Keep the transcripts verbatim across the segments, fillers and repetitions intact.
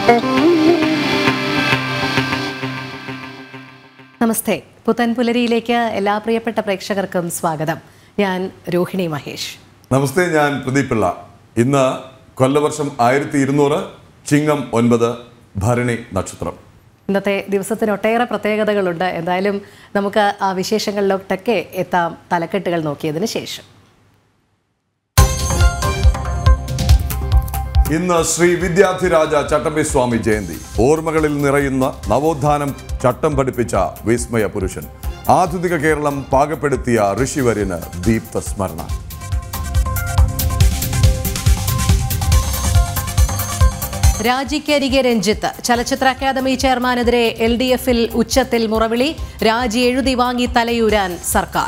നമസ്തേ. പുത്തൻ പുലരിയിലേക്ക് എല്ലാ പ്രിയപ്പെട്ട പ്രേക്ഷകർക്കും സ്വാഗതം. ഞാൻ രോഹിണി മഹേഷ്. നമസ്തേ, ഞാൻ പ്രദീപ് പിള്ള. ഇന്ന് കൊല്ലവർഷം ആയിരത്തി ഇരുന്നൂറ് ചിങ്ങം ഒൻപത് ഭരണി നക്ഷത്രം. ഇന്നത്തെ ദിവസത്തിന് ഒട്ടേറെ പ്രത്യേകതകളുണ്ട്. എന്തായാലും നമുക്ക് ആ വിശേഷങ്ങളിലോട്ടൊക്കെ എത്താം തലക്കെട്ടുകൾ നോക്കിയതിന് ശേഷം. ഇന്ന് ശ്രീ വിദ്യാധിരാജ ചട്ടമ്പി സ്വാമി ജയന്തി. ഓർമ്മകളിൽ നിറയുന്ന നവോത്ഥാനം ചട്ടം പഠിപ്പിച്ച വിസ്മയ പുരുഷൻ. ആധുനിക കേരളം പാകപ്പെടുത്തിയ ഋഷിവര്യന് ദീപ്ത സ്മരണ. രാജിക്കരികെ രഞ്ജിത്ത്. ചലച്ചിത്ര അക്കാദമി ചെയർമാനെതിരെ എൽ ഡി എഫിൽ ഉച്ചത്തിൽ മുറവിളി. രാജി എഴുതി വാങ്ങി തലയൂരാൻ സർക്കാർ.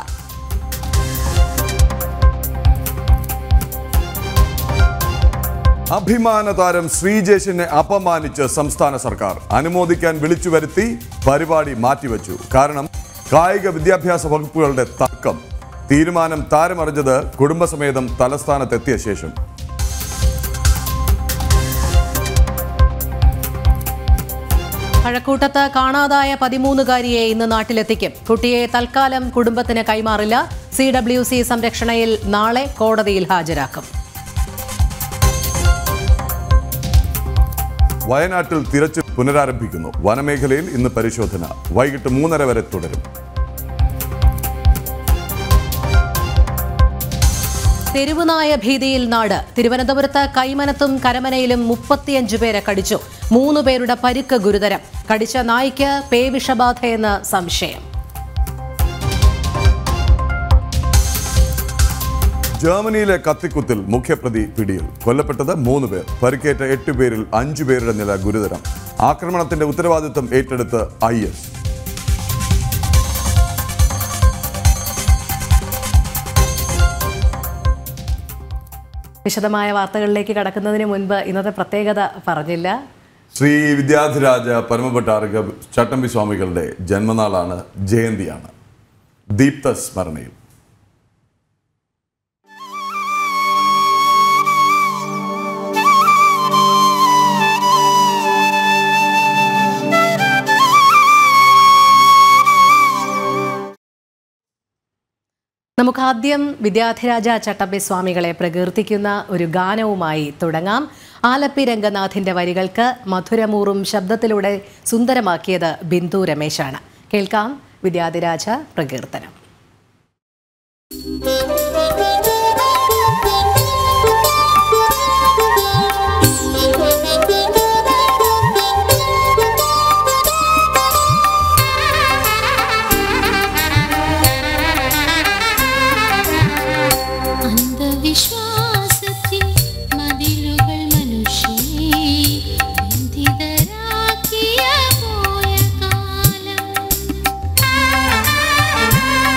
അഭിമാന താരം ശ്രീജേഷിനെ അപമാനിച്ച് സംസ്ഥാന സർക്കാർ. അനുമോദിക്കാൻ വിളിച്ചു വരുത്തി പരിപാടി മാറ്റിവെച്ചു. കാരണം കായിക വിദ്യാഭ്യാസ വകുപ്പുകളുടെ തർക്കം. തീരുമാനം താരമറിഞ്ഞത് കുടുംബസമേതം തലസ്ഥാനത്തെത്തിയ ശേഷം. കഴക്കൂട്ടത്ത് കാണാതായ പതിമൂന്നുകാരിയെ ഇന്ന് നാട്ടിലെത്തിക്കും. കുട്ടിയെ തൽക്കാലം കുടുംബത്തിന് കൈമാറില്ല. സി ഡബ്ല്യു സി സംരക്ഷണയിൽ നാളെ കോടതിയിൽ ഹാജരാക്കും. വയനാട്ടിൽ തിരച്ചിൽ പുനരാരംഭിക്കുന്നു. വനമേഖലയിൽ ഇന്ന് പരിശോധന. വൈകിട്ട് മൂന്നര വരെ തുടരും. തെരുവുനായ ഭീതിയിൽ നാട്. തിരുവനന്തപുരത്ത് കൈമനത്തും കരമനയിലും മുപ്പത്തിയഞ്ചു പേരെ കടിച്ചു. മൂന്നു പേരുടെ പരിക്ക് ഗുരുതരം. കടിച്ച നായ്ക്ക് പേവിഷബാധയെന്ന് സംശയം. ജർമ്മനിയിലെ കത്തിക്കുത്തിൽ മുഖ്യപ്രതി പിടിയിൽ. കൊല്ലപ്പെട്ടത് മൂന്ന് പേർ. പരിക്കേറ്റ എട്ട് പേരിൽ അഞ്ചു പേരുടെ നില ഗുരുതരം. ആക്രമണത്തിന്റെ ഉത്തരവാദിത്തം ഏറ്റെടുത്ത് ഐ എസ്. വിശദമായ വാർത്തകളിലേക്ക് കടക്കുന്നതിന് മുൻപ് ഇന്നത്തെ പ്രത്യേകത പറഞ്ഞില്ല. ശ്രീ വിദ്യാധിരാജ പരമഭട്ടാരക ചട്ടമ്പി സ്വാമികളുടെ ജന്മനാളാണ്, ജയന്തിയാണ്. ദീപ്ത സ്മരണയിൽ. നമുക്ക് ആദ്യം വിദ്യാധിരാജ ചട്ടമ്പി സ്വാമികളെ പ്രകീർത്തിക്കുന്ന ഒരു ഗാനവുമായി തുടങ്ങാം. ആലപ്പി രംഗനാഥിന്റെ വരികൾക്ക് മധുരമൂറും ശബ്ദത്തിലൂടെ സുന്ദരമാക്കിയത് ബിന്ദു രമേശാണ്. കേൾക്കാം വിദ്യാധിരാജ പ്രകീർത്തനം. ിയ പോയ കാലം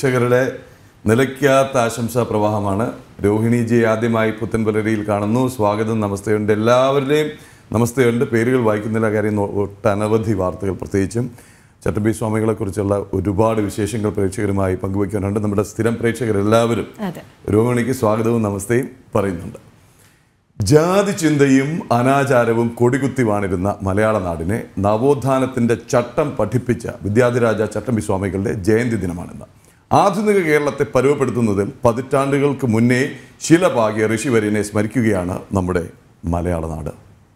പ്രേക്ഷകരുടെ നിലയ്ക്കാത്ത ആശംസാ പ്രവാഹമാണ്. രോഹിണിജി ആദ്യമായി പുത്തൻപുലരിയിൽ കാണുന്നു. സ്വാഗതം, നമസ്തയുണ്ട്. എല്ലാവരുടെയും നമസ്തയുണ്ട്. പേരുകൾ വായിക്കുന്നില്ല, കാര്യം ഒട്ടനവധി വാർത്തകൾ, പ്രത്യേകിച്ചും ചട്ടമ്പി സ്വാമികളെക്കുറിച്ചുള്ള ഒരുപാട് വിശേഷങ്ങൾ പ്രേക്ഷകരുമായി പങ്കുവയ്ക്കാനുണ്ട്. നമ്മുടെ സ്ഥിരം പ്രേക്ഷകരെല്ലാവരും രോഹിണിക്ക് സ്വാഗതവും നമസ്തയും പറയുന്നുണ്ട്. ജാതി ചിന്തയും അനാചാരവും കൊടികുത്തി വാണിരുന്ന മലയാള നാടിനെ നവോത്ഥാനത്തിൻ്റെ ചട്ടം പഠിപ്പിച്ച വിദ്യാധിരാജ ചട്ടമ്പി സ്വാമികളുടെ ജയന്തി ദിനമാണിന്ന്. ആധുനിക കേരളത്തെ പരുവപ്പെടുത്തുന്നതിൽ പതിറ്റാണ്ടുകൾക്ക് മുന്നേ ശിലപാകിയ ഋഷിവര്യനെ സ്മരിക്കുകയാണ് നമ്മുടെ മലയാള നാട്.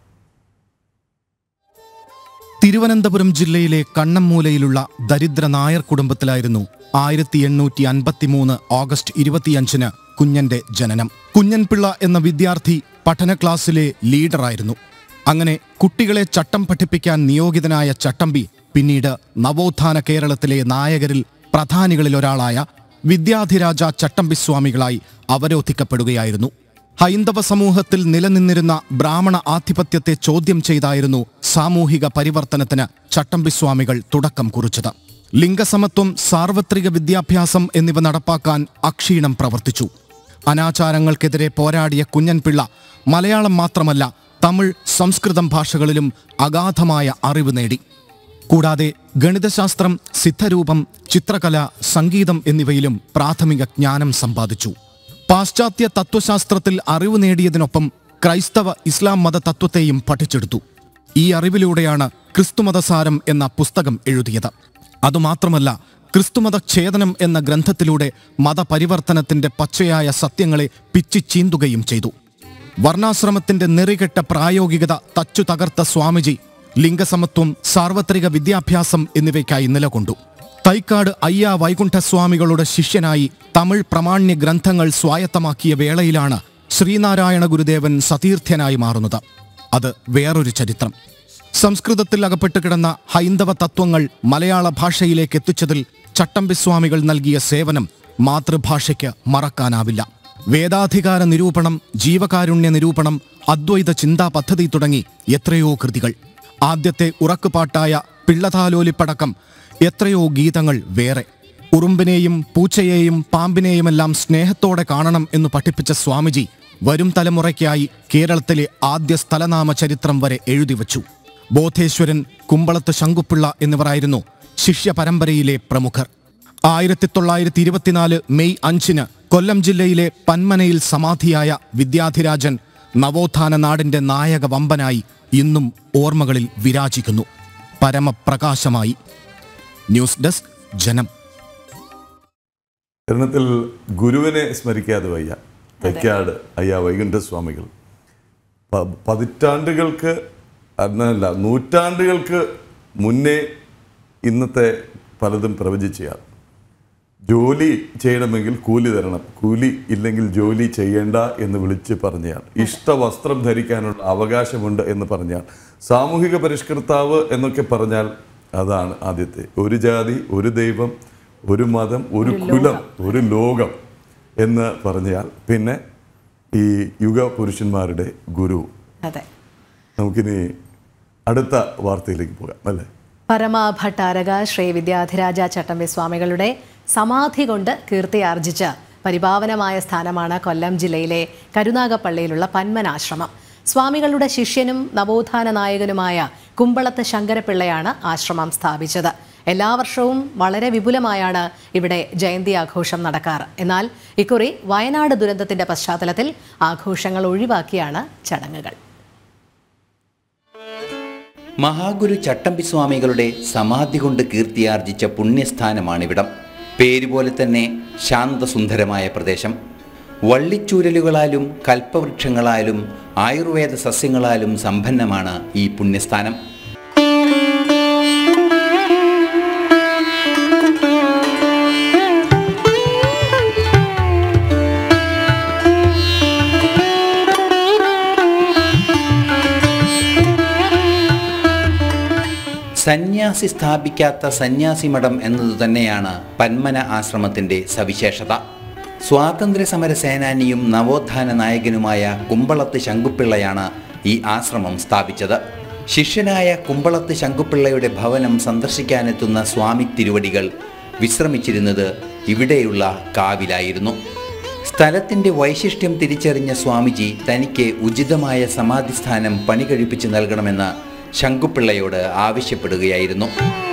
തിരുവനന്തപുരം ജില്ലയിലെ കണ്ണമ്മൂലയിലുള്ള ദരിദ്ര നായർ കുടുംബത്തിലായിരുന്നു ആയിരത്തി എണ്ണൂറ്റി അൻപത്തി മൂന്ന് ഓഗസ്റ്റ് ഇരുപത്തിയഞ്ചിന് കുഞ്ഞന്റെ ജനനം. കുഞ്ഞൻപിള്ള എന്ന വിദ്യാർത്ഥി പഠന ക്ലാസ്സിലെ ലീഡറായിരുന്നു. അങ്ങനെ കുട്ടികളെ ചട്ടം പഠിപ്പിക്കാൻ നിയോഗിതനായ ചട്ടമ്പി പിന്നീട് നവോത്ഥാന കേരളത്തിലെ നായകരിൽ പ്രധാനികളിൽ ഒരാളായ വിദ്യാധിരാജ ചട്ടമ്പി സ്വാമികളായി അവരോധിക്കപ്പെടുകയായിരുന്നു. ഹൈന്ദവ സമൂഹത്തിൽ നിലനിന്നിരുന്ന ബ്രാഹ്മണ ആധിപത്യത്തെ ചോദ്യം ചെയ്തായിരുന്നു സാമൂഹിക പരിവർത്തനത്തിന് ചട്ടമ്പി സ്വാമികൾ തുടക്കം കുറിച്ചത്. ലിംഗസമത്വം, സാർവത്രിക വിദ്യാഭ്യാസം എന്നിവ നടപ്പാക്കാൻ അക്ഷീണം പ്രവർത്തിച്ചു. അനാചാരങ്ങൾക്കെതിരെ പോരാടിയ കുഞ്ഞൻപിള്ള മലയാളം മാത്രമല്ല തമിഴ്, സംസ്കൃതം ഭാഷകളിലും അഗാധമായ അറിവ് നേടി. കൂടാതെ ഗണിതശാസ്ത്രം, സിദ്ധരൂപം, ചിത്രകല, സംഗീതം എന്നിവയിലും പ്രാഥമിക ജ്ഞാനം സമ്പാദിച്ചു. പാശ്ചാത്യ തത്വശാസ്ത്രത്തിൽ അറിവ് നേടിയതിനൊപ്പം ക്രൈസ്തവ ഇസ്ലാം മത തത്വത്തെയും പഠിച്ചെടുത്തു. ഈ അറിവിലൂടെയാണ് ക്രിസ്തുമതസാരം എന്ന പുസ്തകം എഴുതിയത്. അതുമാത്രമല്ല, ക്രിസ്തുമത ഛേദനം എന്ന ഗ്രന്ഥത്തിലൂടെ മതപരിവർത്തനത്തിന്റെ പച്ചയായ സത്യങ്ങളെ പിച്ചിച്ചീന്തുകയും ചെയ്തു. വർണ്ണാശ്രമത്തിന്റെ നെറികെട്ട പ്രായോഗികത തച്ചു തകർത്ത സ്വാമിജി ലിംഗസമത്വം, സാർവത്രിക വിദ്യാഭ്യാസം എന്നിവയ്ക്കായി നിലകൊണ്ടു. തൈക്കാട് അയ്യ വൈകുണ്ഠസ്വാമികളുടെ ശിഷ്യനായി തമിഴ് പ്രമാണ്യ ഗ്രന്ഥങ്ങൾ സ്വായത്തമാക്കിയ വേളയിലാണ് ശ്രീനാരായണ ഗുരുദേവൻ സതീർത്ഥ്യനായി മാറുന്നത്. അത് വേറൊരു ചരിത്രം. സംസ്കൃതത്തിൽ അകപ്പെട്ട് കിടന്ന ഹൈന്ദവ തത്വങ്ങൾ മലയാള ഭാഷയിലേക്ക് എത്തിച്ചതിൽ ചട്ടമ്പി സ്വാമികൾ നൽകിയ സേവനം മാതൃഭാഷയ്ക്ക് മറക്കാനാവില്ല. വേദാധികാര നിരൂപണം, ജീവകാരുണ്യ നിരൂപണം, അദ്വൈത ചിന്താ പദ്ധതി തുടങ്ങി എത്രയോ കൃതികൾ. ആദ്യത്തെ ഉറക്കുപാട്ടായ പിള്ളതാലോലിപ്പടക്കം എത്രയോ ഗീതങ്ങൾ വേറെ. ഉറുമ്പിനെയും പൂച്ചയെയും പാമ്പിനെയുമെല്ലാം സ്നേഹത്തോടെ കാണണം എന്ന് പഠിപ്പിച്ച സ്വാമിജി വരും തലമുറയ്ക്കായി കേരളത്തിലെ ആദ്യ സ്ഥലനാമ ചരിത്രം വരെ എഴുതിവച്ചു. ബോധേശ്വരൻ, കുമ്പളത്ത് ശങ്കുപിള്ള എന്നിവരായിരുന്നു ശിഷ്യ പരമ്പരയിലെ പ്രമുഖർ. ആയിരത്തി തൊള്ളായിരത്തി ഇരുപത്തിനാല് മെയ് അഞ്ചിന് കൊല്ലം ജില്ലയിലെ പന്മനയിൽ സമാധിയായ വിദ്യാധിരാജൻ നവോത്ഥാന നാടിന്റെ നായക വമ്പനായി ഇന്നും ഓർമ്മകളിൽ വിരാജിക്കുന്നു, പരമപ്രകാശമായി. ന്യൂസ് ഡെസ്ക്, ജനം. കേരളത്തിൽ ഗുരുവിനെ സ്മരിക്കാതെ വയ്യ. തൈക്കാട് അയ്യ വൈകുണ്ഠസ്വാമികൾ പതിറ്റാണ്ടുകൾക്ക് അല്ല നൂറ്റാണ്ടുകൾക്ക് മുന്നേ ഇന്നത്തെ പലതും പ്രവചിച്ചയാൾ. ജോലി ചെയ്യണമെങ്കിൽ കൂലി തരണം, കൂലി ഇല്ലെങ്കിൽ ജോലി ചെയ്യേണ്ട എന്ന് വിളിച്ച് പറഞ്ഞയാൾ. ഇഷ്ട വസ്ത്രം ധരിക്കാനുള്ള അവകാശമുണ്ട് എന്ന് പറഞ്ഞാൽ, സാമൂഹിക പരിഷ്കർത്താവ് എന്നൊക്കെ പറഞ്ഞാൽ അതാണ് ആദ്യത്തെ. ഒരു ജാതി, ഒരു ദൈവം, ഒരു മതം, ഒരു കുലം, ഒരു ലോകം എന്ന് പറഞ്ഞാൽ പിന്നെ ഈ യുഗ പുരുഷന്മാരുടെ ഗുരു. നമുക്കിനി അടുത്ത വാർത്തയിലേക്ക് പോകാം അല്ലേ. പരമഭട്ടാരക ശ്രീ വിദ്യാധിരാജ ചട്ടമ്പി സ്വാമികളുടെ സമാധി കൊണ്ട് കീർത്തിയാർജിച്ച പരിപാവനമായ സ്ഥാനമാണ് കൊല്ലം ജില്ലയിലെ കരുനാഗപ്പള്ളിയിലുള്ള പന്മനാശ്രമം. സ്വാമികളുടെ ശിഷ്യനും നവോത്ഥാന നായകനുമായ കുമ്പളത്ത് ശങ്കരപിള്ളയാണ് ആശ്രമം സ്ഥാപിച്ചത്. എല്ലാ വർഷവും വളരെ വിപുലമായാണ് ഇവിടെ ജയന്തി ആഘോഷം നടക്കാറ്. എന്നാൽ ഇക്കുറി വയനാട് ദുരന്തത്തിന്റെ പശ്ചാത്തലത്തിൽ ആഘോഷങ്ങൾ ഒഴിവാക്കിയാണ് ചടങ്ങുകൾ. മഹാഗുരു ചട്ടമ്പി സ്വാമികളുടെ സമാധി കൊണ്ട് കീർത്തിയാർജിച്ച പുണ്യസ്ഥാനമാണിവിടം. പേരുപോലെ തന്നെ ശാന്തസുന്ദരമായ പ്രദേശം. വള്ളിച്ചൂരലുകളാലും കൽപ്പവൃക്ഷങ്ങളാലും ആയുർവേദ സസ്യങ്ങളാലും സമ്പന്നമാണ് ഈ പുണ്യസ്ഥാനം. സന്യാസി സ്ഥാപിക്കാത്ത സന്യാസി മഠം എന്നതു തന്നെയാണ് പന്മന ആശ്രമത്തിൻ്റെ സവിശേഷത. സ്വാതന്ത്ര്യ സമര സേനാനിയും നവോത്ഥാന നായകനുമായ കുമ്പളത്ത് ശങ്കുപിള്ളയാണ് ഈ ആശ്രമം സ്ഥാപിച്ചത്. ശിഷ്യനായ കുമ്പളത്ത് ശങ്കുപിള്ളയുടെ ഭവനം സന്ദർശിക്കാനെത്തുന്ന സ്വാമി തിരുവടികൾ വിശ്രമിച്ചിരുന്നത് ഇവിടെയുള്ള കാവിലായിരുന്നു. സ്ഥലത്തിൻ്റെ വൈശിഷ്ട്യം തിരിച്ചറിഞ്ഞ സ്വാമിജി തനിക്ക് ഉചിതമായ സമാധിസ്ഥാനം പണി കഴിപ്പിച്ച് നൽകണമെന്ന് ശങ്കുപിള്ളയോട് ആവശ്യപ്പെടുകയായിരുന്നു.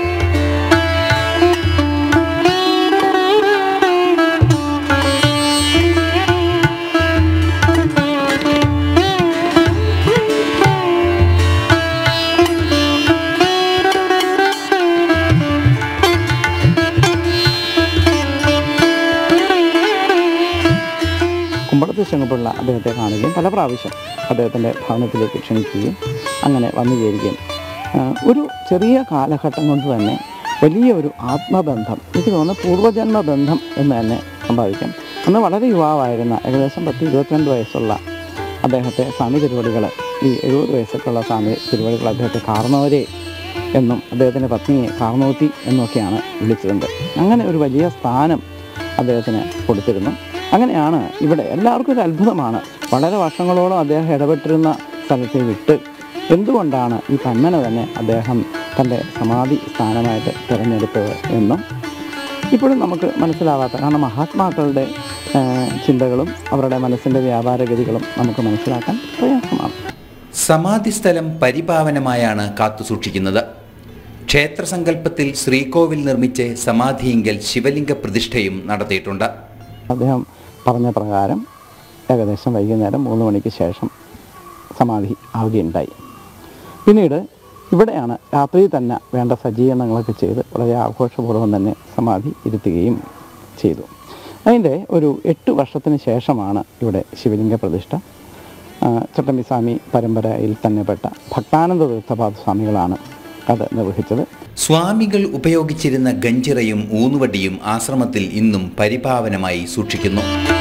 കുമ്പളത്ത് ശങ്കുപിള്ള അദ്ദേഹത്തെ കാണുകയും പല പ്രാവശ്യം അദ്ദേഹത്തിൻ്റെ ഭവനത്തിലേക്ക് ക്ഷണിക്കുകയും അങ്ങനെ വന്നു ചേരുകയും ഒരു ചെറിയ കാലഘട്ടം കൊണ്ട് തന്നെ വലിയ ഒരു ആത്മബന്ധം, എനിക്ക് തോന്നുന്നു പൂർവ്വജന്മ ബന്ധം എന്ന് തന്നെ സംഭവിക്കാം. അന്ന് വളരെ യുവാവായിരുന്ന ഏകദേശം പത്ത് ഇരുപത്തിരണ്ട് വയസ്സുള്ള അദ്ദേഹത്തെ സ്വാമി തിരുവടികൾ, ഈ എഴുപത് വയസ്സൊക്കെയുള്ള സ്വാമി തിരുവടികൾ അദ്ദേഹത്തെ കാർന്നവരെ എന്നും അദ്ദേഹത്തിൻ്റെ പത്നിയെ കാർന്നോത്തി എന്നൊക്കെയാണ് വിളിച്ചിട്ടുണ്ട്. അങ്ങനെ ഒരു വലിയ സ്ഥാനം അദ്ദേഹത്തിന് കൊടുത്തിരുന്നു. അങ്ങനെയാണ് ഇവിടെ എല്ലാവർക്കും ഒരു അത്ഭുതമാണ്, വളരെ വർഷങ്ങളോളം അദ്ദേഹം ഇടപെട്ടിരുന്ന സ്ഥലത്തെ വിട്ട് എന്തുകൊണ്ടാണ് ഈ പന്മന തന്നെ അദ്ദേഹം തൻ്റെ സമാധി സ്ഥാനമായിട്ട് തിരഞ്ഞെടുത്തത് എന്നും ഇപ്പോഴും നമുക്ക് മനസ്സിലാവാത്ത, കാരണം മഹാത്മാക്കളുടെ ചിന്തകളും അവരുടെ മനസ്സിൻ്റെ വ്യാപാരഗതികളും നമുക്ക് മനസ്സിലാക്കാൻ പ്രയാസമാണ്. സമാധി സ്ഥലം പരിപാവനമായാണ് കാത്തുസൂക്ഷിക്കുന്നത്. ക്ഷേത്രസങ്കല്പത്തിൽ ശ്രീകോവിൽ നിർമ്മിച്ച് സമാധിയിങ്കൽ ശിവലിംഗ പ്രതിഷ്ഠയും നടത്തിയിട്ടുണ്ട്. അദ്ദേഹം പറഞ്ഞ പ്രകാരം ഏകദേശം വൈകുന്നേരം മൂന്ന് മണിക്ക് ശേഷം സമാധി ആവുകയുണ്ടായി. പിന്നീട് ഇവിടെയാണ് രാത്രി തന്നെ വേണ്ട സജ്ജീകരണങ്ങളൊക്കെ ചെയ്ത് വളരെ ആഘോഷപൂർവ്വം തന്നെ സമാധി ഇരുത്തുകയും ചെയ്തു. അതിൻ്റെ ഒരു എട്ട് വർഷത്തിന് ശേഷമാണ് ഇവിടെ ശിവലിംഗ പ്രതിഷ്ഠ. ചട്ടമ്പിസ്വാമി പരമ്പരയിൽ തന്നെ പെട്ട ഭക്താനന്ദ തീർത്ഥപാദ സ്വാമികളാണ് അത് നിർവഹിച്ചത്. സ്വാമികൾ ഉപയോഗിച്ചിരുന്ന ഗഞ്ചിറയും ഊന്നുവടിയും ആശ്രമത്തിൽ ഇന്നും പരിപാവനമായി സൂക്ഷിക്കുന്നു.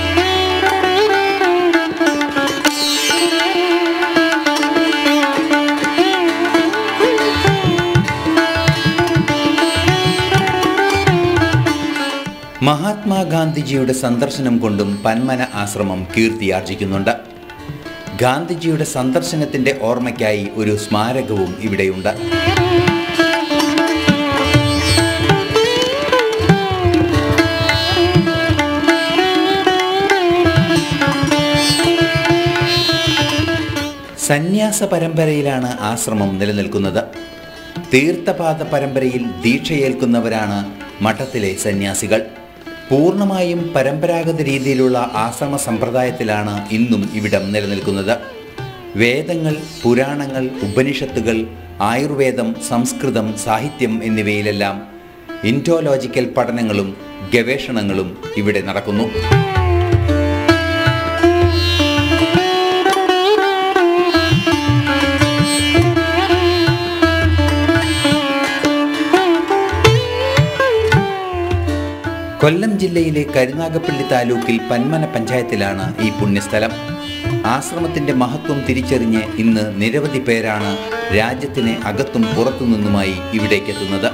മഹാത്മാഗാന്ധിജിയുടെ സന്ദർശനം കൊണ്ടും പന്മന ആശ്രമം കീർത്തിയാർജിക്കുന്നുണ്ട്. ഗാന്ധിജിയുടെ സന്ദർശനത്തിൻ്റെ ഓർമ്മയ്ക്കായി ഒരു സ്മാരകവും ഇവിടെയുണ്ട്. സന്യാസ പരമ്പരയിലാണ് ആശ്രമം നിലനിൽക്കുന്നത്. തീർത്ഥപാദ പരമ്പരയിൽ ദീക്ഷയേൽക്കുന്നവരാണ് മഠത്തിലെ സന്യാസികൾ. പൂർണ്ണമായും പരമ്പരാഗത രീതിയിലുള്ള ആശ്രമ സമ്പ്രദായത്തിലാണ് ഇന്നും ഇവിടം നിലനിൽക്കുന്നത്. വേദങ്ങൾ, പുരാണങ്ങൾ, ഉപനിഷത്തുകൾ, ആയുർവേദം, സംസ്കൃതം, സാഹിത്യം എന്നിവയിലെല്ലാം ഇൻറ്റോലോജിക്കൽ പഠനങ്ങളും ഗവേഷണങ്ങളും ഇവിടെ നടക്കുന്നു. കൊല്ലം ജില്ലയിലെ കരുനാഗപ്പള്ളി താലൂക്കിൽ പന്മന പഞ്ചായത്തിലാണ് ഈ പുണ്യസ്ഥലം. ആശ്രമത്തിൻ്റെ മഹത്വം തിരിച്ചറിഞ്ഞ് ഇന്ന് നിരവധി പേരാണ് രാജ്യത്തിന് അകത്തും പുറത്തുനിന്നുമായി ഇവിടേക്കെത്തുന്നത്.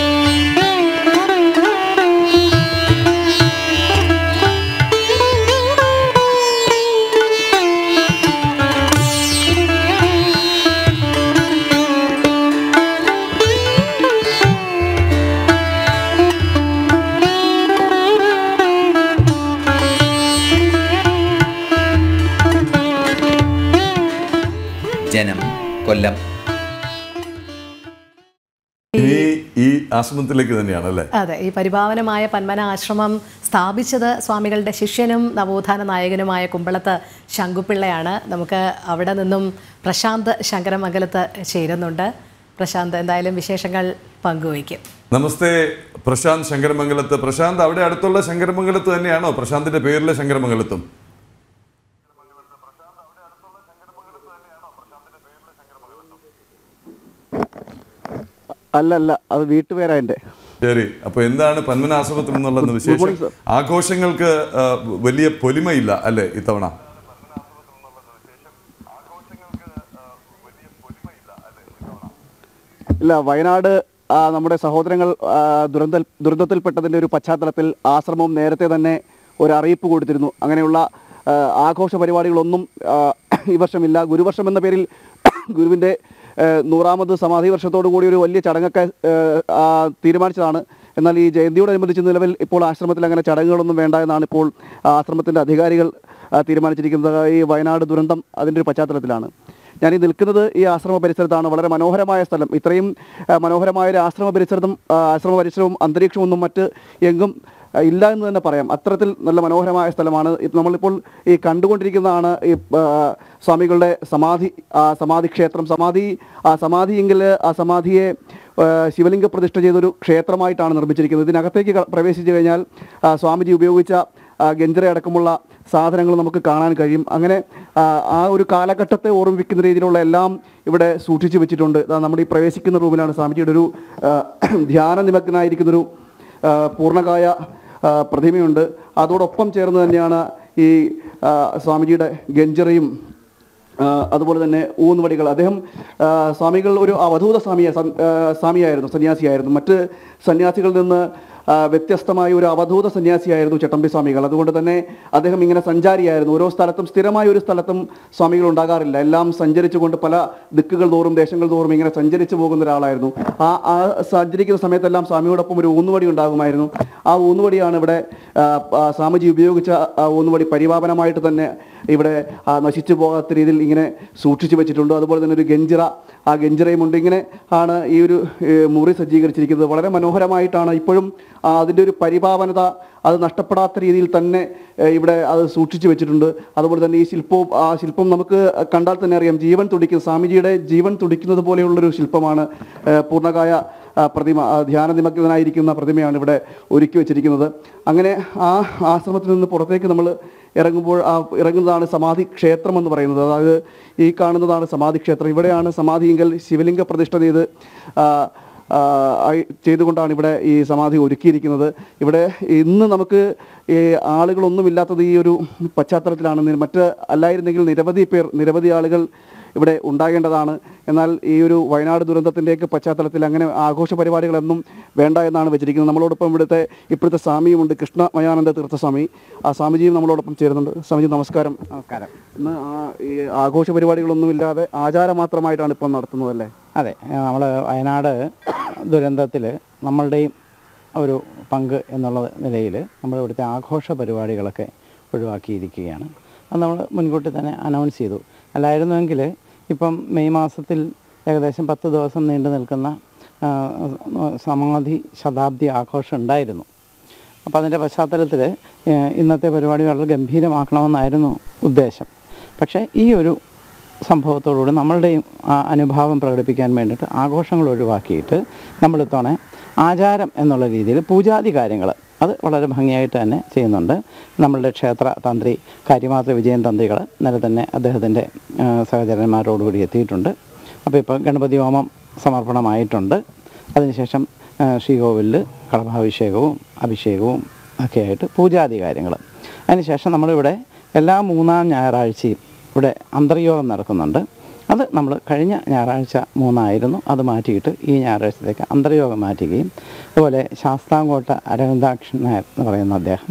ജനം, കൊല്ലം. ഇനി ഈ ആശ്രമത്തിലേക്ക് തന്നെയാണല്ലേ? അതെ, ഈ പരിപാവനമായ പന്മന ആശ്രമം സ്ഥാപിച്ചത് സ്വാമികളുടെ ശിഷ്യനും നവോത്ഥാന നായകനുമായ കുമ്പളത്ത് ശങ്കുപിള്ളയാണ്. നമുക്ക് അവിടെ നിന്നും പ്രശാന്ത് ശങ്കരമംഗലത്ത് ചേരുന്നുണ്ട്. പ്രശാന്ത് എന്തായാലും വിശേഷങ്ങൾ പങ്കുവയ്ക്കും. നമസ്തേ പ്രശാന്ത് ശങ്കരമംഗലത്ത്. പ്രശാന്ത്, അവിടെ അടുത്തുള്ള ശങ്കരമംഗലത്ത് തന്നെയാണോ? പ്രശാന്തിന്റെ പേരിലെ ശങ്കരമംഗലത്തും? അല്ല അല്ല അത് വീട്ടുപേരാ എൻ്റെ. ശരി, അപ്പൊ എന്താണ് പന്മന ആശ്രമത്തിൽ നിന്നുള്ള വിശേഷം? ആഘോഷങ്ങൾക്ക് വലിയ പൊലിമയില്ല അല്ലേ ഇത്തവണ? ഇല്ല, വയനാട് നമ്മുടെ സഹോദരങ്ങൾ ദുരന്ത ദുരന്തത്തിൽപ്പെട്ടതിൻ്റെ ഒരു പശ്ചാത്തലത്തിൽ ആശ്രമം നേരത്തെ തന്നെ ഒരു അറിയിപ്പ് കൊടുത്തിരുന്നു. അങ്ങനെയുള്ള ആഘോഷ പരിപാടികളൊന്നും ഈ വർഷമില്ല. ഗുരുവർഷം എന്ന പേരിൽ ഗുരുവിൻ്റെ നൂറാമത് സമാധി വർഷത്തോടു കൂടി ഒരു വലിയ ചടങ്ങൊക്കെ തീരുമാനിച്ചതാണ്. എന്നാൽ ഈ ജയന്തിയോടനുബന്ധിച്ച് നിലവിൽ ഇപ്പോൾ ആശ്രമത്തിൽ അങ്ങനെ ചടങ്ങുകളൊന്നും വേണ്ട എന്നാണ് ഇപ്പോൾ ആശ്രമത്തിൻ്റെ അധികാരികൾ തീരുമാനിച്ചിരിക്കുന്നത്. ഈ വയനാട് ദുരന്തം അതിൻ്റെ ഒരു പശ്ചാത്തലത്തിലാണ് ഞാൻ ഈ നിൽക്കുന്നത്. ഈ ആശ്രമ പരിസരത്താണ്. വളരെ മനോഹരമായ സ്ഥലം. ഇത്രയും മനോഹരമായ ഒരു ആശ്രമ പരിസരത്തും ആശ്രമ പരിസരവും അന്തരീക്ഷവും ഒന്നും മറ്റ് എങ്ങും ഇല്ല എന്ന് തന്നെ പറയാം. അത്തരത്തിൽ നല്ല മനോഹരമായ സ്ഥലമാണ്. നമ്മളിപ്പോൾ ഈ കണ്ടുകൊണ്ടിരിക്കുന്നതാണ് ഈ സ്വാമികളുടെ സമാധി സമാധി ക്ഷേത്രം. സമാധി ആ സമാധിയെങ്കിൽ ആ സമാധിയെ ശിവലിംഗ പ്രതിഷ്ഠ ചെയ്തൊരു ക്ഷേത്രമായിട്ടാണ് നിർമ്മിച്ചിരിക്കുന്നത്. ഇതിനകത്തേക്ക് പ്രവേശിച്ചു കഴിഞ്ഞാൽ സ്വാമിജി ഉപയോഗിച്ച ഗഞ്ചറ അടക്കമുള്ള സാധനങ്ങൾ നമുക്ക് കാണാൻ കഴിയും. അങ്ങനെ ആ ഒരു കാലഘട്ടത്തെ ഓർമ്മിപ്പിക്കുന്ന രീതിയിലുള്ള എല്ലാം ഇവിടെ സൂക്ഷിച്ചു വെച്ചിട്ടുണ്ട്. നമ്മുടെ ഈ പ്രവേശിക്കുന്ന റൂമിലാണ് സ്വാമിജിയുടെ ഒരു ധ്യാന നിമഗ്നായിരിക്കുന്നൊരു പൂർണ്ണകായ പ്രതിമയുണ്ട്. അതോടൊപ്പം ചേർന്ന് തന്നെയാണ് ഈ സ്വാമിജിയുടെ ഗഞ്ചറയും അതുപോലെ തന്നെ ഊന്നുവടികൾ. അദ്ദേഹം സ്വാമികൾ ഒരു അവധൂത സ്വാമിയ സ്വാമിയായിരുന്നു, സന്യാസിയായിരുന്നു. മറ്റ് സന്യാസികളിൽ നിന്ന് വ്യത്യസ്തമായ ഒരു അവധൂത സന്യാസിയായിരുന്നു ചട്ടമ്പി സ്വാമികൾ. അതുകൊണ്ട് തന്നെ അദ്ദേഹം ഇങ്ങനെ സഞ്ചാരിയായിരുന്നു. ഓരോ സ്ഥലത്തും സ്ഥിരമായ ഒരു സ്ഥലത്തും സ്വാമികൾ ഉണ്ടാകാറില്ല. എല്ലാം സഞ്ചരിച്ചുകൊണ്ട് പല ദിക്കുകൾ തോറും ദേശങ്ങൾ തോറും ഇങ്ങനെ സഞ്ചരിച്ചു പോകുന്ന ഒരാളായിരുന്നു. ആ ആ സഞ്ചരിക്കുന്ന സമയത്തെല്ലാം സ്വാമിയോടൊപ്പം ഒരു ഊന്നുവടി ഉണ്ടാകുമായിരുന്നു. ആ ഊന്നുവടിയാണ് ഇവിടെ സ്വാമിജി ഉപയോഗിച്ച ആ ഊന്നുവടി പരിപാവനമായിട്ട് തന്നെ ഇവിടെ നശിച്ചു പോകാത്ത രീതിയിൽ ഇങ്ങനെ സൂക്ഷിച്ചു വെച്ചിട്ടുണ്ട്. അതുപോലെ തന്നെ ഒരു ഗഞ്ചിറ, ആ ഗഞ്ചിറയുമുണ്ട്. ഇങ്ങനെ ആണ് ഈ ഒരു മുറി സജ്ജീകരിച്ചിരിക്കുന്നത്. വളരെ മനോഹരമായിട്ടാണ് ഇപ്പോഴും അതിൻ്റെ ഒരു പരിപാവനത അത് നഷ്ടപ്പെടാത്ത രീതിയിൽ തന്നെ ഇവിടെ അത് സൂക്ഷിച്ചു വെച്ചിട്ടുണ്ട്. അതുപോലെ തന്നെ ഈ ശില്പവും ആ ശില്പം നമുക്ക് കണ്ടാൽ തന്നെ അറിയാം, ജീവൻ തുടിക്കുന്ന സ്വാമിജിയുടെ ജീവൻ തുടിക്കുന്നത് പോലെയുള്ളൊരു ശില്പമാണ്. പൂർണ്ണകായ പ്രതിമ, ധ്യാന നിമഗ്നനായിരിക്കുന്ന പ്രതിമയാണ് ഇവിടെ ഒരുക്കി വെച്ചിരിക്കുന്നത്. അങ്ങനെ ആ ആശ്രമത്തിൽ നിന്ന് പുറത്തേക്ക് നമ്മൾ ഇറങ്ങുമ്പോൾ ആ ഇറങ്ങുന്നതാണ് സമാധി ക്ഷേത്രം എന്ന് പറയുന്നത്. അതായത് ഈ കാണുന്നതാണ് സമാധി ക്ഷേത്രം. ഇവിടെയാണ് സമാധിയെങ്കിൽ ശിവലിംഗ പ്രതിഷ്ഠ ചെയ്ത് ചെയ്തുകൊണ്ടാണ് ഇവിടെ ഈ സമാധി ഒരുക്കിയിരിക്കുന്നത്. ഇവിടെ ഇന്ന് നമുക്ക് ഈ ആളുകളൊന്നുമില്ലാത്തത് ഈ ഒരു പശ്ചാത്തലത്തിലാണ്. മറ്റ് അല്ലായിരുന്നെങ്കിൽ നിരവധി പേർ നിരവധി ആളുകൾ ഇവിടെ ഉണ്ടാകേണ്ടതാണ്. എന്നാൽ ഈ ഒരു വയനാട് ദുരന്തത്തിൻ്റെയൊക്കെ പശ്ചാത്തലത്തിൽ അങ്ങനെ ആഘോഷ പരിപാടികളൊന്നും വേണ്ട എന്നാണ് വെച്ചിരിക്കുന്നത്. നമ്മളോടൊപ്പം ഇവിടുത്തെ ഇപ്പോഴത്തെ സ്വാമിയുമുണ്ട്, കൃഷ്ണമയാനന്ദ തീർത്ഥസ്വാമി. ആ സ്വാമിജിയും നമ്മളോടൊപ്പം ചേരുന്നുണ്ട്. സ്വാമിജി നമസ്കാരം. നമസ്കാരം. ഇന്ന് ആ ഈ ആഘോഷ പരിപാടികളൊന്നും ഇല്ലാതെ ആചാരം മാത്രമായിട്ടാണ് ഇപ്പം നടത്തുന്നതല്ലേ? അതെ, നമ്മൾ വയനാട് ദുരന്തത്തിൽ നമ്മളുടെയും ഒരു പങ്ക് എന്നുള്ള നിലയിൽ നമ്മൾ ഇവിടുത്തെ ആഘോഷ പരിപാടികളൊക്കെ ഒഴിവാക്കിയിരിക്കുകയാണ്. അത് നമ്മൾ മുൻകൂട്ടി തന്നെ അനൗൺസ് ചെയ്തു. അല്ലായിരുന്നുവെങ്കിൽ ഇപ്പം മെയ് മാസത്തിൽ ഏകദേശം പത്ത് ദിവസം നീണ്ടു നിൽക്കുന്ന സമാധി ശതാബ്ദി ആഘോഷം ഉണ്ടായിരുന്നു. അപ്പോൾ അതിൻ്റെ പശ്ചാത്തലത്തിൽ ഇന്നത്തെ പരിപാടി വളരെ ഗംഭീരമാക്കണമെന്നായിരുന്നു ഉദ്ദേശം. പക്ഷേ ഈ ഒരു സംഭവത്തോടുകൂടി നമ്മളുടെയും അനുഭാവം പ്രകടിപ്പിക്കാൻ വേണ്ടിയിട്ട് ആഘോഷങ്ങൾ ഒഴിവാക്കിയിട്ട് നമ്മൾ ഇത്തവണ ആചാരം എന്നുള്ള രീതിയിൽ പൂജാതി കാര്യങ്ങൾ അത് വളരെ ഭംഗിയായിട്ട് തന്നെ ചെയ്യുന്നുണ്ട്. നമ്മളുടെ ക്ഷേത്ര തന്ത്രി കാര്യമാത്ര വിജയൻ തന്ത്രികൾ ഇന്നലെ തന്നെ അദ്ദേഹത്തിൻ്റെ സഹചരന്മാരോടുകൂടി എത്തിയിട്ടുണ്ട്. അപ്പോൾ ഇപ്പോൾ ഗണപതി ഹോമം സമർപ്പണമായിട്ടുണ്ട്. അതിനുശേഷം ശ്രീകോവിലിൽ കളഭാഭിഷേകവും അഭിഷേകവും ഒക്കെ ആയിട്ട് പൂജാതി കാര്യങ്ങൾ. അതിനുശേഷം നമ്മളിവിടെ എല്ലാ മൂന്നാം ഞായറാഴ്ചയും ഇവിടെ അന്തർയോഗം നടക്കുന്നുണ്ട്. അത് നമ്മൾ കഴിഞ്ഞ ഞായറാഴ്ച മൂന്നായിരുന്നു, അത് മാറ്റിയിട്ട് ഈ ഞായറാഴ്ചത്തേക്ക് അന്തർയോഗം മാറ്റുകയും അതുപോലെ ശാസ്താംകോട്ട അരവിന്ദാക്ഷൻ നായർ എന്ന് പറയുന്ന അദ്ദേഹം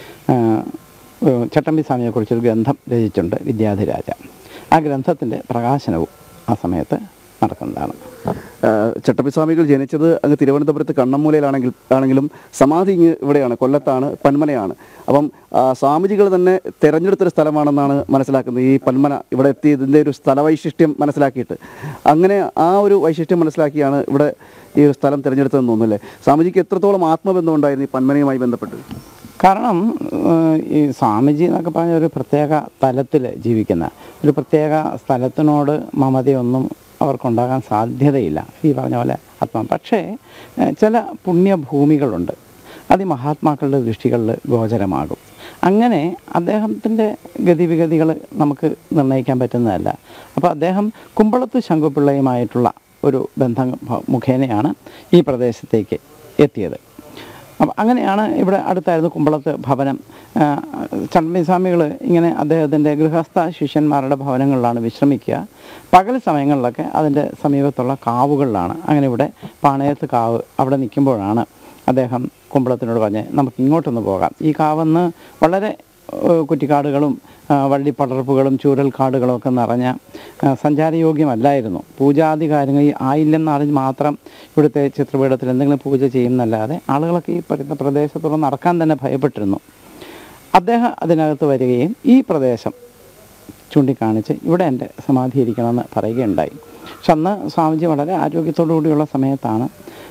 ചട്ടമ്പി സ്വാമിയെക്കുറിച്ചൊരു ഗ്രന്ഥം രചിച്ചിട്ടുണ്ട്, വിദ്യാധിരാജ. ആ ഗ്രന്ഥത്തിൻ്റെ പ്രകാശനവും ആ സമയത്ത് നടക്കുന്നതാണ്. ചട്ടമ്പി സ്വാമികൾ ജനിച്ചത് അങ്ങ് തിരുവനന്തപുരത്ത് കണ്ണമ്മൂലയിലാണെങ്കിൽ ആണെങ്കിലും സമാധി ഇങ്ങ് ഇവിടെയാണ്, കൊല്ലത്താണ്, പന്മനയാണ്. അപ്പം സ്വാമിജികൾ തന്നെ തിരഞ്ഞെടുത്തൊരു സ്ഥലമാണെന്നാണ് മനസ്സിലാക്കുന്നത്. ഈ പന്മന ഇവിടെ എത്തി ഇതിൻ്റെ ഒരു സ്ഥലവൈശിഷ്ട്യം മനസ്സിലാക്കിയിട്ട് അങ്ങനെ ആ ഒരു വൈശിഷ്ട്യം മനസ്സിലാക്കിയാണ് ഇവിടെ ഈ ഒരു സ്ഥലം തിരഞ്ഞെടുത്തതെന്ന് തോന്നുന്നല്ലേ? സ്വാമിജിക്ക് എത്രത്തോളം ആത്മബന്ധം ഉണ്ടായിരുന്നു ഈ പന്മനയുമായി ബന്ധപ്പെട്ട്? കാരണം ഈ സ്വാമിജി എന്നൊക്കെ പറഞ്ഞ ഒരു പ്രത്യേക തലത്തിൽ ജീവിക്കുന്ന ഒരു പ്രത്യേക സ്ഥലത്തിനോട് മമതയൊന്നും അവർക്കുണ്ടാകാൻ സാധ്യതയില്ല, ഈ പറഞ്ഞ പോലെ ആത്മാ. പക്ഷേ ചില പുണ്യഭൂമികളുണ്ട്, അത് ഈ മഹാത്മാക്കളുടെ ദൃഷ്ടികളിൽ ഗോചരമാകും. അങ്ങനെ അദ്ദേഹത്തിൻ്റെ ഗതിവിഗതികൾ നമുക്ക് നിർണ്ണയിക്കാൻ പറ്റുന്നതല്ല. അപ്പോൾ അദ്ദേഹം കുമ്പളത്ത് ശങ്കുപിള്ളയുമായിട്ടുള്ള ഒരു ബന്ധം മുഖേനയാണ് ഈ പ്രദേശത്തേക്ക് എത്തിയത്. അപ്പം അങ്ങനെയാണ് ഇവിടെ അടുത്തായിരുന്നു കുമ്പളത്ത് ഭവനം. ചട്ടമ്പി സ്വാമികൾ ഇങ്ങനെ അദ്ദേഹത്തിൻ്റെ ഗൃഹസ്ഥ ശിഷ്യന്മാരുടെ ഭവനങ്ങളിലാണ് വിശ്രമിക്കുക. പകൽ സമയങ്ങളിലൊക്കെ അതിൻ്റെ സമീപത്തുള്ള കാവുകളിലാണ്. അങ്ങനെ ഇവിടെ പാണയത്ത് കാവ് അവിടെ നിൽക്കുമ്പോഴാണ് അദ്ദേഹം കുമ്പളത്തിനോട് പറഞ്ഞ് നമുക്ക് ഇങ്ങോട്ടൊന്ന് പോകാം. ഈ കാവെന്ന് വളരെ കുറ്റിക്കാടുകളും വള്ളിപ്പടർപ്പുകളും ചൂരൽക്കാടുകളും ഒക്കെ നിറഞ്ഞ സഞ്ചാരയോഗ്യമല്ലായിരുന്നു. പൂജാതി കാര്യങ്ങൾ ആയില്ലെന്നറിഞ്ഞ് മാത്രം ഇവിടുത്തെ ചിത്രപീഠത്തിൽ എന്തെങ്കിലും പൂജ ചെയ്യുന്നല്ലാതെ ആളുകളൊക്കെ ഈ പറയുന്ന പ്രദേശത്തോടെ നടക്കാൻ തന്നെ ഭയപ്പെട്ടിരുന്നു. അദ്ദേഹം അതിനകത്ത് വരികയും ഈ പ്രദേശം ചൂണ്ടിക്കാണിച്ച് ഇവിടെ എൻ്റെ സമാധി ഇരിക്കണമെന്ന് പറയുകയുണ്ടായി. പക്ഷെ അന്ന് സ്വാമിജി വളരെ ആരോഗ്യത്തോടു കൂടിയുള്ള സമയത്താണ്.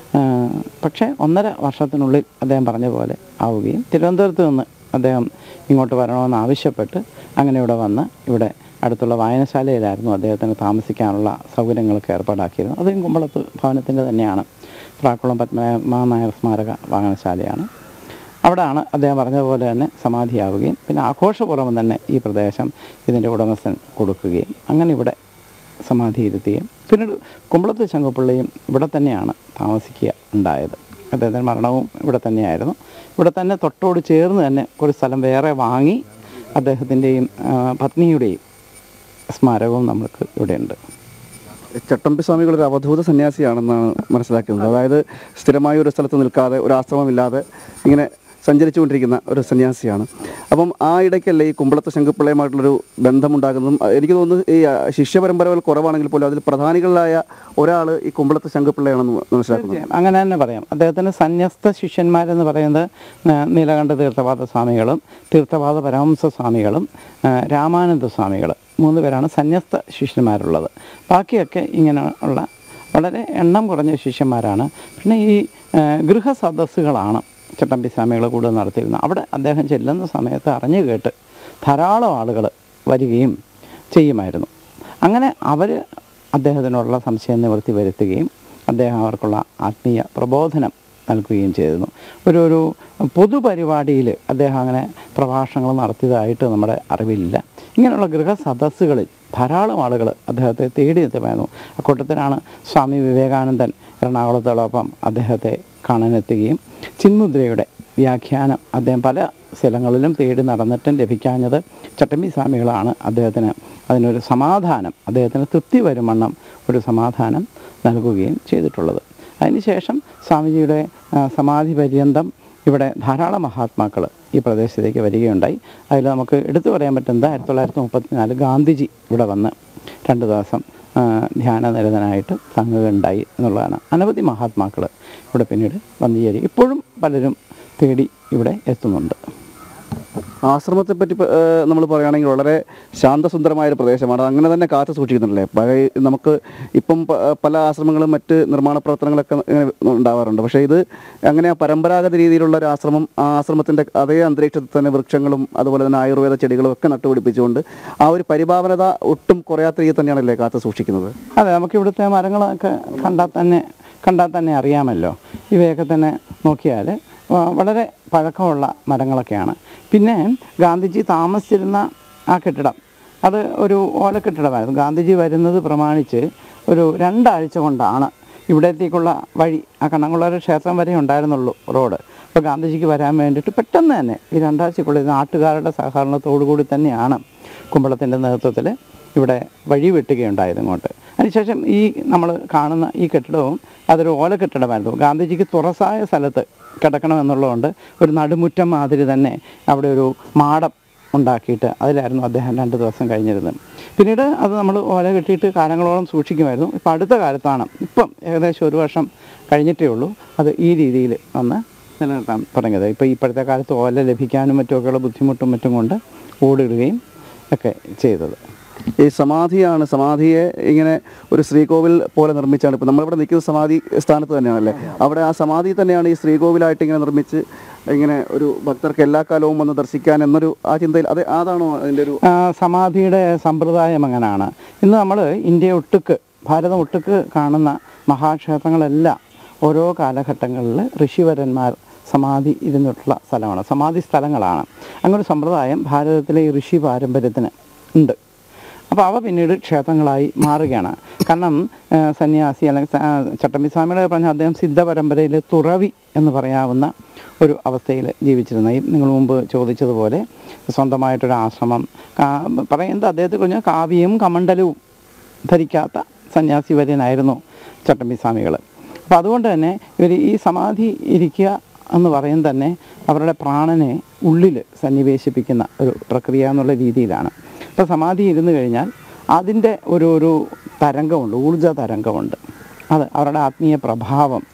പക്ഷേ ഒന്നര വർഷത്തിനുള്ളിൽ അദ്ദേഹം പറഞ്ഞ പോലെ ആവുകയും തിരുവനന്തപുരത്ത് നിന്ന് അദ്ദേഹം ഇങ്ങോട്ട് വരണമെന്ന് ആവശ്യപ്പെട്ട് അങ്ങനെ ഇവിടെ വന്ന് ഇവിടെ അടുത്തുള്ള വായനശാലയിലായിരുന്നു അദ്ദേഹത്തിന് താമസിക്കാനുള്ള സൗകര്യങ്ങളൊക്കെ ഏർപ്പാടാക്കിയിരുന്നത്. അതും കുമ്പളത്ത് ഭവനത്തിൻ്റെ തന്നെയാണ്. പ്രാക്കുളം പത്മനാഭ നായർ സ്മാരക വായനശാലയാണ്. അവിടെയാണ് അദ്ദേഹം പറഞ്ഞതുപോലെ തന്നെ സമാധിയാവുകയും പിന്നെ ആഘോഷപൂർവ്വം തന്നെ ഈ പ്രദേശം ഇതിൻ്റെ ഉടമസ്ഥൻ കൊടുക്കുകയും അങ്ങനെ ഇവിടെ സമാധിയിരുത്തുകയും പിന്നീട് കുമ്പളത്ത് ശങ്കുപിള്ളയും ഇവിടെ തന്നെയാണ് താമസിക്കുക ഉണ്ടായത്. അദ്ദേഹത്തിൻ്റെ മരണവും ഇവിടെ തന്നെയായിരുന്നു. ഇവിടെ തന്നെ തൊട്ടോട് ചേർന്ന് തന്നെ ഒരു സ്ഥലം വേറെ വാങ്ങി അദ്ദേഹത്തിൻ്റെയും പത്നിയുടെയും സ്മാരകവും നമുക്ക് ഇവിടെയുണ്ട്. ചട്ടമ്പി സ്വാമികൾ ഒരു അവധൂത സന്യാസിയാണെന്നാണ് മനസ്സിലാക്കുന്നത്. അതായത് സ്ഥിരമായ ഒരു സ്ഥലത്ത് നിൽക്കാതെ ഒരു ആശ്രമമില്ലാതെ ഇങ്ങനെ സഞ്ചരിച്ചുകൊണ്ടിരിക്കുന്ന ഒരു സന്യാസിയാണ്. അപ്പം ആ ഇടയ്ക്കല്ലേ ഈ കുമ്പളത്ത് ശങ്കുപിള്ളയുമായിട്ടുള്ളൊരു ബന്ധമുണ്ടാകുന്നതും. എനിക്ക് തോന്നുന്നു ഈ ശിഷ്യപരമ്പരകൾ കുറവാണെങ്കിൽ പോലും അതിൽ പ്രധാനികളായ ഒരാൾ ഈ കുമ്പളത്ത് ശങ്കുപിള്ളയാണെന്ന് മനസ്സിലാക്കുന്നത്. അങ്ങനെ തന്നെ പറയാം. അദ്ദേഹത്തിന് സന്യസ്ത ശിഷ്യന്മാരെന്ന് പറയുന്നത് നീലകണ്ഠ തീർത്ഥപാദ സ്വാമികളും തീർത്ഥപാദ പരമഹംസ സ്വാമികളും രാമാനന്ദ സ്വാമികൾ മൂന്ന് പേരാണ് സന്യസ്ത ശിഷ്യന്മാരുള്ളത്. ബാക്കിയൊക്കെ ഇങ്ങനെ ഉള്ള വളരെ എണ്ണം കുറഞ്ഞ ശിഷ്യന്മാരാണ്. പിന്നെ ഈ ഗൃഹസദസ്സുകളാണ് ചട്ടമ്പി സ്വാമികൾ കൂടുതൽ നടത്തിയിരുന്നത്. അവിടെ അദ്ദേഹം ചെല്ലുന്ന സമയത്ത് അറിഞ്ഞു കേട്ട് ധാരാളം ആളുകൾ വരികയും ചെയ്യുമായിരുന്നു. അങ്ങനെ അവർ അദ്ദേഹത്തിനുള്ള സംശയം നിവൃത്തി വരുത്തുകയും അദ്ദേഹം അവർക്കുള്ള ആത്മീയ പ്രബോധനം നൽകുകയും ചെയ്തിരുന്നു. ഒരു ഒരു പൊതുപരിപാടിയിൽ അദ്ദേഹം അങ്ങനെ പ്രഭാഷണങ്ങൾ നടത്തിയതായിട്ട് നമ്മുടെ അറിവില്ല. ഇങ്ങനെയുള്ള ഗൃഹസദസ്സുകളിൽ ധാരാളം ആളുകൾ അദ്ദേഹത്തെ തേടി എത്തുമായിരുന്നു. അക്കൂട്ടത്തിലാണ് സ്വാമി വിവേകാനന്ദൻ എറണാകുളത്തോടൊപ്പം അദ്ദേഹത്തെ കാണാനെത്തുകയും ചിന്മുദ്രയുടെ വ്യാഖ്യാനം അദ്ദേഹം പല സ്ഥലങ്ങളിലും തേടി നടന്നിട്ടും ലഭിക്കാഞ്ഞത് ചട്ടമ്പി സ്വാമികളാണ് അദ്ദേഹത്തിന് അതിനൊരു സമാധാനം, അദ്ദേഹത്തിന് തൃപ്തി വരുമണ്ണം ഒരു സമാധാനം നൽകുകയും ചെയ്തിട്ടുള്ളത്. അതിനുശേഷം സ്വാമിജിയുടെ സമാധി പര്യന്തം ഇവിടെ ധാരാളം മഹാത്മാക്കൾ ഈ പ്രദേശത്തേക്ക് വരികയുണ്ടായി. അതിൽ നമുക്ക് എടുത്തു പറയാൻ പറ്റുന്നത് ആയിരത്തി തൊള്ളായിരത്തി മുപ്പത്തി നാല് ഗാന്ധിജി ഇവിടെ വന്ന് രണ്ട് ദിവസം ധ്യാനനിരതനായിട്ട് തങ്ങുകയുണ്ടായി എന്നുള്ളതാണ്. അനവധി മഹാത്മാക്കൾ ഇവിടെ പിന്നീട് വന്നു ചേരി ഇപ്പോഴും പലരും തേടി ഇവിടെ എത്തുന്നുണ്ട്. ആശ്രമത്തെപ്പറ്റി നമ്മൾ പറയുകയാണെങ്കിൽ വളരെ ശാന്തസുന്ദരമായൊരു പ്രദേശമാണ്. അങ്ങനെ തന്നെ കാത്തു സൂക്ഷിക്കുന്നുണ്ടല്ലേ. പഴയ നമുക്ക് ഇപ്പം പല ആശ്രമങ്ങളും മറ്റ് നിർമ്മാണ പ്രവർത്തനങ്ങളൊക്കെ ഉണ്ടാവാറുണ്ട്. പക്ഷേ ഇത് അങ്ങനെ പരമ്പരാഗത രീതിയിലുള്ള ഒരു ആശ്രമം, ആ ആശ്രമത്തിൻ്റെ അതേ അന്തരീക്ഷത്തിൽ തന്നെ വൃക്ഷങ്ങളും അതുപോലെ തന്നെ ആയുർവേദ ചെടികളും ഒക്കെ നട്ടുപിടിപ്പിച്ചുകൊണ്ട് ആ ഒരു പരിപാവനത ഒട്ടും കുറയാത്ത രീതിയിൽ തന്നെയാണല്ലേ കാത്തു സൂക്ഷിക്കുന്നത്. അതെ, നമുക്ക് ഇവിടുത്തെ മരങ്ങളൊക്കെ കണ്ടാൽ തന്നെ കണ്ടാൽ തന്നെ അറിയാമല്ലോ. ഇവയൊക്കെ തന്നെ നോക്കിയാൽ വളരെ പഴക്കമുള്ള മരങ്ങളൊക്കെയാണ്. പിന്നെ ഗാന്ധിജി താമസിച്ചിരുന്ന ആ കെട്ടിടം അത് ഒരു ഓലക്കെട്ടിടമായിരുന്നു. ഗാന്ധിജി വരുന്നത് പ്രമാണിച്ച് ഒരു രണ്ടാഴ്ച കൊണ്ടാണ് ഇവിടത്തേക്കുള്ള വഴി, ആ കണ്ണംകുളർ ക്ഷേത്രം വരെ ഉണ്ടായിരുന്നുള്ളൂ റോഡ്. അപ്പോൾ ഗാന്ധിജിക്ക് വരാൻ വേണ്ടിയിട്ട് പെട്ടെന്ന് തന്നെ ഈ രണ്ടാഴ്ചക്കുള്ളിൽ നാട്ടുകാരുടെ സഹകരണത്തോടു കൂടി തന്നെയാണ് കുമ്പളത്തിൻ്റെ നേതൃത്വത്തിൽ ഇവിടെ വഴി വെട്ടുകയുണ്ടായത് ഇങ്ങോട്ട്. അതിനുശേഷം ഈ നമ്മൾ കാണുന്ന ഈ കെട്ടിടവും അതൊരു ഓല കെട്ടിടമായിരുന്നു. ഗാന്ധിജിക്ക് തുറസായ സ്ഥലത്ത് കിടക്കണമെന്നുള്ളതുകൊണ്ട് ഒരു നടുമുറ്റം മാതിരി തന്നെ അവിടെ ഒരു മാടം ഉണ്ടാക്കിയിട്ട് അതിലായിരുന്നു അദ്ദേഹം രണ്ട് ദിവസം കഴിഞ്ഞിരുന്നത്. പിന്നീട് അത് നമ്മൾ ഓല കെട്ടിയിട്ട് കാലങ്ങളോളം സൂക്ഷിക്കുമായിരുന്നു. ഇപ്പം അടുത്ത കാലത്താണ്, ഇപ്പം ഏകദേശം ഒരു വർഷം കഴിഞ്ഞിട്ടേ ഉള്ളൂ, അത് ഈ രീതിയിൽ വന്ന് നിലനിർത്താൻ തുടങ്ങിയത്. ഇപ്പോൾ ഇപ്പോഴത്തെ കാലത്ത് ഓല ലഭിക്കാനും മറ്റുമൊക്കെയുള്ള ബുദ്ധിമുട്ടും മറ്റും കൊണ്ട് ഓടിടുകയും ഒക്കെ ചെയ്തത്. ഈ സമാധിയാണ്, സമാധിയെ ഇങ്ങനെ ഒരു ശ്രീകോവിൽ പോലെ നിർമ്മിച്ചാണ്. ഇപ്പോൾ നമ്മളിവിടെ നിൽക്കുന്ന സമാധി സ്ഥാനത്ത് തന്നെയാണല്ലേ, അവിടെ ആ സമാധി തന്നെയാണ് ഈ ശ്രീകോവിലായിട്ട് ഇങ്ങനെ നിർമ്മിച്ച് ഇങ്ങനെ ഒരു ഭക്തർക്ക് എല്ലാ കാലവും വന്ന് ദർശിക്കാൻ എന്നൊരു ആ ചിന്തയിൽ അത് അതാണോ അതിൻ്റെ ഒരു സമാധിയുടെ സമ്പ്രദായം? അങ്ങനെയാണ്. ഇന്ന് നമ്മൾ ഇന്ത്യ ഒട്ടുക്ക്, ഭാരതം ഒട്ടുക്ക് കാണുന്ന മഹാക്ഷേത്രങ്ങളെല്ലാം ഓരോ കാലഘട്ടങ്ങളിൽ ഋഷിവരന്മാർ സമാധി ഇരുന്നിട്ടുള്ള സ്ഥലമാണ്, സമാധി സ്ഥലങ്ങളാണ്. അങ്ങനൊരു സമ്പ്രദായം ഭാരതത്തിലെ ഈ ഋഷി പാരമ്പര്യത്തിന് ഉണ്ട്. അപ്പോൾ അവ പിന്നീട് ക്ഷേത്രങ്ങളായി മാറുകയാണ്. കാരണം സന്യാസി അല്ലെങ്കിൽ ചട്ടമ്പി സ്വാമിയുടെ പറഞ്ഞ അദ്ദേഹം സിദ്ധ പരമ്പരയിൽ തുറവി എന്ന് പറയാവുന്ന ഒരു അവസ്ഥയിൽ ജീവിച്ചിരുന്ന, ഈ നിങ്ങൾ മുമ്പ് ചോദിച്ചതുപോലെ സ്വന്തമായിട്ടൊരു ആശ്രമം പറയുന്നത് അദ്ദേഹത്തെ കുറിച്ച് കാവ്യവും കമണ്ഡലവും ധരിക്കാത്ത സന്യാസി വര്യനായിരുന്നു ചട്ടമ്പി സ്വാമികൾ. അപ്പോൾ അതുകൊണ്ട് തന്നെ ഇവർ ഈ സമാധി ഇരിക്കുക എന്ന് പറയുന്നത് തന്നെ അവരുടെ പ്രാണനെ ഉള്ളിൽ സന്നിവേശിപ്പിക്കുന്ന ഒരു പ്രക്രിയ എന്നുള്ള രീതിയിലാണ്. ഇപ്പോൾ സമാധി ഇരുന്ന് കഴിഞ്ഞാൽ അതിൻ്റെ ഒരു ഒരു തരംഗമുണ്ട്, ഊർജ തരംഗമുണ്ട്. അത് അവരുടെ ആത്മീയ പ്രഭാവം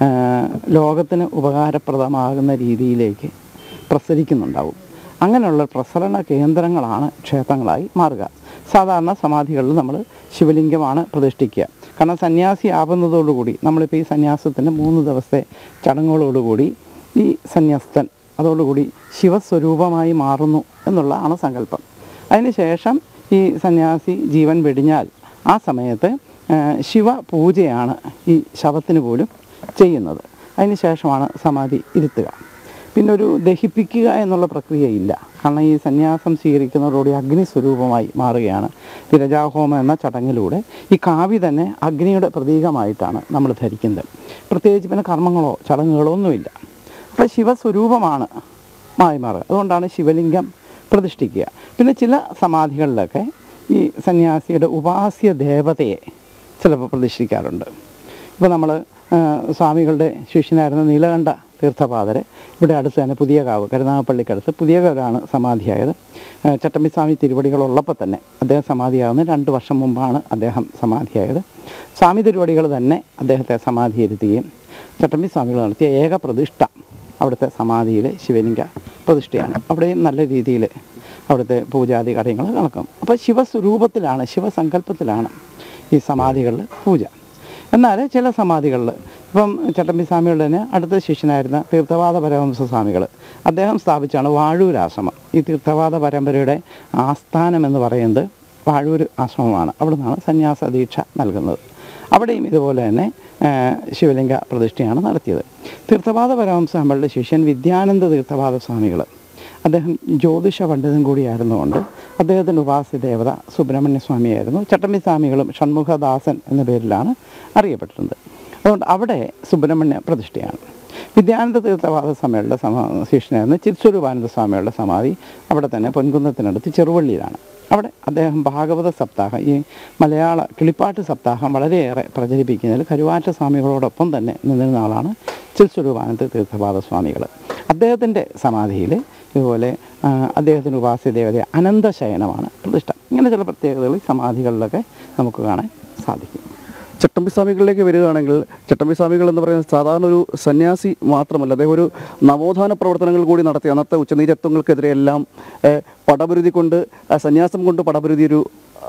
ലോകത്തിന് ഉപകാരപ്രദമാകുന്ന രീതിയിലേക്ക് പ്രസരിക്കുന്നുണ്ടാവും. അങ്ങനെയുള്ള പ്രസരണ കേന്ദ്രങ്ങളാണ് ക്ഷേത്രങ്ങളായി മാറുക. സാധാരണ സമാധികളിൽ നമ്മൾ ശിവലിംഗമാണ് പ്രതിഷ്ഠിക്കുക. കാരണം സന്യാസി ആവുന്നതോടുകൂടി നമ്മളിപ്പോൾ ഈ സന്യാസത്തിൻ്റെ മൂന്ന് ദിവസത്തെ ചടങ്ങുകളോടുകൂടി ഈ സന്യസ്തൻ അതോടുകൂടി ശിവസ്വരൂപമായി മാറുന്നു എന്നുള്ളതാണ് സങ്കല്പം. അതിനുശേഷം ഈ സന്യാസി ജീവൻ വെടിഞ്ഞാൽ ആ സമയത്ത് ശിവ പൂജയാണ് ഈ ശവത്തിന് പോലും ചെയ്യുന്നത്. അതിന് ശേഷമാണ് സമാധി ഇരുത്തുക. പിന്നെ ഒരു ദഹിപ്പിക്കുക എന്നുള്ള പ്രക്രിയ ഇല്ല. കാരണം ഈ സന്യാസം സ്വീകരിക്കുന്നതോടുകൂടി അഗ്നിസ്വരൂപമായി മാറുകയാണ്. വിരജാഹോമം എന്ന ചടങ്ങിലൂടെ ഈ കാവി തന്നെ അഗ്നിയുടെ പ്രതീകമായിട്ടാണ് നമ്മൾ ധരിക്കുന്നത്. പ്രത്യേകിച്ച് പിന്നെ കർമ്മങ്ങളോ ചടങ്ങുകളോ ഒന്നുമില്ല. അപ്പോൾ ശിവസ്വരൂപമാണ് മായി മാറുക. അതുകൊണ്ടാണ് ശിവലിംഗം പ്രതിഷ്ഠിക്കുക. പിന്നെ ചില സമാധികളിലൊക്കെ ഈ സന്യാസിയുടെ ഉപാസ്യ ദേവതയെ ചിലപ്പോൾ പ്രതിഷ്ഠിക്കാറുണ്ട്. ഇപ്പോൾ നമ്മൾ സ്വാമികളുടെ ശിഷ്യനായിരുന്ന നീലകണ്ഠ തീർത്ഥപാദരെ ഇവിടെ അടുത്ത് തന്നെ പുതിയ കാവ് കരുനാഗപ്പള്ളിക്കടുത്ത് പുതിയ കാവിലാണ് സമാധിയായത്. ചട്ടമ്പിസ്വാമി തിരുവടികളുള്ളപ്പോൾ തന്നെ അദ്ദേഹം സമാധിയാകുന്ന രണ്ട് വർഷം മുമ്പാണ് അദ്ദേഹം സമാധിയായത്. സ്വാമി തിരുവടികൾ തന്നെ അദ്ദേഹത്തെ സമാധിയിരുത്തുകയും ചട്ടമ്പിസ്വാമികൾ നടത്തിയ ഏക പ്രതിഷ്ഠ അവിടുത്തെ സമാധിയിൽ ശിവലിംഗ പ്രതിഷ്ഠയാണ്. അവിടെയും നല്ല രീതിയിൽ അവിടുത്തെ പൂജാതി കാര്യങ്ങൾ നടക്കും. അപ്പോൾ ശിവസ്വരൂപത്തിലാണ് ശിവസങ്കല്പത്തിലാണ് ഈ സമാധികളിൽ പൂജ. എന്നാൽ ചില സമാധികളിൽ ഇപ്പം ചട്ടമ്പിസ്വാമികളുടെ തന്നെ അടുത്ത ശിഷ്യനായിരുന്ന തീർത്ഥവാദ പരമഹംസ സ്വാമികൾ അദ്ദേഹം സ്ഥാപിച്ചാണ് വാഴൂർ ആശ്രമം. ഈ തീർത്ഥവാദ പരമ്പരയുടെ ആസ്ഥാനം എന്ന് പറയുന്നത് വാഴൂർ ആശ്രമമാണ്. അവിടെ നിന്നാണ് സന്യാസ ദീക്ഷ നൽകുന്നത്. അവിടെയും ഇതുപോലെ തന്നെ ശിവലിംഗ പ്രതിഷ്ഠയാണ് നടത്തിയത്. തീർത്ഥവാദ പരമഹംസ സ്വാമികളുടെ ശിഷ്യൻ വിദ്യാനന്ദ തീർത്ഥവാദ സ്വാമികൾ അദ്ദേഹം ജ്യോതിഷ പണ്ഡിതൻ കൂടിയായിരുന്നുകൊണ്ട് അദ്ദേഹത്തിൻ്റെ ഉപാസ്യ ദേവത സുബ്രഹ്മണ്യ സ്വാമിയായിരുന്നു. ചട്ടമ്പിസ്വാമികളും ഷൺമുഖദാസൻ എന്ന പേരിലാണ് അറിയപ്പെട്ടിരുന്നത്. അതുകൊണ്ട് അവിടെ സുബ്രഹ്മണ്യ പ്രതിഷ്ഠയാണ്. വിദ്യാനന്ദ തീർത്ഥവാദ സ്വാമികളുടെ സമ ശിഷ്യനായിരുന്ന ചിത്സ്വരൂപാനന്ദ സ്വാമികളുടെ സമാധി അവിടെ തന്നെ പൊൻകുന്നത്തിനടുത്ത് ചെറുവള്ളിയിലാണ്. അവിടെ അദ്ദേഹം ഭാഗവത സപ്താഹം ഈ മലയാള കിളിപ്പാട്ട് സപ്താഹം വളരെയേറെ പ്രചരിപ്പിക്കുന്നതിൽ കരുവാറ്റ സ്വാമികളോടൊപ്പം തന്നെ നിന്നിരുന്ന ആളാണ് ചിത്സ്വരൂപാനന്ദ തീർത്ഥവാദ സ്വാമികൾ. അദ്ദേഹത്തിൻ്റെ സമാധിയിൽ ഇതുപോലെ അദ്ദേഹത്തിൻ്റെ ഉപാസ്യ ദേവത അനന്തശയനമാണ് പ്രതിഷ്ഠ. ഇങ്ങനെ ചില പ്രത്യേകതകൾ സമാധികളിലൊക്കെ നമുക്ക് കാണാൻ സാധിക്കും. ചട്ടമ്പിസ്വാമികളിലേക്ക് വരികയാണെങ്കിൽ ചട്ടമ്പിസ്വാമികൾ എന്ന് പറയുന്നത് സാധാരണ ഒരു സന്യാസി മാത്രമല്ല, അദ്ദേഹം ഒരു നവോത്ഥാന പ്രവർത്തനങ്ങൾ കൂടി നടത്തി. അന്നത്തെ ഉച്ചനീചത്വങ്ങൾക്കെതിരെയെല്ലാം പടപുരുതി കൊണ്ട് സന്യാസം കൊണ്ട് പടപുരുതി ഒരു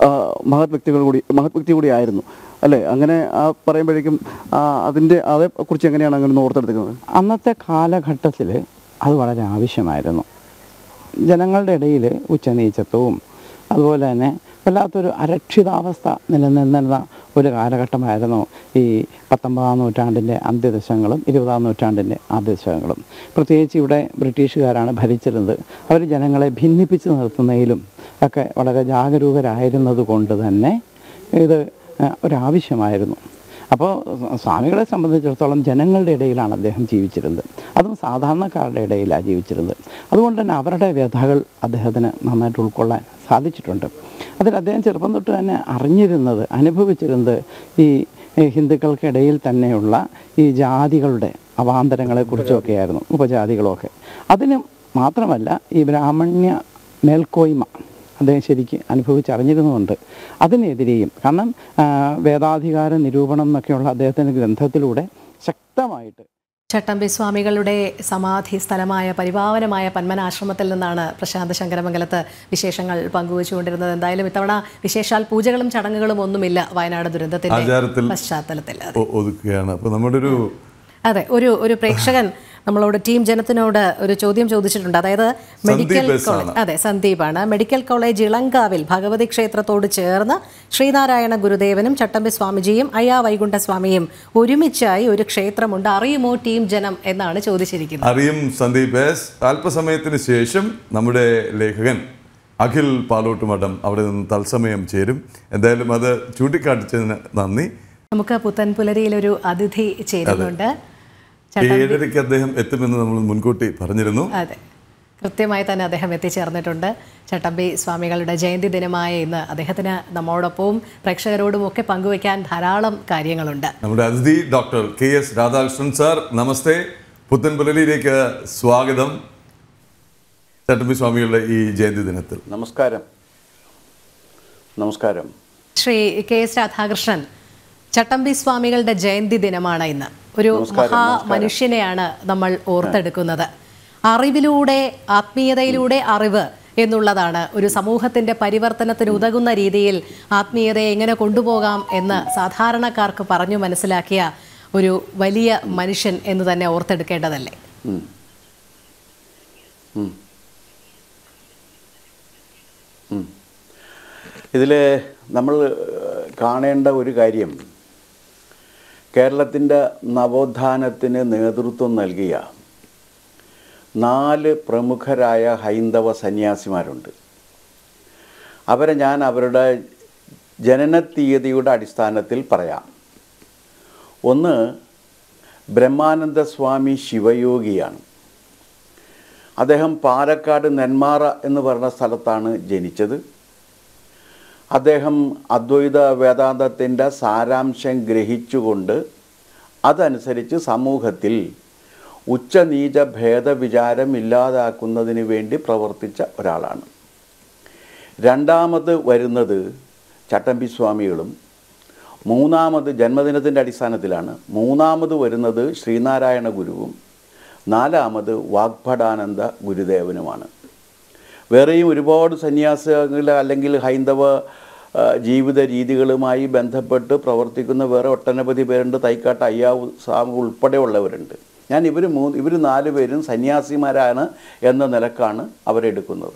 മഹത് വ്യക്തികൾ കൂടി മഹത് വ്യക്തി കൂടി ആയിരുന്നു അല്ലേ? അങ്ങനെ ആ പറയുമ്പോഴേക്കും അതിൻ്റെ അതേക്കുറിച്ച് എങ്ങനെയാണ് അങ്ങനെ ഓർത്തെടുക്കുന്നത്? അന്നത്തെ കാലഘട്ടത്തിൽ അത് വളരെ ആവശ്യമായിരുന്നു. ജനങ്ങളുടെ ഇടയിൽ ഉച്ചനീചത്വവും അതുപോലെ തന്നെ വല്ലാത്തൊരു അരക്ഷിതാവസ്ഥ നിലനിന്നിരുന്ന ഒരു കാലഘട്ടമായിരുന്നു ഈ പത്തൊമ്പതാം നൂറ്റാണ്ടിൻ്റെ അന്ത്യദശകങ്ങളും ഇരുപതാം നൂറ്റാണ്ടിൻ്റെ ആദ്യദശകങ്ങളും. പ്രത്യേകിച്ച് ഇവിടെ ബ്രിട്ടീഷുകാരാണ് ഭരിച്ചിരുന്നത്. അവർ ജനങ്ങളെ ഭിന്നിപ്പിച്ച് നിർത്തുന്നതിലും ഒക്കെ വളരെ ജാഗരൂകരായിരുന്നത് കൊണ്ട് തന്നെ ഇത് ഒരാവശ്യമായിരുന്നു. അപ്പോൾ സ്വാമികളെ സംബന്ധിച്ചിടത്തോളം ജനങ്ങളുടെ ഇടയിലാണ് അദ്ദേഹം ജീവിച്ചിരുന്നത്. അതും സാധാരണക്കാരുടെ ഇടയിലാണ് ജീവിച്ചിരുന്നത്. അതുകൊണ്ട് തന്നെ അവരുടെ വ്യഥകൾ അദ്ദേഹത്തിന് നന്നായിട്ട് ഉൾക്കൊള്ളാൻ സാധിച്ചിട്ടുണ്ട്. അതിൽ അദ്ദേഹം ചെറുപ്പം തൊട്ട് തന്നെ അറിഞ്ഞിരുന്നത് അനുഭവിച്ചിരുന്നത് ഈ ഹിന്ദുക്കൾക്കിടയിൽ തന്നെയുള്ള ഈ ജാതികളുടെ അവാന്തരങ്ങളെക്കുറിച്ചൊക്കെ ആയിരുന്നു, ഉപജാതികളൊക്കെ. അതിന് മാത്രമല്ല ഈ ബ്രാഹ്മണ്യ മേൽക്കോയ്മ അദ്ദേഹം ശരിക്കും അനുഭവിച്ചറിഞ്ഞിരുന്നുകൊണ്ട് അതിനെതിരെയും, കാരണം വേദാധികാര നിരൂപണം എന്നൊക്കെയുള്ള അദ്ദേഹത്തിൻ്റെ ഗ്രന്ഥത്തിലൂടെ ശക്തമായിട്ട്. ചട്ടമ്പി സ്വാമികളുടെ സമാധി സ്ഥലമായ പരിപാവനമായ പന്മനാശ്രമത്തിൽ നിന്നാണ് പ്രശാന്ത് ശങ്കരമംഗലത്ത് വിശേഷങ്ങൾ പങ്കുവച്ചുകൊണ്ടിരുന്നത്. എന്തായാലും ഇത്തവണ വിശേഷാൽ പൂജകളും ചടങ്ങുകളും ഒന്നുമില്ല വയനാട് ദുരന്തത്തിന്റെ പശ്ചാത്തലത്തിൽ ഒതുക്കുകയാണ്. അപ്പോൾ നമ്മുടെ ഒരു അതെ ഒരു ഒരു പ്രേക്ഷകൻ നമ്മളോട് ടീം ജനത്തിനോട് ഒരു ചോദ്യം ചോദിച്ചിട്ടുണ്ട്. അതായത് മെഡിക്കൽ കോളേജ് അതെ സന്ദീപാണ് മെഡിക്കൽ കോളേജ് ഇളങ്കാവിൽ ഭഗവതി ക്ഷേത്രത്തോട് ചേർന്ന് ശ്രീനാരായണ ഗുരുദേവനും ചട്ടമ്പി സ്വാമിജിയും അയ്യാ വൈകുണ്ഠ സ്വാമിയും ഒരുമിച്ചായി ഒരു ക്ഷേത്രമുണ്ട്, അറിയുമോ ടീം ജനം എന്നാണ് ചോദിച്ചിരിക്കുന്നത്. അറിയും സന്ദീപ് എസ്. അല്പസമയത്തിന് ശേഷം നമ്മുടെ ലേഖകൻ അഖിൽ പാലോട്ടുമഠം അവിടെ നിന്ന് തത്സമയം ചേരും. എന്തായാലും അത് ചൂണ്ടിക്കാട്ടിച്ചതിന് നന്ദി. നമുക്ക് പുത്തൻപുലരിയിലൊരു അതിഥി ചേരുന്നുണ്ട്. ഏഴരയ്ക്ക് അദ്ദേഹം എത്തുമെന്ന് നമ്മൾ മുൻകൂട്ടി പറഞ്ഞിരുന്നു. അതെ, കൃത്യമായി തന്നെ അദ്ദേഹം എത്തിച്ചേർന്നിട്ടുണ്ട്. ചട്ടമ്പി സ്വാമികളുടെ ജയന്തി ദിനമായ ഇന്ന് അദ്ദേഹത്തിന് നമ്മോടൊപ്പവും പ്രേക്ഷകരോടും ഒക്കെ പങ്കുവയ്ക്കാൻ ധാരാളം കാര്യങ്ങളുണ്ട്. നമ്മുടെ അതിഥി doctor K S Radhakrishnan sir, നമസ്തേ. പുത്തൻ പുലരിയിലേക്ക് സ്വാഗതം. ചട്ടമ്പി സ്വാമികളുടെ ഈ ജയന്തി ദിനത്തിൽ നമസ്കാരം. നമസ്കാരം. ശ്രീ കെ എസ് രാധാകൃഷ്ണൻ, ചട്ടമ്പി സ്വാമികളുടെ ജയന്തി ദിനമാണ് ഇന്ന്. ഒരു മഹാ മനുഷ്യനെയാണ് നമ്മൾ ഓർത്തെടുക്കുന്നത്. അറിവിലൂടെ, ആത്മീയതയിലൂടെ അറിവ് എന്നുള്ളതാണ് ഒരു സമൂഹത്തിന്റെ പരിവർത്തനത്തിന് ഉതകുന്ന രീതിയിൽ ആത്മീയതയെ എങ്ങനെ കൊണ്ടുപോകാം എന്ന് സാധാരണക്കാർക്ക് പറഞ്ഞു മനസ്സിലാക്കിയ ഒരു വലിയ മനുഷ്യൻ എന്ന് തന്നെ ഓർത്തെടുക്കേണ്ടതല്ലേ? ഇതിൽ നമ്മൾ കാണേണ്ട ഒരു കാര്യം, കേരളത്തിൻ്റെ നവോത്ഥാനത്തിന് നേതൃത്വം നൽകിയ നാല് പ്രമുഖരായ ഹൈന്ദവ സന്യാസിമാരുണ്ട്. അവരെ ഞാൻ അവരുടെ ജനനത്തീയതിയുടെ അടിസ്ഥാനത്തിൽ പറയാം. ഒന്ന് ബ്രഹ്മാനന്ദ സ്വാമി ശിവയോഗിയാണ്. അദ്ദേഹം പാലക്കാട് നെന്മാറ എന്ന് പറഞ്ഞ സ്ഥലത്താണ് ജനിച്ചത്. അദ്ദേഹം അദ്വൈത വേദാന്തത്തിൻ്റെ സാരാംശം ഗ്രഹിച്ചുകൊണ്ട് അതനുസരിച്ച് സമൂഹത്തിൽ ഉച്ചനീച ഭേദവിചാരം ഇല്ലാതാക്കുന്നതിന് വേണ്ടി പ്രവർത്തിച്ച ഒരാളാണ്. രണ്ടാമത് വരുന്നത് ചട്ടമ്പി സ്വാമികളും, മൂന്നാമത് ജന്മദിനത്തിൻ്റെ അടിസ്ഥാനത്തിലാണ്. മൂന്നാമത് വരുന്നത് ശ്രീനാരായണ ഗുരുവും, നാലാമത് വാഗ്ഭടാനന്ദ ഗുരുദേവനുമാണ്. വേറെയും ഒരുപാട് സന്യാസികൾ അല്ലെങ്കിൽ ഹൈന്ദവ ജീവിത രീതികളുമായി ബന്ധപ്പെട്ട് പ്രവർത്തിക്കുന്ന വേറെ ഒട്ടനവധി പേരുണ്ട്. തൈക്കാട്ട് അയ്യാവ് സ്വാമി ഉൾപ്പെടെയുള്ളവരുണ്ട്. ഞാൻ ഇവർ മൂന്ന് ഇവർ നാല് പേരും സന്യാസിമാരാണ് എന്ന നിലക്കാണ് അവരെടുക്കുന്നത്.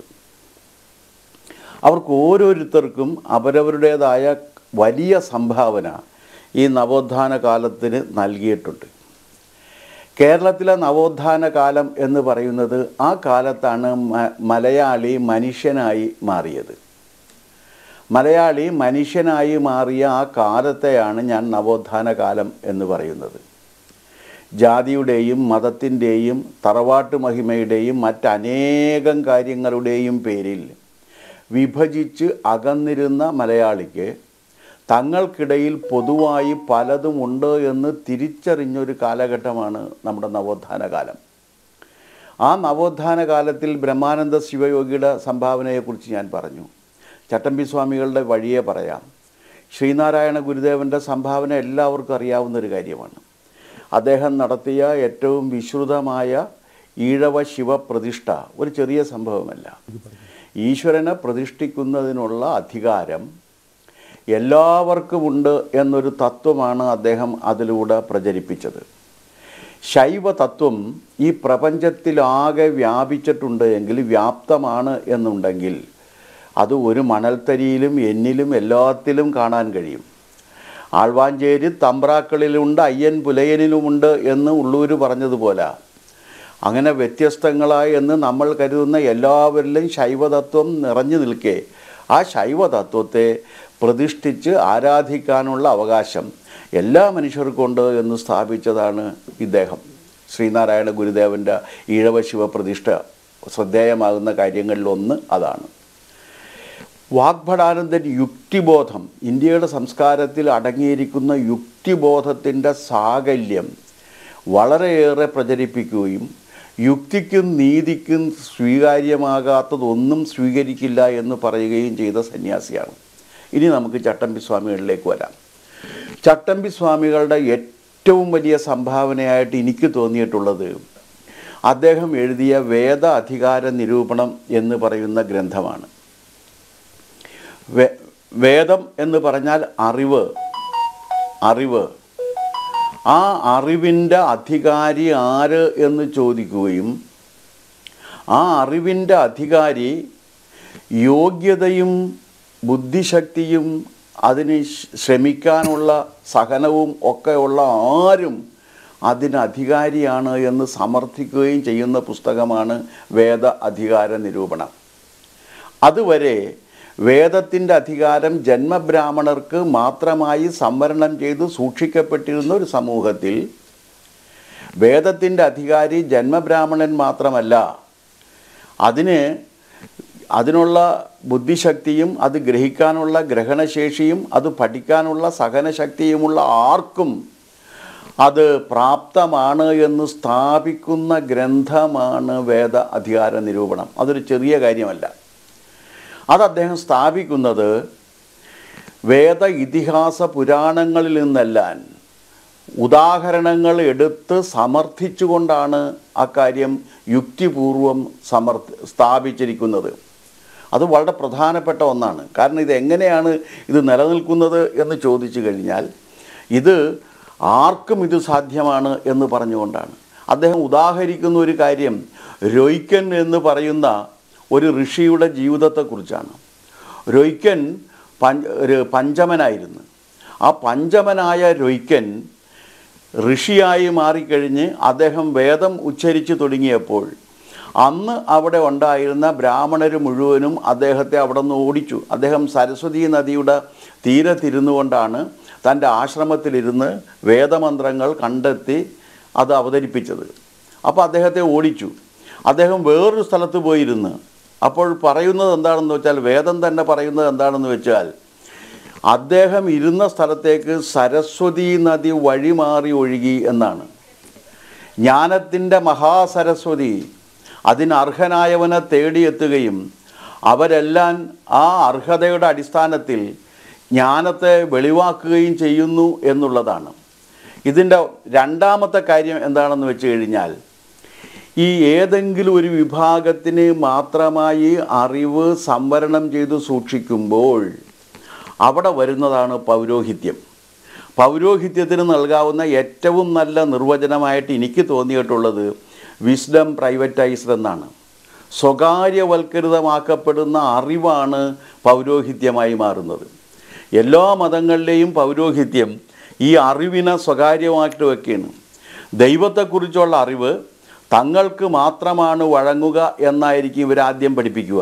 അവർക്ക് ഓരോരുത്തർക്കും അവരവരുടേതായ വലിയ സംഭാവന ഈ നവോത്ഥാന കാലത്തിന് നൽകിയിട്ടുണ്ട്. കേരളത്തിലെ നവോത്ഥാന കാലം എന്ന് പറയുന്നത് ആ കാലത്താണ് മലയാളി മനുഷ്യനായി മാറിയത്. മലയാളി മനുഷ്യനായി മാറിയ ആ കാലത്തെയാണ് ഞാൻ നവോത്ഥാന കാലം എന്ന് പറയുന്നത്. ജാതിയുടെയും മതത്തിൻ്റെയും തറവാട്ട് മഹിമയുടെയും മറ്റനേകം കാര്യങ്ങളുടെയും പേരിൽ വിഭജിച്ച് അകന്നിരുന്ന മലയാളിക്ക് തങ്ങൾക്കിടയിൽ പൊതുവായി പലതുമുണ്ട് എന്ന് തിരിച്ചറിഞ്ഞൊരു കാലഘട്ടമാണ് നമ്മുടെ നവോത്ഥാന കാലം. ആ നവോത്ഥാന കാലത്തിൽ ബ്രഹ്മാനന്ദ ശിവയോഗിയുടെ സംഭാവനയെക്കുറിച്ച് ഞാൻ പറഞ്ഞു. ചട്ടമ്പി സ്വാമികളുടെ വഴിയെ പറയാം. ശ്രീനാരായണ ഗുരുദേവൻ്റെ സംഭാവന എല്ലാവർക്കും അറിയാവുന്നൊരു കാര്യമാണ്. അദ്ദേഹം നടത്തിയ ഏറ്റവും വിശ്രുതമായ ഈഴവ ശിവപ്രതിഷ്ഠ ഒരു ചെറിയ സംഭവമല്ല. ഈശ്വരനെ പ്രതിഷ്ഠിക്കുന്നതിനുള്ള അധികാരം എല്ലാവർക്കുമുണ്ട് എന്നൊരു തത്വമാണ് അദ്ദേഹം അതിലൂടെ പ്രചരിപ്പിച്ചത്. ശൈവ തത്വം ഈ പ്രപഞ്ചത്തിലാകെ വ്യാപിച്ചിട്ടുണ്ട് എങ്കിൽ, വ്യാപ്തമാണ് എന്നുണ്ടെങ്കിൽ അത് ഒരു മണൽത്തരിയിലും എന്നിലും എല്ലാത്തിലും കാണാൻ കഴിയും. ആൾവാഞ്ചേരി തമ്പ്രാക്കളിലുണ്ട്, അയ്യൻ പുലയനിലുമുണ്ട് എന്ന് ഉള്ളൂർ പറഞ്ഞതുപോലെ അങ്ങനെ വ്യത്യസ്തങ്ങളായി എന്ന് നമ്മൾ കരുതുന്ന എല്ലാവരിലും ശൈവതത്വം നിറഞ്ഞു നിൽക്കെ ആ ശൈവതത്വത്തെ പ്രതിഷ്ഠിച്ച് ആരാധിക്കാനുള്ള അവകാശം എല്ലാ മനുഷ്യർക്കുണ്ട് എന്ന് സ്ഥാപിച്ചതാണ് ഇദ്ദേഹം. ശ്രീനാരായണ ഗുരുദേവൻ്റെ ഈഴവ ശിവപ്രതിഷ്ഠ ശ്രദ്ധേയമാകുന്ന കാര്യങ്ങളിലൊന്ന് അതാണ്. വാഗ്ഭടാനന്ദൻ യുക്തിബോധം, ഇന്ത്യയുടെ സംസ്കാരത്തിൽ അടങ്ങിയിരിക്കുന്ന യുക്തിബോധത്തിൻ്റെ സാകല്യം വളരെയേറെ പ്രചരിപ്പിക്കുകയും യുക്തിക്കും നീതിക്കും സ്വീകാര്യമാകാത്തതൊന്നും സ്വീകരിക്കില്ല എന്ന് പറയുകയും ചെയ്ത സന്യാസിയാണ്. ഇനി നമുക്ക് ചട്ടമ്പി സ്വാമികളിലേക്ക് വരാം. ചട്ടമ്പി സ്വാമികളുടെ ഏറ്റവും വലിയ സംഭാവനയായിട്ട് എനിക്ക് തോന്നിയിട്ടുള്ളത് അദ്ദേഹം എഴുതിയ വേദ അധികാര നിരൂപണം എന്ന് പറയുന്ന ഗ്രന്ഥമാണ്. വേദം എന്ന് പറഞ്ഞാൽ അറിവ്. അറിവ് ആ അറിവിൻ്റെ അധികാരി ആര് എന്ന് ചോദിക്കുകയും ആ അറിവിൻ്റെ അധികാരി യോഗ്യതയും ബുദ്ധിശക്തിയും അതിന് ശ്രമിക്കാനുള്ള സഹനവും ഒക്കെയുള്ള ആരും അതിന് അധികാരിയാണ് എന്ന് സമർത്ഥിക്കുകയും ചെയ്യുന്ന പുസ്തകമാണ് വേദ അധികാര നിരൂപണം. അതുവരെ വേദത്തിൻ്റെ അധികാരം ജന്മബ്രാഹ്മണർക്ക് മാത്രമായി സംവരണം ചെയ്ത് സൂക്ഷിക്കപ്പെട്ടിരുന്ന ഒരു സമൂഹത്തിൽ വേദത്തിൻ്റെ അധികാരി ജന്മബ്രാഹ്മണൻ മാത്രമല്ല, അതിന് അതിനുള്ള ബുദ്ധിശക്തിയും അത് ഗ്രഹിക്കാനുള്ള ഗ്രഹണശേഷിയും അത് പഠിക്കാനുള്ള സഹനശക്തിയുമുള്ള ആർക്കും അത് പ്രാപ്തമാണ് എന്ന് സ്ഥാപിക്കുന്ന ഗ്രന്ഥമാണ് വേദ അധികാര നിരൂപണം. അതൊരു ചെറിയ കാര്യമല്ല. അത് അദ്ദേഹം സ്ഥാപിക്കുന്നത് വേദ ഇതിഹാസ പുരാണങ്ങളിൽ നിന്നെല്ലാം ഉദാഹരണങ്ങൾ എടുത്ത് സമർത്ഥിച്ചുകൊണ്ടാണ് അക്കാര്യം യുക്തിപൂർവം സമർത്ഥ സ്ഥാപിച്ചിരിക്കുന്നത്. അത് വളരെ പ്രധാനപ്പെട്ട ഒന്നാണ്. കാരണം ഇത് എങ്ങനെയാണ് ഇത് നിലനിൽക്കുന്നത് എന്ന് ചോദിച്ചു കഴിഞ്ഞാൽ ഇത് ആർക്കും ഇത് സാധ്യമാണ് എന്ന് പറഞ്ഞുകൊണ്ടാണ്. അദ്ദേഹം ഉദാഹരിക്കുന്ന ഒരു കാര്യം രൊയ്ക്കൻ എന്ന് പറയുന്ന ഒരു ഋഷിയുടെ ജീവിതത്തെക്കുറിച്ചാണ്. രൊയ്ക്കൻ പഞ്ച ഒരു പഞ്ചമനായിരുന്നു. ആ പഞ്ചമനായ രൊയ്ക്കൻ ഋഷിയായി മാറിക്കഴിഞ്ഞ് അദ്ദേഹം വേദം ഉച്ചരിച്ചു തുടങ്ങിയപ്പോൾ അന്ന് അവിടെ ഉണ്ടായിരുന്ന ബ്രാഹ്മണർ മുഴുവനും അദ്ദേഹത്തെ അവിടെ നിന്ന് ഓടിച്ചു. അദ്ദേഹം സരസ്വതി നദിയുടെ തീരത്തിരുന്നു കൊണ്ടാണ് തൻ്റെ ആശ്രമത്തിലിരുന്ന് വേദമന്ത്രങ്ങൾ കണ്ടെത്തി അത് അവതരിപ്പിച്ചത്. അപ്പോൾ അദ്ദേഹത്തെ ഓടിച്ചു. അദ്ദേഹം വേറൊരു സ്ഥലത്ത് പോയിരുന്ന് അപ്പോൾ പറയുന്നത് എന്താണെന്ന് വെച്ചാൽ, വേദം തന്നെ പറയുന്നത് എന്താണെന്ന് വെച്ചാൽ, അദ്ദേഹം ഇരുന്ന സ്ഥലത്തേക്ക് സരസ്വതി നദി വഴിമാറി ഒഴുകി എന്നാണ്. ജ്ഞാനത്തിൻ്റെ മഹാസരസ്വതി അതിനർഹനായവനെ തേടിയെത്തുകയും അവരെല്ലാം ആ അർഹതയുടെ അടിസ്ഥാനത്തിൽ ജ്ഞാനത്തെ വെളിവാക്കുകയും ചെയ്യുന്നു എന്നുള്ളതാണ്. ഇതിൻ്റെ രണ്ടാമത്തെ കാര്യം എന്താണെന്ന് വെച്ച് കഴിഞ്ഞാൽ, ഈ ഏതെങ്കിലും ഒരു വിഭാഗത്തിന് മാത്രമായി അറിവ് സംവരണം ചെയ്ത് സൂക്ഷിക്കുമ്പോൾ അവിടെ വരുന്നതാണ് പൗരോഹിത്യം. പൗരോഹിത്യത്തിന് നൽകാവുന്ന ഏറ്റവും നല്ല നിർവചനമായിട്ട് എനിക്ക് തോന്നിയിട്ടുള്ളത് വിസ്ഡം പ്രൈവറ്റൈസ്ഡ് എന്നാണ്. സ്വകാര്യവൽക്കൃതമാക്കപ്പെടുന്ന അറിവാണ് പൗരോഹിത്യമായി മാറുന്നത്. എല്ലാ മതങ്ങളിലെയും പൗരോഹിത്യം ഈ അറിവിനെ സ്വകാര്യമായിട്ട് വയ്ക്കുകയാണ്. ദൈവത്തെക്കുറിച്ചുള്ള അറിവ് തങ്ങൾക്ക് മാത്രമാണ് വഴങ്ങുക എന്നായിരിക്കും ഇവരാദ്യം പഠിപ്പിക്കുക.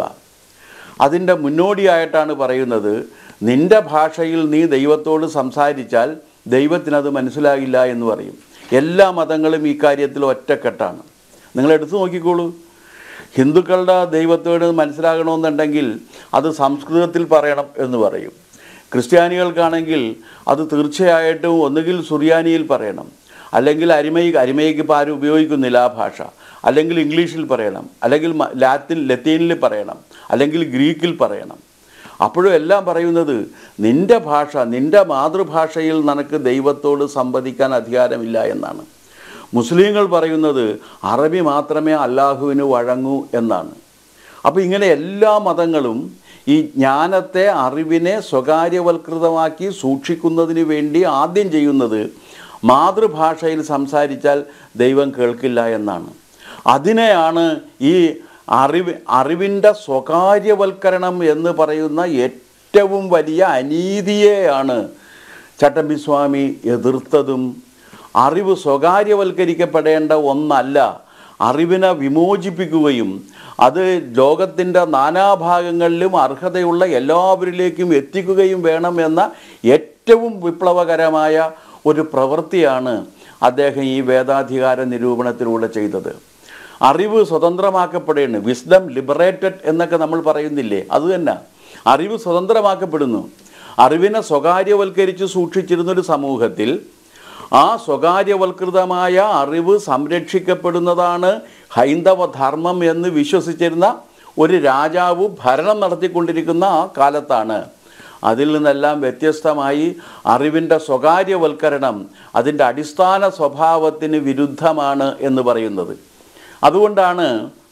അതിൻ്റെ മുന്നോടിയായിട്ടാണ് പറയുന്നത്, നിൻ്റെ ഭാഷയിൽ നീ ദൈവത്തോട് സംസാരിച്ചാൽ ദൈവത്തിനത് മനസ്സിലാകില്ല എന്ന് പറയും. എല്ലാ മതങ്ങളും ഈ കാര്യത്തിൽ ഒറ്റക്കെട്ടാണ്. നിങ്ങളെടുത്ത് നോക്കിക്കോളൂ. ഹിന്ദുക്കളുടെ ദൈവത്തോട് മനസ്സിലാകണമെന്നുണ്ടെങ്കിൽ അത് സംസ്കൃതത്തിൽ പറയണം എന്ന് പറയും. ക്രിസ്ത്യാനികൾക്കാണെങ്കിൽ അത് തീർച്ചയായിട്ടും ഒന്നുകിൽ സുറിയാനിയിൽ പറയണം, അല്ലെങ്കിൽ അരിമയി അരിമയ്ക്ക് ഇപ്പോൾ ആരും ഉപയോഗിക്കുന്നില്ല ആ ഭാഷ, അല്ലെങ്കിൽ ഇംഗ്ലീഷിൽ പറയണം, അല്ലെങ്കിൽ ലാറ്റിൻ ലത്തീനിൽ പറയണം, അല്ലെങ്കിൽ ഗ്രീക്കിൽ പറയണം. അപ്പോഴും എല്ലാം പറയുന്നത് നിൻ്റെ ഭാഷ, നിൻ്റെ മാതൃഭാഷയിൽ നിനക്ക് ദൈവത്തോട് സംവദിക്കാൻ അധികാരമില്ല എന്നാണ്. മുസ്ലിങ്ങൾ പറയുന്നത് അറബി മാത്രമേ അല്ലാഹുവിന് വഴങ്ങൂ എന്നാണ്. അപ്പോൾ ഇങ്ങനെ എല്ലാ മതങ്ങളും ഈ ജ്ഞാനത്തെ, അറിവിനെ സ്വകാര്യവൽകൃതമാക്കി സൂക്ഷിക്കുന്നതിന് വേണ്ടി ആദ്യം ചെയ്യുന്നത് മാതൃഭാഷയിൽ സംസാരിച്ചാൽ ദൈവം കേൾക്കില്ല എന്നാണ്. അതിനെയാണ് ഈ അറിവ് അറിവിൻ്റെ സ്വകാര്യവൽക്കരണം എന്ന് പറയുന്ന ഏറ്റവും വലിയ അനീതിയെയാണ് ചട്ടമ്പിസ്വാമി എതിർത്തതും. അറിവ് സ്വകാര്യവൽക്കരിക്കപ്പെടേണ്ട ഒന്നല്ല, അറിവിനെ വിമോചിപ്പിക്കുകയും അത് ലോകത്തിൻ്റെ നാനാഭാഗങ്ങളിലും അർഹതയുള്ള എല്ലാവരിലേക്കും എത്തിക്കുകയും വേണമെന്ന ഏറ്റവും വിപ്ലവകരമായ ഒരു പ്രവൃത്തിയാണ് അദ്ദേഹം ഈ വേദാധികാര നിരൂപണത്തിലൂടെ ചെയ്തത്. അറിവ് സ്വതന്ത്രമാക്കപ്പെടുകയാണ്. വിസ്ഡം ലിബറേറ്റഡ് എന്നൊക്കെ നമ്മൾ പറയുന്നില്ലേ, അതുതന്നെ. അറിവ് സ്വതന്ത്രമാക്കപ്പെടുന്നു. അറിവിനെ സ്വകാര്യവൽക്കരിച്ച് സൂക്ഷിച്ചിരുന്നൊരു സമൂഹത്തിൽ ആ സ്വകാര്യവൽകൃതമായ അറിവ് സംരക്ഷിക്കപ്പെടുന്നതാണ് ഹൈന്ദവ ധർമ്മം എന്ന് വിശ്വസിച്ചിരുന്ന ഒരു രാജാവ് ഭരണം നടത്തിക്കൊണ്ടിരിക്കുന്ന ആ കാലത്താണ് അതിൽ നിന്നെല്ലാം വ്യത്യസ്തമായി അറിവിൻ്റെ സ്വകാര്യവൽക്കരണം അതിൻ്റെ അടിസ്ഥാന സ്വഭാവത്തിന് വിരുദ്ധമാണ് എന്ന് പറയുന്നത്. അതുകൊണ്ടാണ്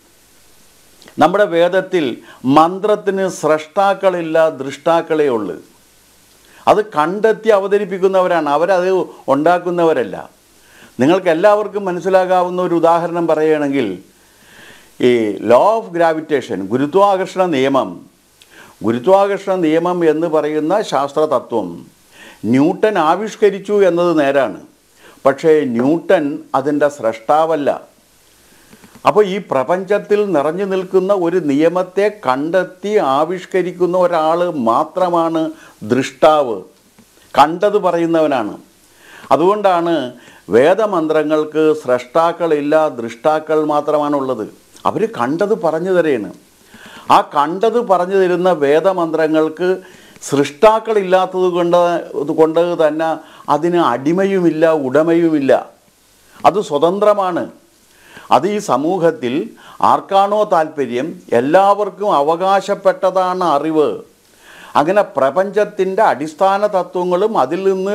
നമ്മുടെ വേദത്തിൽ മന്ത്രത്തിന് സ്രഷ്ടാക്കളില്ല, ദൃഷ്ടാക്കളേ ഉള്ളൂ. അത് കണ്ടെത്തി അവതരിപ്പിക്കുന്നവരാണ്, അവരത് ഉണ്ടാക്കുന്നവരല്ല. നിങ്ങൾക്ക് എല്ലാവർക്കും മനസ്സിലാകാവുന്ന ഒരു ഉദാഹരണം പറയുകയാണെങ്കിൽ, ഈ ലോ ഓഫ് ഗ്രാവിറ്റേഷൻ, ഗുരുത്വാകർഷണ നിയമം ഗുരുത്വാകർഷണ നിയമം എന്ന് പറയുന്ന ശാസ്ത്രതത്വം ന്യൂട്ടൻ ആവിഷ്കരിച്ചു എന്നത് നേരാണ്. പക്ഷേ ന്യൂട്ടൻ അതിൻ്റെ സ്രഷ്ടാവല്ല. അപ്പോൾ ഈ പ്രപഞ്ചത്തിൽ നിറഞ്ഞു നിൽക്കുന്ന ഒരു നിയമത്തെ കണ്ടെത്തി ആവിഷ്കരിക്കുന്ന ഒരാൾ മാത്രമാണ് ദൃഷ്ടാവ്, കണ്ടത് പറയുന്നവനാണ്. അതുകൊണ്ടാണ് വേദമന്ത്രങ്ങൾക്ക് സ്രഷ്ടാക്കളില്ല, ദൃഷ്ടാക്കൾ മാത്രമാണുള്ളത്. അവർ കണ്ടത് പറഞ്ഞു തരുകയാണ്. ആ കണ്ടത് പറഞ്ഞു തരുന്ന വേദമന്ത്രങ്ങൾക്ക് സൃഷ്ടാക്കളില്ലാത്തത് കൊണ്ട് കൊണ്ട് തന്നെ അതിന് അടിമയുമില്ല, ഉടമയുമില്ല. അത് സ്വതന്ത്രമാണ്. അത് ഈ സമൂഹത്തിൽ ആർക്കാണോ താല്പര്യം എല്ലാവർക്കും അവകാശപ്പെട്ടതാണ് അറിവ്. അങ്ങനെ പ്രപഞ്ചത്തിൻ്റെ അടിസ്ഥാന തത്വങ്ങളും അതിൽ നിന്ന്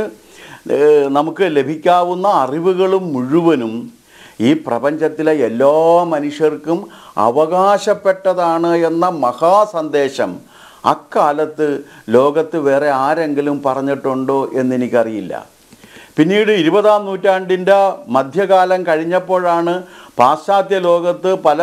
നമുക്ക് ലഭിക്കാവുന്ന അറിവുകളും മുഴുവനും ഈ പ്രപഞ്ചത്തിലെ എല്ലാ മനുഷ്യർക്കും അവകാശപ്പെട്ടതാണ് എന്ന മഹാസന്ദേശം അക്കാലത്ത് ലോകത്ത് വേറെ ആരെങ്കിലും പറഞ്ഞിട്ടുണ്ടോ എന്നെനിക്കറിയില്ല. പിന്നീട് ഇരുപതാം നൂറ്റാണ്ടിൻ്റെ മധ്യകാലം കഴിഞ്ഞപ്പോഴാണ് പാശ്ചാത്യ ലോകത്ത് പല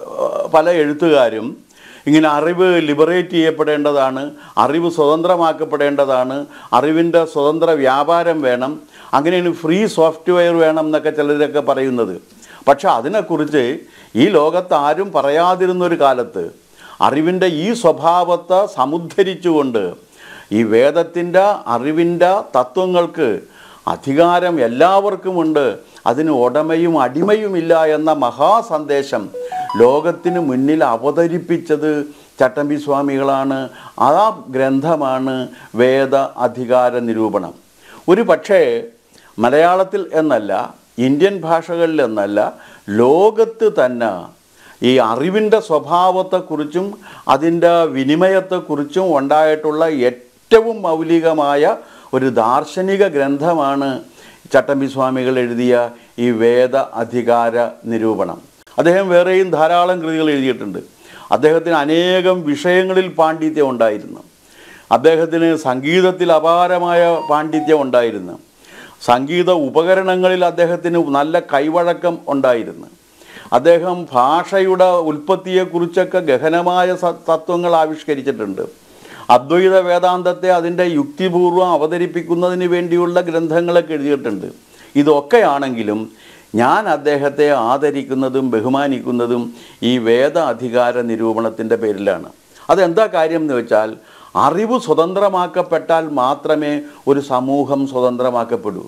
പല എഴുത്തുകാരും ഇങ്ങനെ അറിവ് ലിബറേറ്റ് ചെയ്യപ്പെടേണ്ടതാണ്, അറിവ് സ്വതന്ത്രമാക്കപ്പെടേണ്ടതാണ്, അറിവിൻ്റെ സ്വതന്ത്ര വ്യാപാരം വേണം, അങ്ങനെയാണ് ഫ്രീ സോഫ്റ്റ്വെയർ വേണം എന്നൊക്കെ ചിലരൊക്കെ പറയുന്നത്. പക്ഷെ അതിനെക്കുറിച്ച് ഈ ലോകത്ത് ആരും പറയാതിരുന്നൊരു കാലത്ത് അറിവിൻ്റെ ഈ സ്വഭാവത്തെ സമുദ്ധരിച്ചുകൊണ്ട് ഈ വേദത്തിൻ്റെ അറിവിൻ്റെ തത്വങ്ങൾക്ക് അധികാരം എല്ലാവർക്കുമുണ്ട്, അതിന് ഉടമയും അടിമയുമില്ല എന്ന മഹാസന്ദേശം ലോകത്തിന് മുന്നിൽ അവതരിപ്പിച്ചത് ചട്ടമ്പി സ്വാമികളാണ്. ആ ഗ്രന്ഥമാണ് വേദ അധികാര നിരൂപണം. ഒരു പക്ഷേ മലയാളത്തിൽ എന്നല്ല, ഇന്ത്യൻ ഭാഷകളിൽ എന്നല്ല, ലോകത്ത് തന്നെ ഈ അറിവിൻ്റെ സ്വഭാവത്തെക്കുറിച്ചും അതിൻ്റെ വിനിമയത്തെക്കുറിച്ചും ഉണ്ടായിട്ടുള്ള ഏറ്റവും മൗലികമായ ഒരു ദാർശനിക ഗ്രന്ഥമാണ് ചട്ടമ്പി സ്വാമികൾ എഴുതിയ ഈ വേദ അധികാര നിരൂപണം. അദ്ദേഹം വേറെയും ധാരാളം കൃതികൾ എഴുതിയിട്ടുണ്ട്. അദ്ദേഹത്തിന് അനേകം വിഷയങ്ങളിൽ പാണ്ഡിത്യം ഉണ്ടായിരുന്നു. അദ്ദേഹത്തിന് സംഗീതത്തിൽ അപാരമായ പാണ്ഡിത്യം ഉണ്ടായിരുന്നു. സംഗീത ഉപകരണങ്ങളിൽ അദ്ദേഹത്തിന് നല്ല കൈവഴക്കം ഉണ്ടായിരുന്നു. അദ്ദേഹം ഭാഷയുടെ ഉൽപ്പത്തിയെക്കുറിച്ചൊക്കെ ഗഹനമായ തത്വങ്ങൾ ആവിഷ്കരിച്ചിട്ടുണ്ട്. അദ്വൈത വേദാന്തത്തെ അതിൻ്റെ യുക്തിപൂർവ്വം അവതരിപ്പിക്കുന്നതിന് വേണ്ടിയുള്ള ഗ്രന്ഥങ്ങളൊക്കെ എഴുതിയിട്ടുണ്ട്. ഇതൊക്കെയാണെങ്കിലും ഞാൻ അദ്ദേഹത്തെ ആദരിക്കുന്നതും ബഹുമാനിക്കുന്നതും ഈ വേദ അധികാര നിരൂപണത്തിൻ്റെ പേരിലാണ്. അതെന്താ കാര്യം എന്ന് വെച്ചാൽ, അറിവ് സ്വതന്ത്രമാക്കപ്പെട്ടാൽ മാത്രമേ ഒരു സമൂഹം സ്വതന്ത്രമാക്കപ്പെടൂ.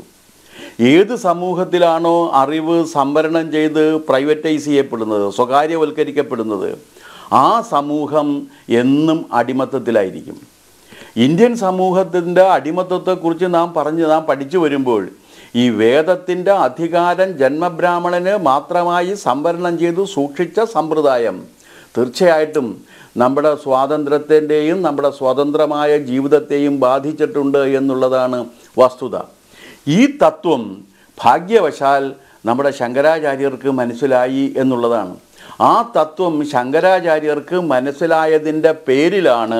ഏത് സമൂഹത്തിലാണോ അറിവ് സംവരണം ചെയ്ത് പ്രൈവറ്റൈസ് ചെയ്യപ്പെടുന്നത്, സ്വകാര്യവൽക്കരിക്കപ്പെടുന്നത്, ആ സമൂഹം എന്നും അടിമത്തത്തിലായിരിക്കും. ഇന്ത്യൻ സമൂഹത്തിൻ്റെ അടിമത്തത്തെക്കുറിച്ച് നാം പറഞ്ഞ് നാം പഠിച്ചു വരുമ്പോൾ ഈ വേദത്തിൻ്റെ അധികാരം ജന്മബ്രാഹ്മണന് മാത്രമായി സംവരണം ചെയ്തു സൂക്ഷിച്ച സമ്പ്രദായം തീർച്ചയായിട്ടും നമ്മുടെ സ്വാതന്ത്ര്യത്തിൻ്റെയും നമ്മുടെ സ്വതന്ത്രമായ ജീവിതത്തെയും ബാധിച്ചിട്ടുണ്ട് എന്നുള്ളതാണ് വസ്തുത. ഈ തത്വം ഭാഗ്യവശാൽ നമ്മുടെ ശങ്കരാചാര്യർക്ക് മനസ്സിലായി എന്നുള്ളതാണ്. ആ തത്വം ശങ്കരാചാര്യർക്ക് മനസ്സിലായതിൻ്റെ പേരിലാണ്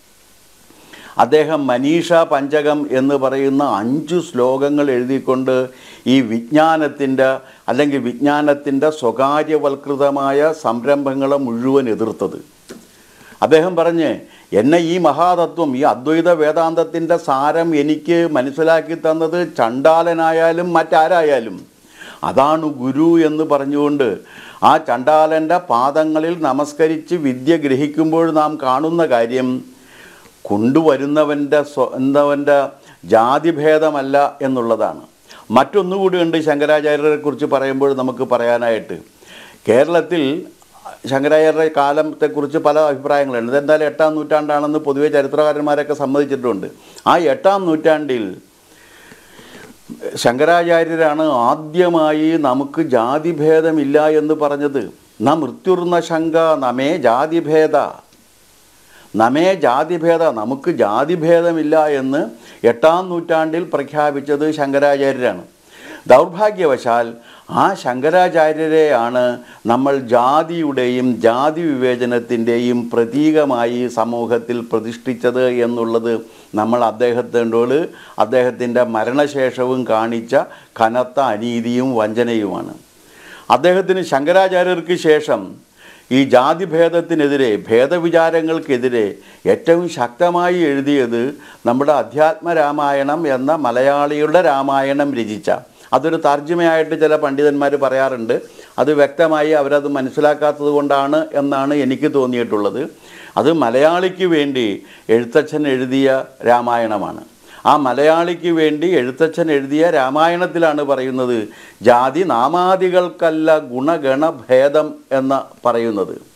അദ്ദേഹം മനീഷ പഞ്ചകം എന്ന് പറയുന്ന അഞ്ച് ശ്ലോകങ്ങൾ എഴുതിക്കൊണ്ട് ഈ വിജ്ഞാനത്തിൻ്റെ അല്ലെങ്കിൽ വിജ്ഞാനത്തിൻ്റെ സ്വകാര്യവൽകൃതമായ സംരംഭങ്ങളെ മുഴുവൻ എതിർത്തത്. അദ്ദേഹം പറഞ്ഞ്, എന്നെ ഈ മഹാതത്വം, ഈ അദ്വൈത വേദാന്തത്തിൻ്റെ സാരം എനിക്ക് മനസ്സിലാക്കി തന്നത് ചണ്ടാലനായാലും മറ്റാരായാലും അതാണ് ഗുരു എന്ന് പറഞ്ഞുകൊണ്ട് ആ ചണ്ടാലൻ്റെ പാദങ്ങളിൽ നമസ്കരിച്ച് വിദ്യ ഗ്രഹിക്കുമ്പോൾ നാം കാണുന്ന കാര്യം കൊണ്ടുവരുന്നവൻ്റെ സ്വന്തവൻ്റെ ജാതിഭേദമല്ല എന്നുള്ളതാണ്. മറ്റൊന്നുകൂടിയുണ്ട് ശങ്കരാചാര്യരെ കുറിച്ച് പറയുമ്പോൾ നമുക്ക് പറയാനായിട്ട്. കേരളത്തിൽ ശങ്കരാചാര്യരുടെ കാലത്തെക്കുറിച്ച് പല അഭിപ്രായങ്ങളുണ്ട്. ഇതെന്തായാലും എട്ടാം നൂറ്റാണ്ടാണെന്ന് പൊതുവെ ചരിത്രകാരന്മാരൊക്കെ സമ്മതിച്ചിട്ടുണ്ട്. ആ എട്ടാം നൂറ്റാണ്ടിൽ ശങ്കരാചാര്യരാണ് ആദ്യമായി നമുക്ക് ജാതിഭേദമില്ല എന്ന് പറഞ്ഞത്. ന മൃത്യുർന്ന ശങ്ക നമേ ജാതിഭേദ, നമേ ജാതിഭേദ, നമുക്ക് ജാതിഭേദമില്ല എന്ന് എട്ടാം നൂറ്റാണ്ടിൽ പ്രഖ്യാപിച്ചത് ശങ്കരാചാര്യരാണ്. ദൗർഭാഗ്യവശാൽ ആ ശങ്കരാചാര്യരെയാണ് നമ്മൾ ജാതിയുടെയും ജാതി വിവേചനത്തിൻ്റെയും പ്രതീകമായി സമൂഹത്തിൽ പ്രതിഷ്ഠിച്ചത് എന്നുള്ളത് നമ്മൾ അദ്ദേഹത്തിനോട് അദ്ദേഹത്തിൻ്റെ മരണശേഷവും കാണിച്ച കനത്ത അനീതിയും വഞ്ചനയുമാണ്. അദ്ദേഹത്തിന് ശങ്കരാചാര്യർക്ക് ശേഷം ഈ ജാതിഭേദത്തിനെതിരെ, ഭേദവിചാരങ്ങൾക്കെതിരെ ഏറ്റവും ശക്തമായി എഴുതിയത് നമ്മുടെ അധ്യാത്മരാമായണം എന്ന മലയാളിയുടെ രാമായണം രചിച്ച, അതൊരു തർജ്ജമയായിട്ട് ചില പണ്ഡിതന്മാർ പറയാറുണ്ട്. അത് വ്യക്തമായി അവരത് മനസ്സിലാക്കാത്തത് കൊണ്ടാണ് എന്നാണ് എനിക്ക് തോന്നിയിട്ടുള്ളത്. അത് മലയാളിക്ക് വേണ്ടി എഴുത്തച്ഛൻ എഴുതിയ രാമായണമാണ്. ആ മലയാളിക്ക് വേണ്ടി എഴുത്തച്ഛൻ എഴുതിയ രാമായണത്തിലാണ് പറയുന്നത് ജാതി നാമാദികൾക്കല്ല ഗുണഗണഭേദം എന്ന് പറയുന്നത്.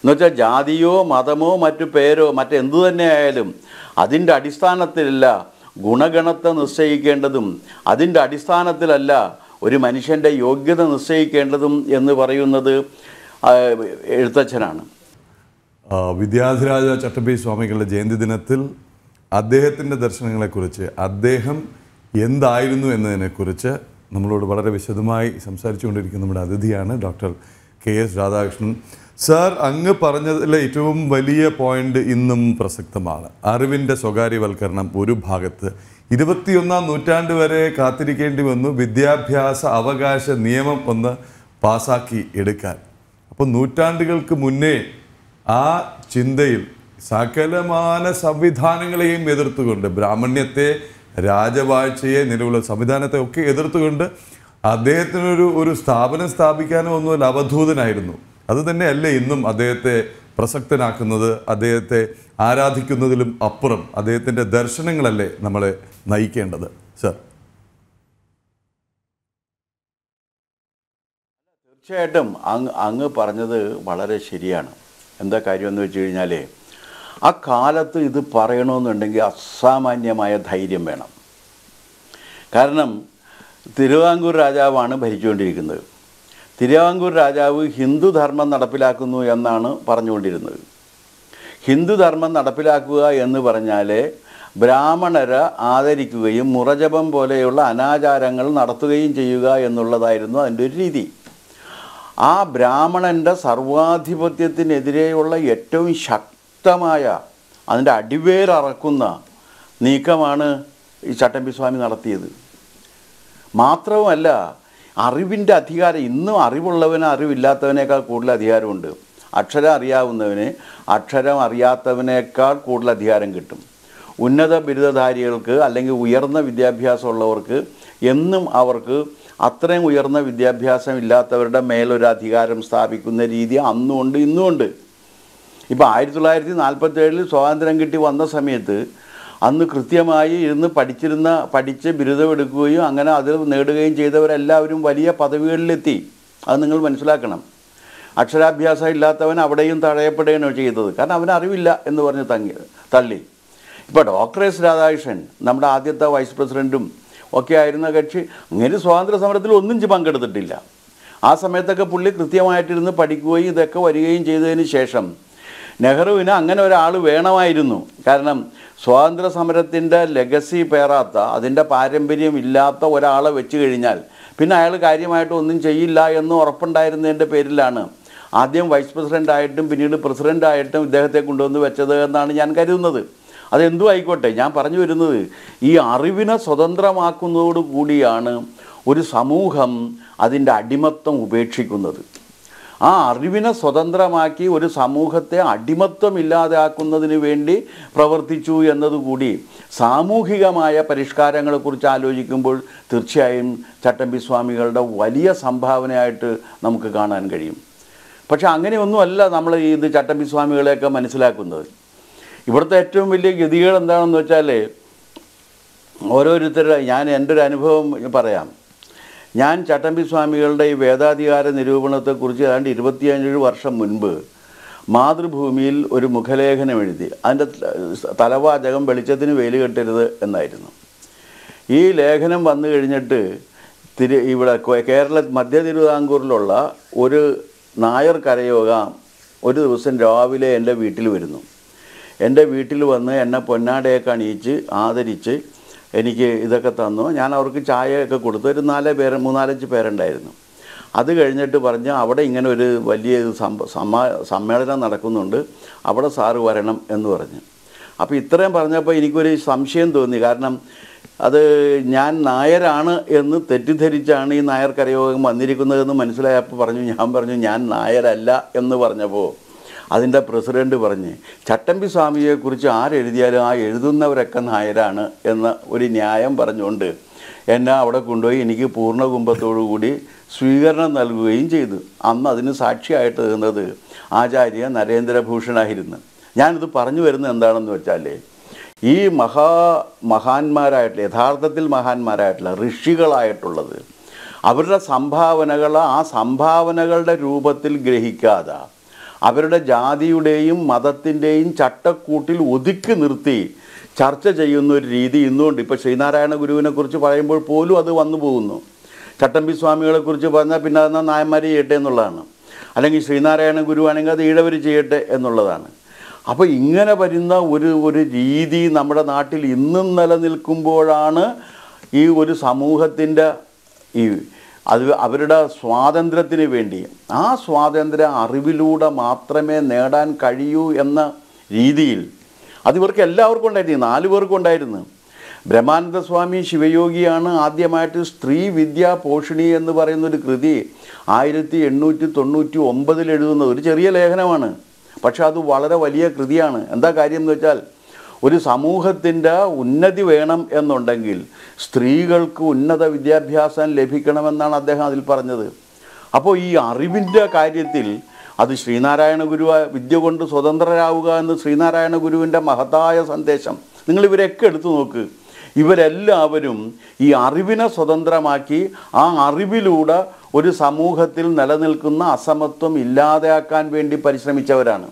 എന്നുവെച്ചാൽ ജാതിയോ മതമോ മറ്റു പേരോ മറ്റെന്തു തന്നെ ആയാലും അതിൻ്റെ അടിസ്ഥാനത്തിലല്ല ഗുണഗണത്തെ നിശ്ചയിക്കേണ്ടതും, അതിൻ്റെ അടിസ്ഥാനത്തിലല്ല ഒരു മനുഷ്യൻ്റെ യോഗ്യത നിശ്ചയിക്കേണ്ടതും എന്ന് പറയുന്നത് എഴുത്തച്ഛനാണ്. വിദ്യാധിരാജ ചട്ടമ്പി സ്വാമികളുടെ ജയന്തി ദിനത്തിൽ അദ്ദേഹത്തിൻ്റെ ദർശനങ്ങളെക്കുറിച്ച്, അദ്ദേഹം എന്തായിരുന്നു എന്നതിനെക്കുറിച്ച് നമ്മളോട് വളരെ വിശദമായി സംസാരിച്ചുകൊണ്ടിരിക്കുന്ന നമ്മുടെ അതിഥിയാണ് doctor K S Radhakrishnan. Sir, അങ്ങ് പറഞ്ഞതിലെ ഏറ്റവും വലിയ പോയിന്റ് ഇന്നും പ്രസക്തമാണ്. അറിവിൻ്റെ സ്വകാര്യവൽക്കരണം ഒരു ഭാഗത്ത്, ഇരുപത്തിയൊന്നാം നൂറ്റാണ്ട് വരെ കാത്തിരിക്കേണ്ടി വന്നു വിദ്യാഭ്യാസ അവകാശ നിയമം ഒന്ന് പാസാക്കി എടുക്കാൻ. അപ്പോൾ നൂറ്റാണ്ടുകൾക്ക് മുന്നേ ആ ചിന്തയിൽ സകലമാന സംവിധാനങ്ങളെയും എതിർത്തുകൊണ്ട്, ബ്രാഹ്മണ്യത്തെ, രാജവാഴ്ചയെ, നിലവിലുള്ള സംവിധാനത്തെ ഒക്കെ എതിർത്തുകൊണ്ട് അദ്ദേഹത്തിനൊരു ഒരു സ്ഥാപനം സ്ഥാപിക്കാനോ ഒന്നുമല്ല, അവധൂതനായിരുന്നു. അത് തന്നെയല്ലേ ഇന്നും അദ്ദേഹത്തെ പ്രസക്തനാക്കുന്നത്, അദ്ദേഹത്തെ ആരാധിക്കുന്നതിലും അപ്പുറം അദ്ദേഹത്തിൻ്റെ ദർശനങ്ങളല്ലേ നമ്മളെ നയിക്കേണ്ടത്. സർ, തീർച്ചയായിട്ടും അങ്ങ് അങ്ങ് പറഞ്ഞത് വളരെ ശരിയാണ്. എന്താ കാര്യമെന്ന് വെച്ച് കഴിഞ്ഞാൽ, ആ കാലത്ത് ഇത് പറയണമെന്നുണ്ടെങ്കിൽ അസാമാന്യമായ ധൈര്യം വേണം. കാരണം തിരുവിതാംകൂർ രാജാവാണ് ഭരിച്ചുകൊണ്ടിരിക്കുന്നത്. തിരുവിതാംകൂർ രാജാവ് ഹിന്ദുധർമ്മം നടപ്പിലാക്കുന്നു എന്നാണ് പറഞ്ഞുകൊണ്ടിരുന്നത്. ഹിന്ദുധർമ്മം നടപ്പിലാക്കുക എന്ന് പറഞ്ഞാൽ ബ്രാഹ്മണരെ ആദരിക്കുകയും മുറജപം പോലെയുള്ള അനാചാരങ്ങൾ നടത്തുകയും ചെയ്യുക എന്നുള്ളതായിരുന്നു അതിൻ്റെ ഒരു രീതി. ആ ബ്രാഹ്മണൻ്റെ സർവാധിപത്യത്തിനെതിരെയുള്ള ഏറ്റവും ശക്തമായ, അതിൻ്റെ അടിവേരറക്കുന്ന നീക്കമാണ് ഈ ചട്ടമ്പി സ്വാമി നടത്തിയത്. മാത്രവുമല്ല, അറിവിൻ്റെ അധികാരം, ഇന്നും അറിവുള്ളവന് അറിവില്ലാത്തവനേക്കാൾ കൂടുതൽ അധികാരമുണ്ട്. അക്ഷരം അറിയാവുന്നവന് അക്ഷരം അറിയാത്തവനേക്കാൾ കൂടുതൽ അധികാരം കിട്ടും. ഉന്നത ബിരുദധാരികൾക്ക് അല്ലെങ്കിൽ ഉയർന്ന വിദ്യാഭ്യാസമുള്ളവർക്ക് എന്നും അവർക്ക് അത്രയും ഉയർന്ന വിദ്യാഭ്യാസം ഇല്ലാത്തവരുടെ മേലൊരു അധികാരം സ്ഥാപിക്കുന്ന രീതി അന്നുമുണ്ട് ഇന്നുമുണ്ട്. ഇപ്പോൾ ആയിരത്തി തൊള്ളായിരത്തി നാൽപ്പത്തേഴിൽ സ്വാതന്ത്ര്യം കിട്ടി വന്ന സമയത്ത് അന്ന് കൃത്യമായി ഇരുന്ന് പഠിച്ചിരുന്ന പഠിച്ച് ബിരുദമെടുക്കുകയും അങ്ങനെ അത് നേടുകയും ചെയ്തവരെല്ലാവരും വലിയ പദവികളിലെത്തി. അത് നിങ്ങൾ മനസ്സിലാക്കണം. അക്ഷരാഭ്യാസം ഇല്ലാത്തവൻ അവിടെയും തടയപ്പെടുകയാണ് ചെയ്തത്. കാരണം അവന് അറിവില്ല എന്ന് പറഞ്ഞ് തങ്ങി തള്ളി. ഇപ്പോൾ ഡോക്ടർ എസ് രാധാകൃഷ്ണൻ, നമ്മുടെ ആദ്യത്തെ വൈസ് പ്രസിഡൻറ്റും ഒക്കെ ആയിരുന്ന കക്ഷി, ഇങ്ങനെ സ്വാതന്ത്ര്യ സമരത്തിൽ ഒന്നും പങ്കെടുത്തിട്ടില്ല. ആ സമയത്തൊക്കെ പുള്ളി കൃത്യമായിട്ടിരുന്ന് പഠിക്കുകയും ഇതൊക്കെ വരികയും ചെയ്തതിന് ശേഷം നെഹ്റുവിന് അങ്ങനെ ഒരാൾ വേണമായിരുന്നു. കാരണം സ്വാതന്ത്ര്യ സമരത്തിൻ്റെ ലെഗസി പേറാത്ത, അതിൻ്റെ പാരമ്പര്യം ഇല്ലാത്ത ഒരാളെ വെച്ച് കഴിഞ്ഞാൽ പിന്നെ അയാൾ കാര്യമായിട്ട് ഒന്നും ചെയ്യില്ല എന്ന് ഉറപ്പുണ്ടായിരുന്നതിൻ്റെ പേരിലാണ് ആദ്യം വൈസ് പ്രസിഡൻ്റായിട്ടും പിന്നീട് പ്രസിഡൻ്റായിട്ടും ഇദ്ദേഹത്തെ കൊണ്ടുവന്ന് വെച്ചത് എന്നാണ് ഞാൻ കരുതുന്നത്. അതെന്തും ആയിക്കോട്ടെ, ഞാൻ പറഞ്ഞു വരുന്നത് ഈ അറിവിനെ സ്വതന്ത്രമാക്കുന്നതോടു കൂടിയാണ് ഒരു സമൂഹം അതിൻ്റെ അടിമത്തം ഉപേക്ഷിക്കുന്നത്. ആ അറിവിനെ സ്വതന്ത്രമാക്കി ഒരു സമൂഹത്തെ അടിമത്തം ഇല്ലാതാക്കുന്നതിന് വേണ്ടി പ്രവർത്തിച്ചു എന്നതുകൂടി സാമൂഹികമായ പരിഷ്കാരങ്ങളെക്കുറിച്ച് ആലോചിക്കുമ്പോൾ തീർച്ചയായും ചട്ടമ്പി സ്വാമികളുടെ വലിയ സംഭാവനയായിട്ട് നമുക്ക് കാണാൻ കഴിയും. പക്ഷെ അങ്ങനെയൊന്നുമല്ല നമ്മൾ ഇത് ചട്ടമ്പി സ്വാമികളെയൊക്കെ മനസ്സിലാക്കുന്നത്. ഇവിടുത്തെ ഏറ്റവും വലിയ ഗതികൾ എന്താണെന്ന് വെച്ചാൽ, ഓരോരുത്തരുടെ, ഞാൻ എൻ്റെ ഒരു അനുഭവം പറയാം. ഞാൻ ചട്ടമ്പി സ്വാമികളുടെ ഈ വേദാധികാര നിരൂപണത്തെക്കുറിച്ച് ഏതാണ്ട് ഇരുപത്തിയഞ്ച് വർഷം മുൻപ് മാതൃഭൂമിയിൽ ഒരു മുഖലേഖനം എഴുതി. അതിൻ്റെ തലവാചകം വെളിച്ചത്തിന് വേലി കെട്ടരുത് എന്നായിരുന്നു. ഈ ലേഖനം വന്നു കഴിഞ്ഞിട്ട് തിരു ഇവിടെ കേരള മധ്യ തിരുവിതാംകൂറിലുള്ള ഒരു നായർ കരയോഗ ഒരു ദിവസം രാവിലെ എൻ്റെ വീട്ടിൽ വരുന്നു. എൻ്റെ വീട്ടിൽ വന്ന് എന്നെ പൊന്നാടയൊക്കെ അണിയിച്ച് ആദരിച്ച് എനിക്ക് ഇതൊക്കെ തന്നു. ഞാൻ അവർക്ക് ചായയൊക്കെ കൊടുത്തു. ഒരു നാല് പേര് മൂന്നാലഞ്ച് പേരുണ്ടായിരുന്നു. അത് കഴിഞ്ഞിട്ട് പറഞ്ഞ് അവിടെ ഇങ്ങനെ ഒരു വലിയ സമ്മ സമ്മേളനം നടക്കുന്നുണ്ട്, അവിടെ സാറ് വരണം എന്ന് പറഞ്ഞു. അപ്പോൾ ഇത്രയും പറഞ്ഞപ്പോൾ എനിക്കൊരു സംശയം തോന്നി. കാരണം അത് ഞാൻ നായരാണ് എന്ന് തെറ്റിദ്ധരിച്ചാണ് ഈ നായർ കരയോഗം വന്നിരിക്കുന്നതെന്ന് മനസ്സിലായപ്പോൾ പറഞ്ഞു ഞാൻ പറഞ്ഞു ഞാൻ നായരല്ല എന്ന് പറഞ്ഞപ്പോൾ അതിൻ്റെ പ്രസിഡൻറ്റ് പറഞ്ഞ് ചട്ടമ്പി സ്വാമിയെക്കുറിച്ച് ആരെഴുതിയാലും ആ എഴുതുന്നവരൊക്കെ നായരാണ് എന്ന ഒരു ന്യായം പറഞ്ഞുകൊണ്ട് എന്നെ അവിടെ കൊണ്ടുപോയി എനിക്ക് പൂർണ്ണ കുംഭത്തോടു കൂടി സ്വീകരണം നൽകുകയും ചെയ്തു. അന്ന് അതിന് സാക്ഷിയായിട്ട് നിന്നത് ആചാര്യ നരേന്ദ്രഭൂഷണായിരുന്നു. ഞാനിത് പറഞ്ഞു വരുന്നത് എന്താണെന്ന് വെച്ചാൽ, ഈ മഹാ മഹാന്മാരായിട്ടുള്ള, യഥാർത്ഥത്തിൽ മഹാന്മാരായിട്ടുള്ള ഋഷികളായിട്ടുള്ളത് അവരുടെ സംഭാവനകൾ ആ സംഭാവനകളുടെ രൂപത്തിൽ ഗ്രഹിക്കാതെ അവരുടെ ജാതിയുടെയും മതത്തിൻ്റെയും ചട്ടക്കൂട്ടിൽ ഒതുക്കി നിർത്തി ചർച്ച ചെയ്യുന്ന ഒരു രീതി ഇന്നുകൊണ്ട്. ഇപ്പോൾ ശ്രീനാരായണ ഗുരുവിനെ കുറിച്ച് പറയുമ്പോൾ പോലും അത് വന്നു പോകുന്നു. ചട്ടമ്പി സ്വാമികളെക്കുറിച്ച് പറഞ്ഞാൽ പിന്നെ അതെന്നാൽ നായന്മാർ ചെയ്യട്ടെ എന്നുള്ളതാണ്, അല്ലെങ്കിൽ ശ്രീനാരായണ ഗുരുവാണെങ്കിൽ അത് ഈഴവർ ചെയ്യട്ടെ എന്നുള്ളതാണ്. അപ്പോൾ ഇങ്ങനെ വരുന്ന ഒരു ഒരു രീതി നമ്മുടെ നാട്ടിൽ ഇന്നും നിലനിൽക്കുമ്പോഴാണ് ഈ ഒരു സമൂഹത്തിൻ്റെ ഈ അത് അവരുടെ സ്വാതന്ത്ര്യത്തിന് വേണ്ടി ആ സ്വാതന്ത്ര്യം അറിവിലൂടെ മാത്രമേ നേടാൻ കഴിയൂ എന്ന രീതിയിൽ അത് ഇവർക്ക് എല്ലാവർക്കും ഉണ്ടായിരുന്നു, നാല് പേർക്കും ഉണ്ടായിരുന്നു. ബ്രഹ്മാനന്ദ സ്വാമി ശിവയോഗിയാണ് ആദ്യമായിട്ട് സ്ത്രീ വിദ്യാ പോഷിണി എന്ന് പറയുന്നൊരു കൃതി ആയിരത്തി എണ്ണൂറ്റി തൊണ്ണൂറ്റി ഒമ്പതിൽ എഴുതുന്നത്. ഒരു ചെറിയ ലേഖനമാണ്, പക്ഷെ അത് വളരെ വലിയ കൃതിയാണ്. എന്താ കാര്യം എന്ന് വെച്ചാൽ ഒരു സമൂഹത്തിൻ്റെ ഉന്നതി വേണം എന്നുണ്ടെങ്കിൽ സ്ത്രീകൾക്ക് ഉന്നത വിദ്യാഭ്യാസം ലഭിക്കണമെന്നാണ് അദ്ദേഹം അതിൽ പറഞ്ഞത്. അപ്പോൾ ഈ അറിവിൻ്റെ കാര്യത്തിൽ അത് ശ്രീനാരായണ ഗുരു വിദ്യ കൊണ്ട് സ്വതന്ത്രരാവുക എന്ന് ശ്രീനാരായണ ഗുരുവിൻ്റെ മഹത്തായ സന്ദേശം നിങ്ങളിവരൊക്കെ എടുത്തു നോക്ക്. ഇവരെല്ലാവരും ഈ അറിവിനെ സ്വതന്ത്രമാക്കി ആ അറിവിലൂടെ ഒരു സമൂഹത്തിൽ നിലനിൽക്കുന്ന അസമത്വം ഇല്ലാതെയാക്കാൻ വേണ്ടി പരിശ്രമിച്ചവരാണ്.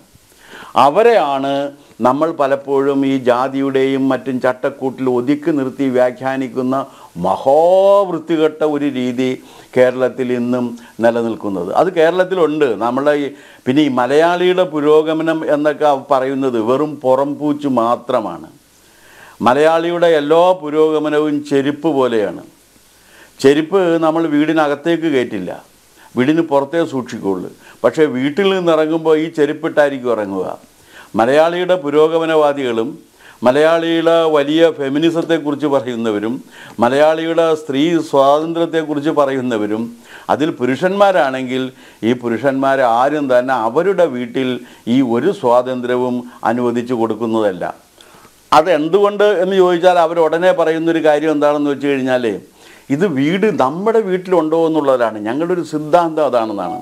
അവരെയാണ് നമ്മൾ പലപ്പോഴും ഈ ജാതിയുടെയും മറ്റും ചട്ടക്കൂട്ടിൽ ഒതുക്കി നിർത്തി വ്യാഖ്യാനിക്കുന്ന മഹാവൃത്തികെട്ട ഒരു രീതി കേരളത്തിൽ ഇന്നും നിലനിൽക്കുന്നത്. അത് കേരളത്തിലുണ്ട്. നമ്മളെ ഈ പിന്നെ ഈ മലയാളിയുടെ പുരോഗമനം എന്നൊക്കെ പറയുന്നത് വെറും പുറംപൂച്ച് മാത്രമാണ്. മലയാളിയുടെ എല്ലാ പുരോഗമനവും ചെരുപ്പ് പോലെയാണ്. ചെരുപ്പ് നമ്മൾ വീടിനകത്തേക്ക് കയറ്റില്ല, വീടിന് പുറത്തേ സൂക്ഷിക്കുള്ളൂ. പക്ഷേ വീട്ടിൽ നിന്ന് ഇറങ്ങുമ്പോൾ ഈ ചെരുപ്പിട്ടായിരിക്കും ഇറങ്ങുക. മലയാളിയുടെ പുരോഗമനവാദികളും മലയാളിയുടെ വലിയ ഫെമിനിസത്തെക്കുറിച്ച് പറയുന്നവരും മലയാളിയുടെ സ്ത്രീ സ്വാതന്ത്ര്യത്തെക്കുറിച്ച് പറയുന്നവരും അതിൽ പുരുഷന്മാരാണെങ്കിൽ ഈ പുരുഷന്മാർ ആരും തന്നെ അവരുടെ വീട്ടിൽ ഈ ഒരു സ്വാതന്ത്ര്യവും അനുവദിച്ചു കൊടുക്കുന്നതല്ല. അതെന്തുകൊണ്ട് എന്ന് ചോദിച്ചാൽ അവർ ഉടനെ പറയുന്നൊരു കാര്യം എന്താണെന്ന് വെച്ച് കഴിഞ്ഞാൽ ഇത് വീട് നമ്മുടെ വീട്ടിലുണ്ടോ എന്നുള്ളതാണ്. ഞങ്ങളുടെ ഒരു സിദ്ധാന്തം അതാണെന്നാണ്.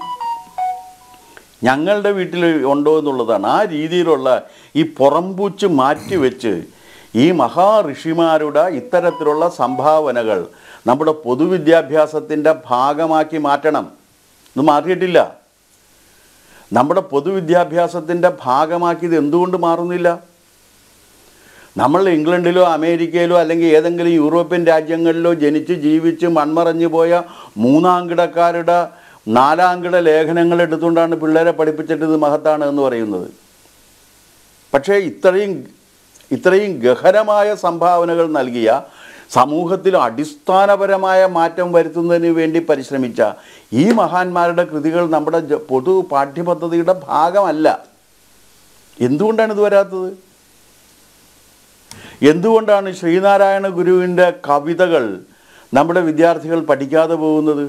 ഞങ്ങളുടെ വീട്ടിൽ ഉണ്ടോ എന്നുള്ളതാണ്. ആ രീതിയിലുള്ള ഈ പുറംപൂച്ച് മാറ്റിവെച്ച് ഈ മഹാഋഷിമാരുടെ ഇത്തരത്തിലുള്ള സംഭാവനകൾ നമ്മുടെ പൊതുവിദ്യാഭ്യാസത്തിൻ്റെ ഭാഗമാക്കി മാറ്റണം. ഇത് മാറിയിട്ടില്ല. നമ്മുടെ പൊതുവിദ്യാഭ്യാസത്തിൻ്റെ ഭാഗമാക്കിയത് എന്തുകൊണ്ട് മാറുന്നില്ല? നമ്മൾ ഇംഗ്ലണ്ടിലോ അമേരിക്കയിലോ അല്ലെങ്കിൽ ഏതെങ്കിലും യൂറോപ്യൻ രാജ്യങ്ങളിലോ ജനിച്ച് ജീവിച്ച് മൺമറഞ്ഞു പോയ മൂന്നാംകിടക്കാരുടെ നാലാംകിട ലേഖനങ്ങൾ എടുത്തുകൊണ്ടാണ് പിള്ളേരെ പഠിപ്പിച്ചിട്ട് ഇത് മഹത്താണ് എന്ന് പറയുന്നത്. പക്ഷേ ഇത്രയും ഇത്രയും ഗഹനമായ സംഭാവനകൾ നൽകിയ സമൂഹത്തിൽ അടിസ്ഥാനപരമായ മാറ്റം വരുത്തുന്നതിന് വേണ്ടി പരിശ്രമിച്ച ഈ മഹാന്മാരുടെ കൃതികൾ നമ്മുടെ പൊതു പാഠ്യപദ്ധതിയുടെ ഭാഗമല്ല. എന്തുകൊണ്ടാണ് ഇത് വരാത്തത്? എന്തുകൊണ്ടാണ് ശ്രീനാരായണ ഗുരുവിൻ്റെ കവിതകൾ നമ്മുടെ വിദ്യാർത്ഥികൾ പഠിക്കാതെ പോകുന്നത്?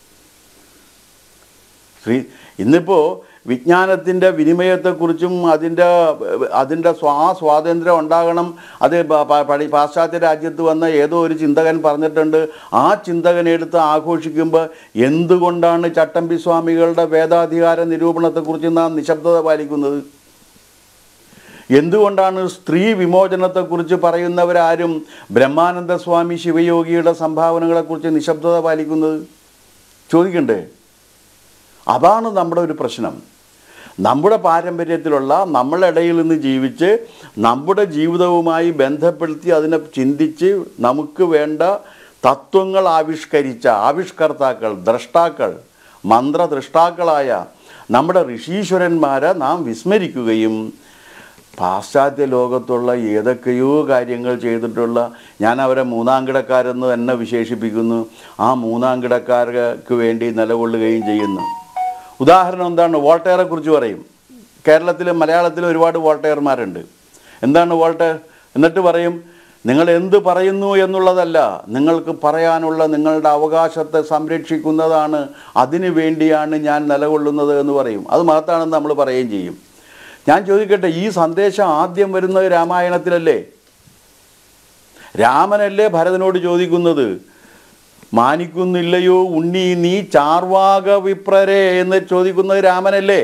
ശ്രീ ഇന്നിപ്പോൾ വിജ്ഞാനത്തിൻ്റെ വിനിമയത്തെക്കുറിച്ചും അതിൻ്റെ അതിൻ്റെ സ്വാ സ്വാതന്ത്ര്യം ഉണ്ടാകണം. അത് പാശ്ചാത്യ രാജ്യത്ത് വന്ന ഏതോ ഒരു ചിന്തകൻ പറഞ്ഞിട്ടുണ്ട്. ആ ചിന്തകനെടുത്ത് ആഘോഷിക്കുമ്പോൾ എന്തുകൊണ്ടാണ് ചട്ടമ്പി സ്വാമികളുടെ വേദാധികാര നിരൂപണത്തെക്കുറിച്ച് നാം നിശബ്ദത പാലിക്കുന്നത്? എന്തുകൊണ്ടാണ് സ്ത്രീ വിമോചനത്തെക്കുറിച്ച് പറയുന്നവരാരും ബ്രഹ്മാനന്ദ സ്വാമി ശിവയോഗിയുടെ സംഭാവനകളെക്കുറിച്ച് നിശബ്ദത പാലിക്കുന്നത്? ചോദിക്കണ്ടേ? അതാണ് നമ്മുടെ ഒരു പ്രശ്നം. നമ്മുടെ പാരമ്പര്യത്തിലുള്ള നമ്മളുടെ ഇടയിൽ നിന്ന് ജീവിച്ച് നമ്മുടെ ജീവിതവുമായി ബന്ധപ്പെടുത്തി അതിനെ ചിന്തിച്ച് നമുക്ക് വേണ്ട തത്വങ്ങൾ ആവിഷ്കരിച്ച ആവിഷ്കർത്താക്കൾ, ദ്രഷ്ടാക്കൾ, മന്ത്രദ്രഷ്ടാക്കളായ നമ്മുടെ ഋഷീശ്വരന്മാരെ നാം വിസ്മരിക്കുകയും പാശ്ചാത്യ ലോകത്തുള്ള ഏതൊക്കെയോ കാര്യങ്ങൾ ചെയ്തിട്ടുള്ള, ഞാൻ അവരെ മൂന്നാംകിടക്കാരെന്ന് തന്നെ വിശേഷിപ്പിക്കുന്നു, ആ മൂന്നാംകിടക്കാർക്ക് വേണ്ടി നിലകൊള്ളുകയും ചെയ്യുന്നു. ഉദാഹരണം എന്താണ്? വോൾട്ടയറെ കുറിച്ച് പറയും. കേരളത്തിലും മലയാളത്തിലും ഒരുപാട് വോൾട്ടയർമാരുണ്ട്. എന്താണ് വോൾട്ടയർ? എന്നിട്ട് പറയും, നിങ്ങൾ എന്ത് പറയുന്നു എന്നുള്ളതല്ല, നിങ്ങൾക്ക് പറയാനുള്ള നിങ്ങളുടെ അവകാശത്തെ സംരക്ഷിക്കുന്നതാണ്, അതിനു വേണ്ടിയാണ് ഞാൻ നിലകൊള്ളുന്നത് എന്ന് പറയും. അത് മഹത്താണെന്ന് നമ്മൾ പറയുകയും ചെയ്യും. ഞാൻ ചോദിക്കട്ടെ, ഈ സന്ദേശം ആദ്യം വരുന്നത് രാമായണത്തിലല്ലേ? രാമനല്ലേ ഭരതനോട് ചോദിക്കുന്നത്, മാനിക്കുന്നില്ലയോ ഉണ്ണി നീ ചാർവാക വിപ്രരെ എന്ന് ചോദിക്കുന്നത് രാമനല്ലേ?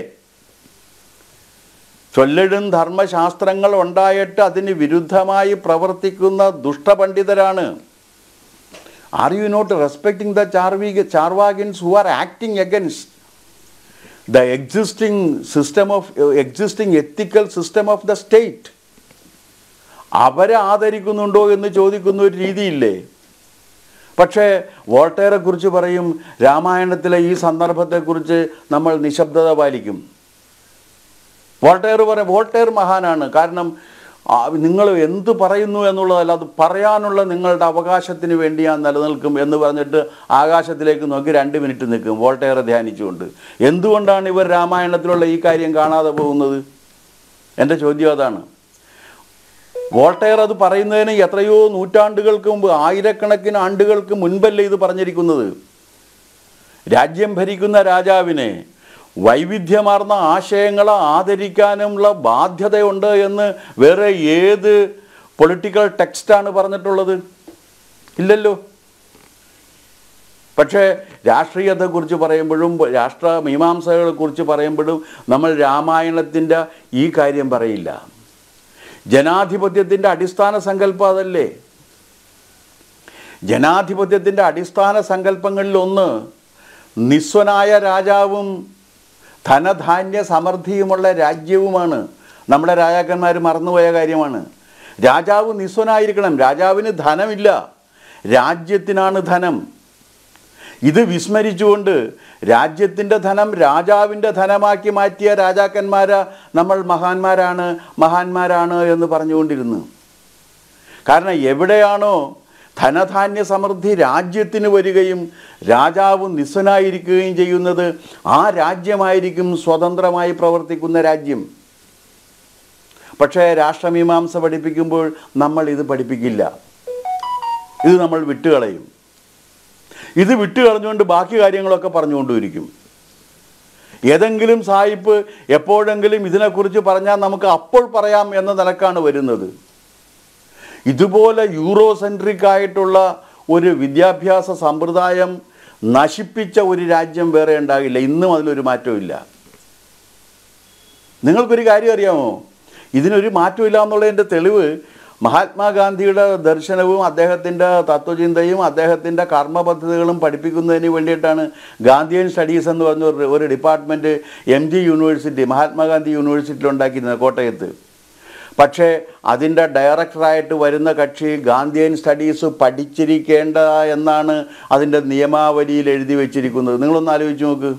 ചൊല്ലിടും ധർമ്മശാസ്ത്രങ്ങൾ ഉണ്ടായിട്ട് അതിന് വിരുദ്ധമായി പ്രവർത്തിക്കുന്ന ദുഷ്ടപണ്ഡിതരാണ്. Are you not respecting the Charvika Charvakins who are acting against the existing system of uh, existing ethical system of the state. അവരെ ആദരിക്കുന്നുണ്ടോ എന്ന് ചോദിക്കുന്ന ഒരു രീതിയില്ലേ? പക്ഷേ വോൾട്ടയറെ കുറിച്ച് പറയും, രാമായണത്തിലെ ഈ സന്ദർഭത്തെക്കുറിച്ച് നമ്മൾ നിശബ്ദത പാലിക്കും. വോൾട്ടയർ പറയും, വോൾട്ടയർ മഹാനാണ്, കാരണം നിങ്ങൾ എന്ത് പറയുന്നു എന്നുള്ളതല്ല, അത് പറയാനുള്ള നിങ്ങളുടെ അവകാശത്തിന് വേണ്ടി ഞാൻ നിലനിൽക്കും എന്ന് പറഞ്ഞിട്ട് ആകാശത്തിലേക്ക് നോക്കി രണ്ട് മിനിറ്റ് നിൽക്കും വോൾട്ടയറെ ധ്യാനിച്ചുകൊണ്ട്. എന്തുകൊണ്ടാണ് ഇവർ രാമായണത്തിലുള്ള ഈ കാര്യം കാണാതെ പോകുന്നത്? എൻ്റെ ചോദ്യം അതാണ്. വോൾട്ടയർ അത് പറയുന്നതിന് എത്രയോ നൂറ്റാണ്ടുകൾക്ക് മുമ്പ്, ആയിരക്കണക്കിന് ആണ്ടുകൾക്ക് മുൻപല്ലേ ഇത് പറഞ്ഞിരിക്കുന്നത്. രാജ്യം ഭരിക്കുന്ന രാജാവിനെ വൈവിധ്യമാർന്ന ആശയങ്ങളെ ആദരിക്കാനുള്ള ബാധ്യതയുണ്ട് എന്ന് വേറെ ഏത് പൊളിറ്റിക്കൽ ടെക്സ്റ്റാണ് പറഞ്ഞിട്ടുള്ളത്? ഇല്ലല്ലോ. പക്ഷേ രാഷ്ട്രീയത്തെക്കുറിച്ച് പറയുമ്പോഴും രാഷ്ട്ര മീമാംസകളെക്കുറിച്ച് പറയുമ്പോഴും നമ്മൾ രാമായണത്തിൻ്റെ ഈ കാര്യം പറയില്ല. ജനാധിപത്യത്തിൻ്റെ അടിസ്ഥാന സങ്കല്പം അതല്ലേ? ജനാധിപത്യത്തിൻ്റെ അടിസ്ഥാന സങ്കല്പങ്ങളിലൊന്ന് നിസ്വനായ രാജാവും ധനധാന്യ സമൃദ്ധിയുമുള്ള രാജ്യവുമാണ്. നമ്മുടെ രാജാക്കന്മാർ മറന്നുപോയ കാര്യമാണ്. രാജാവ് നിസ്വനായിരിക്കണം. രാജാവിന് ധനമില്ല, രാജ്യത്തിനാണ് ധനം. ഇത് വിസ്മരിച്ചുകൊണ്ട് രാജ്യത്തിൻ്റെ ധനം രാജാവിൻ്റെ ധനമാക്കി മാറ്റിയ രാജാക്കന്മാരെ നമ്മൾ മഹാന്മാരാണ് മഹാന്മാരാണ് എന്ന് പറഞ്ഞുകൊണ്ടിരുന്നു. കാരണം എവിടെയാണോ ധനധാന്യ സമൃദ്ധി രാജ്യത്തിന് വരികയും രാജാവ് നിസ്വനായിരിക്കുകയും ചെയ്യുന്നത്, ആ രാജ്യമായിരിക്കും സ്വതന്ത്രമായി പ്രവർത്തിക്കുന്ന രാജ്യം. പക്ഷേ രാഷ്ട്രമീമാംസ പഠിപ്പിക്കുമ്പോൾ നമ്മൾ ഇത് പഠിപ്പിക്കില്ല. ഇത് നമ്മൾ വിട്ടുകളയും. ഇത് വിട്ടുകളഞ്ഞുകൊണ്ട് ബാക്കി കാര്യങ്ങളൊക്കെ പറഞ്ഞുകൊണ്ടിരിക്കും. ഏതെങ്കിലും സായിപ്പ് എപ്പോഴെങ്കിലും ഇതിനെക്കുറിച്ച് പറഞ്ഞാൽ നമുക്ക് അപ്പോൾ പറയാം എന്ന നിലക്കാണ് വരുന്നത്. ഇതുപോലെ യൂറോസെൻട്രിക് ആയിട്ടുള്ള ഒരു വിദ്യാഭ്യാസ സമ്പ്രദായം നശിപ്പിച്ച ഒരു രാജ്യം വേറെ ഉണ്ടാകില്ല. ഇന്നും അതിലൊരു മാറ്റവും ഇല്ല. നിങ്ങൾക്കൊരു കാര്യം അറിയാമോ? ഇതിനൊരു മാറ്റമില്ല എന്നുള്ളതിൻ്റെ തെളിവ് മഹാത്മാഗാന്ധിയുടെ ദർശനവും അദ്ദേഹത്തിൻ്റെ തത്വചിന്തയും അദ്ദേഹത്തിൻ്റെ കർമ്മ പദ്ധതികളും പഠിപ്പിക്കുന്നതിന് വേണ്ടിയിട്ടാണ് ഗാന്ധിയൻ സ്റ്റഡീസ് എന്ന് പറഞ്ഞ ഒരു department M G university, Mahatma Gandhi യൂണിവേഴ്സിറ്റിയിൽ ഉണ്ടാക്കിയിരുന്നത് കോട്ടയത്ത്. പക്ഷേ അതിൻ്റെ ഡയറക്ടറായിട്ട് വരുന്ന കക്ഷി ഗാന്ധിയൻ സ്റ്റഡീസ് പഠിച്ചിരിക്കേണ്ട എന്നാണ് അതിൻ്റെ നിയമാവലിയിൽ എഴുതി വച്ചിരിക്കുന്നത്. നിങ്ങളൊന്ന് ആലോചിച്ച് നോക്ക്.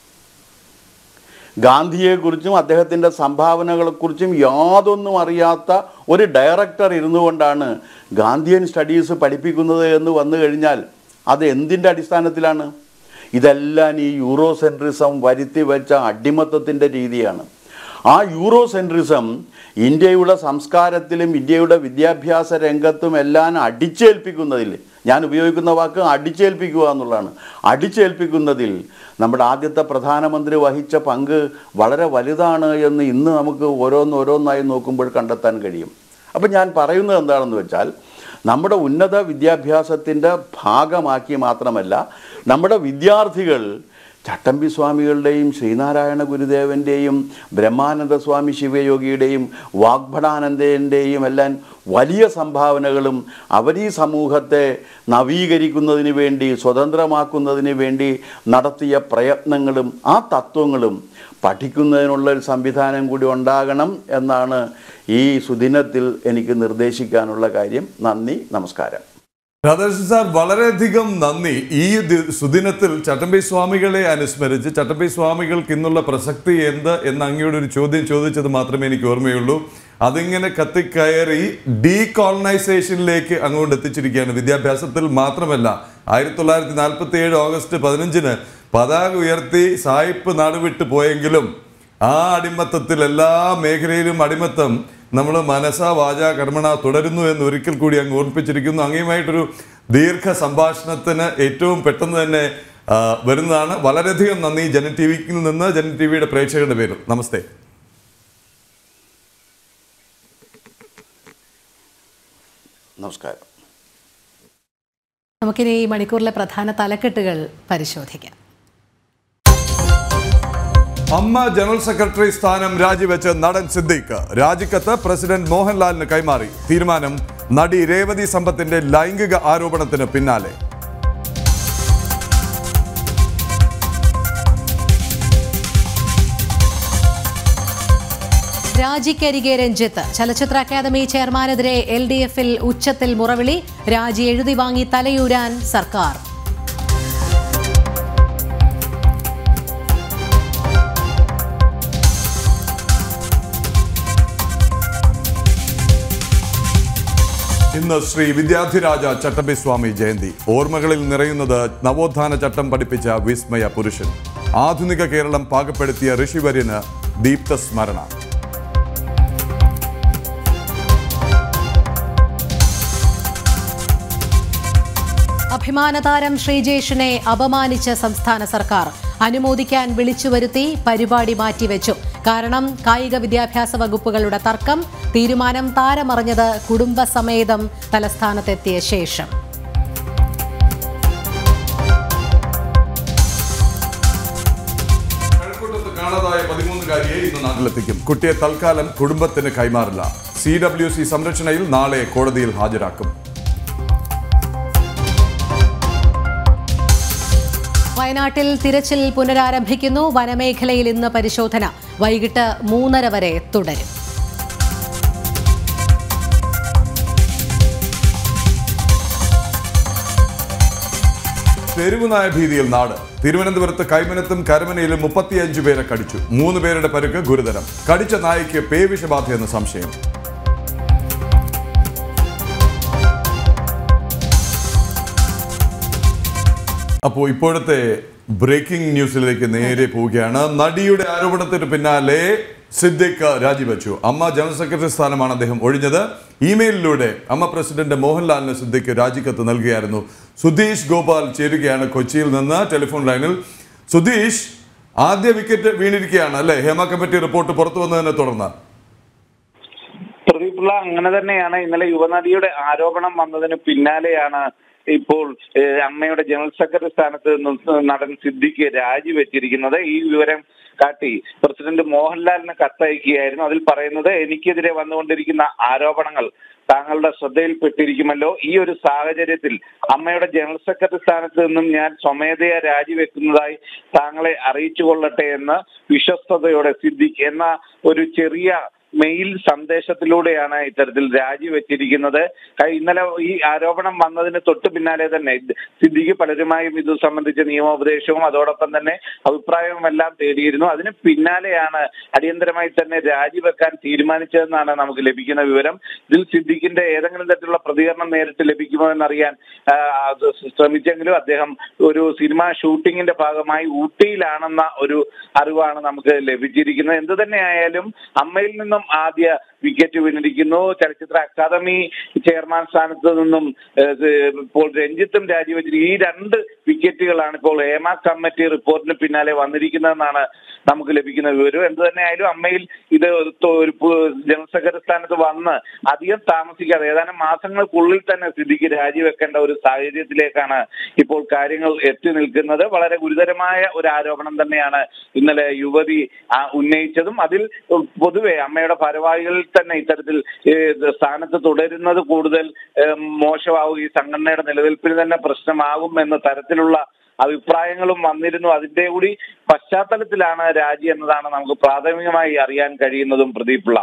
ഗാന്ധിയെക്കുറിച്ചും അദ്ദേഹത്തിൻ്റെ സംഭാവനകളെക്കുറിച്ചും യാതൊന്നും അറിയാത്ത ഒരു ഡയറക്ടർ ഇരുന്നു കൊണ്ടാണ് ഗാന്ധിയൻ സ്റ്റഡീസ് പഠിപ്പിക്കുന്നത് എന്ന് വന്നു കഴിഞ്ഞാൽ അത് എന്തിൻ്റെ അടിസ്ഥാനത്തിലാണ്? ഇതെല്ലാം ഈ യൂറോസെൻട്രിസം വരുത്തി വെച്ച അടിമത്തത്തിൻ്റെ രീതിയാണ്. ആ യൂറോസെൻട്രിസം ഇന്ത്യയുടെ സംസ്കാരത്തിലും ഇന്ത്യയുടെ വിദ്യാഭ്യാസ രംഗത്തും എല്ലാം അടിച്ചേൽപ്പിക്കുന്നതിൽ, ഞാൻ ഉപയോഗിക്കുന്ന വാക്ക് അടിച്ചേൽപ്പിക്കുക എന്നുള്ളതാണ്, അടിച്ചേൽപ്പിക്കുന്നതിൽ നമ്മുടെ ആദ്യത്തെ പ്രധാനമന്ത്രി വഹിച്ച പങ്ക് വളരെ വലുതാണ് എന്ന് ഇന്ന് നമുക്ക് ഓരോന്നോരോന്നായി നോക്കുമ്പോൾ കണ്ടെത്താൻ കഴിയും. അപ്പം ഞാൻ പറയുന്നത് എന്താണെന്ന് വെച്ചാൽ, നമ്മുടെ ഉന്നത വിദ്യാഭ്യാസത്തിൻ്റെ ഭാഗമാക്കി മാത്രമല്ല നമ്മുടെ വിദ്യാർത്ഥികൾ ചട്ടമ്പി സ്വാമികളുടെയും ശ്രീനാരായണ ഗുരുദേവൻ്റെയും ബ്രഹ്മാനന്ദ സ്വാമി ശിവയോഗിയുടെയും വാഗ്ഭടാനന്ദൻ്റെയും എല്ലാം വലിയ സംഭാവനകളും അവർ ഈ സമൂഹത്തെ നവീകരിക്കുന്നതിന് വേണ്ടി, സ്വതന്ത്രമാക്കുന്നതിന് വേണ്ടി നടത്തിയ പ്രയത്നങ്ങളും ആ തത്വങ്ങളും പഠിക്കുന്നതിനുള്ള ഒരു സംവിധാനം കൂടി ഉണ്ടാകണം എന്നാണ് ഈ സുദിനത്തിൽ എനിക്ക് നിർദ്ദേശിക്കാനുള്ള കാര്യം. നന്ദി, നമസ്കാരം. രാധാകൃഷ്ണൻ സാർ, വളരെയധികം നന്ദി. ഈ സുദിനത്തിൽ ചട്ടമ്പി സ്വാമികളെ അനുസ്മരിച്ച് ചട്ടമ്പി സ്വാമികൾക്ക് ഇന്നുള്ള പ്രസക്തി എന്ത് എന്ന് അങ്ങയുടെ ഒരു ചോദ്യം ചോദിച്ചത് മാത്രമേ എനിക്ക് ഓർമ്മയുള്ളൂ. അതിങ്ങനെ കത്തിക്കയറി ഡീകോളനൈസേഷനിലേക്ക് അങ്ങോട്ട് എത്തിച്ചിരിക്കുകയാണ്. വിദ്യാഭ്യാസത്തിൽ മാത്രമല്ല, ആയിരത്തി തൊള്ളായിരത്തി നാൽപ്പത്തി ഏഴ് ഓഗസ്റ്റ് പതിനഞ്ചിന് പതാക ഉയർത്തി സായിപ്പ് നാടുവിട്ട് പോയെങ്കിലും ആ അടിമത്തത്തിൽ എല്ലാ മേഖലയിലും അടിമത്തം നമ്മൾ മനസ്സാ വാച കർമ്മണ തുടരുന്നു എന്ന് ഒരിക്കൽ കൂടി അങ്ങ് ഓർപ്പിച്ചിരിക്കുന്നു. അങ്ങയുമായിട്ടൊരു ദീർഘ സംഭാഷണത്തിന് ഏറ്റവും പെട്ടെന്ന് തന്നെ വരുന്നതാണ്. വളരെയധികം നന്ദി ജനൻ ടി വിയിൽ നിന്ന്, ജനൻ ടി വിയുടെ പ്രേക്ഷകരുടെ പേരിൽ. നമസ്തേ. നമസ്കാരം. നമുക്കിനി ഈ മണിക്കൂറിലെ പ്രധാന തലക്കെട്ടുകൾ പരിശോധിക്കാം. അമ്മ ജനറൽ സെക്രട്ടറി സ്ഥാനം രാജിവെച്ച് നടൻ സിദ്ദീഖ്. രാജിക്കത്ത് പ്രസിഡന്റ് മോഹൻലാലിന് കൈമാറി. തീരുമാനം നടി രേവതി സമ്പത്തിന്റെ ലൈംഗിക ആരോപണത്തിന് പിന്നാലെ. രാജിക്കരികെ രഞ്ജിത്ത്. ചലച്ചിത്ര അക്കാദമി ചെയർമാനെതിരെ എൽ ഡി എഫിൽ ഉച്ചത്തിൽ മുറവിളി. രാജി എഴുതി വാങ്ങി തലയൂരാൻ സർക്കാർ. ഇന്ന് ശ്രീ വിദ്യാധിരാജ ചട്ടമ്പിസ്വാമി ജയന്തി. ഓർമ്മകളിൽ നിറയുന്നത് നവോത്ഥാന ചട്ടം പഠിപ്പിച്ച വിസ്മയ പുരുഷൻ. ആധുനിക കേരളം പാകപ്പെടുത്തിയ ഋഷിവര്യന് ദീപ്ത സ്മരണ. അഭിമാനതാരം ശ്രീജേഷിനെ അപമാനിച്ച സംസ്ഥാന സർക്കാർ. അനുമോദിക്കാൻ വിളിച്ചുവരുത്തി പരിപാടി മാറ്റിവെച്ചു. കാരണം കായിക വിദ്യാഭ്യാസ വകുപ്പുകളുടെ തർക്കം. തീരുമാനം താരമറിഞ്ഞത് കുടുംബസമേതം തലസ്ഥാനത്തെത്തിയ ശേഷം. കാണാതായ പതിമൂന്നുകാരിയെ ഇന്ന് നാട്ടിലെത്തിക്കും. കുട്ടിയെ തൽക്കാലം കുടുംബത്തിന് കൈമാറില്ല. സി ഡബ്ല്യു സി സംരക്ഷണയിൽ നാളെ കോടതിയിൽ ഹാജരാക്കും. വയനാട്ടിൽ തിരച്ചിൽ പുനരാരംഭിക്കുന്നു. വനമേഖലയിൽ ഇന്ന് പരിശോധന. വൈകിട്ട് മൂന്നര വരെ തുടരും. തെരുവുനായ ഭീതിയിൽ നാട്. തിരുവനന്തപുരത്ത് കൈമനത്തും കരമനയിലും മുപ്പത്തിയഞ്ചു പേരെ കടിച്ചു. മൂന്ന് പേരുടെ പരുക്ക് ഗുരുതരം. കടിച്ച നായയ്ക്ക് പേവിഷബാധയെന്ന് സംശയം. അപ്പോൾ ഇപ്പോഴത്തെ ബ്രേക്കിംഗ് ന്യൂസിലേക്ക് നേരെ പോവുകയാണ്. നടിയുടെ ആരോപണത്തിന് പിന്നാലെ സിദ്ദിഖ് രാജിവെച്ചു. അമ്മ ജനറൽ സെക്രട്ടറി സ്ഥാനമാണ് അദ്ദേഹം ഒഴിഞ്ഞത്. ഇമെയിലിലൂടെ അമ്മ പ്രസിഡന്റ് മോഹൻലാലിന് സിദ്ദിഖ് രാജിക്കത്ത് നൽകുകയായിരുന്നു. സുധീഷ് ഗോപാൽ ചേരുകയാണ് കൊച്ചിയിൽ നിന്ന് ടെലിഫോൺ ലൈനിൽ. സുധീഷ്, ആദ്യ വിക്കറ്റ് വീണിരിക്കുകയാണ് അല്ലെ ഹേമ കമ്മിറ്റി റിപ്പോർട്ട് പുറത്തു വന്നതിനെ തുടർന്ന്? പ്രദീപുള്ള അങ്ങനെ തന്നെയാണ്. ഇന്നലെ യുവനടിയുടെ ആരോപണം വന്നതിന് പിന്നാലെയാണ് ഇപ്പോൾ അമ്മയുടെ ജനറൽ സെക്രട്ടറി സ്ഥാനത്ത് നിന്നും നടൻ സിദ്ദിഖ് രാജിവെച്ചിരിക്കുന്നത്. ഈ വിവരം കാട്ടി പ്രസിഡന്റ് മോഹൻലാലിന് കത്തയക്കുകയായിരുന്നു. അതിൽ പറയുന്നത്, എനിക്കെതിരെ വന്നുകൊണ്ടിരിക്കുന്ന ആരോപണങ്ങൾ താങ്കളുടെ ശ്രദ്ധയിൽപ്പെട്ടിരിക്കുമല്ലോ. ഈ ഒരു സാഹചര്യത്തിൽ അമ്മയുടെ ജനറൽ സെക്രട്ടറി സ്ഥാനത്ത് നിന്നും ഞാൻ സ്വമേധയാ രാജിവെക്കുന്നതായി താങ്കളെ അറിയിച്ചു കൊള്ളട്ടെ എന്ന് വിശ്വസ്തയോടെ സിദ്ദിഖ് എന്ന ഒരു ചെറിയ മെയിൽ സന്ദേശത്തിലൂടെയാണ് ഇത്തരത്തിൽ രാജിവെച്ചിരിക്കുന്നത്. ഇന്നലെ ഈ ആരോപണം വന്നതിന് തൊട്ട് പിന്നാലെ തന്നെ സിദ്ദിഖ് പലരുമായും ഇത് സംബന്ധിച്ച നിയമോപദേശവും അതോടൊപ്പം തന്നെ അഭിപ്രായവും എല്ലാം തേടിയിരുന്നു. അതിന് പിന്നാലെയാണ് അടിയന്തരമായി തന്നെ രാജിവെക്കാൻ തീരുമാനിച്ചതെന്നാണ് നമുക്ക് ലഭിക്കുന്ന വിവരം. ഇതിൽ സിദ്ദിഖിന്റെ ഏതെങ്കിലും തരത്തിലുള്ള പ്രതികരണം നേരിട്ട് ലഭിക്കുമോ എന്നറിയാൻ ശ്രമിച്ചെങ്കിലും അദ്ദേഹം ഒരു സിനിമ ഷൂട്ടിങ്ങിന്റെ ഭാഗമായി ഊട്ടിയിലാണെന്ന ഒരു അറിവാണ് നമുക്ക് ലഭിച്ചിരിക്കുന്നത്. എന്തു തന്നെയായാലും അമ്മയിൽ നിന്നും ആദ്യ വിക്കറ്റ് വീണിരിക്കുന്നു. ചലച്ചിത്ര അക്കാദമി ചെയർമാൻ സ്ഥാനത്ത് നിന്നും ഇപ്പോൾ രഞ്ജിത്തും രാജിവെച്ചിരിക്കുന്നു. ഈ രണ്ട് വിക്കറ്റുകളാണ് ഇപ്പോൾ ഹേമ കമ്മിറ്റി റിപ്പോർട്ടിന് പിന്നാലെ വന്നിരിക്കുന്നതെന്നാണ് നമുക്ക് ലഭിക്കുന്ന വിവരം. എന്തു തന്നെയായാലും അമ്മയിൽ ഇത് ഒരു ജനറൽ സെക്രട്ടറി സ്ഥാനത്ത് വന്ന് അധികം താമസിക്കാതെ ഏതാനും മാസങ്ങൾക്കുള്ളിൽ തന്നെ സിദ്ദിഖ് രാജിവെക്കേണ്ട ഒരു സാഹചര്യത്തിലേക്കാണ് ഇപ്പോൾ കാര്യങ്ങൾ എത്തി നിൽക്കുന്നത്. വളരെ ഗുരുതരമായ ഒരു ആരോപണം തന്നെയാണ് ഇന്നലെ യുവതി ഉന്നയിച്ചതും. അതിൽ പൊതുവെ അമ്മയുടെ ഭാരവാഹികളിൽ തന്നെ ഇത്തരത്തിൽ സ്ഥാനത്ത് തുടരുന്നത് കൂടുതൽ മോശമാവും, ഈ സംഘടനയുടെ നിലനിൽപ്പിന് തന്നെ പ്രശ്നമാകും എന്ന തരത്തിലുള്ള അഭിപ്രായങ്ങളും വന്നിരുന്നു. അതിന്റെ കൂടി പശ്ചാത്തലത്തിലാണ് രാജി എന്നതാണ് നമുക്ക് പ്രാഥമികമായി അറിയാൻ കഴിയുന്നതും. പ്രദീപുള്ള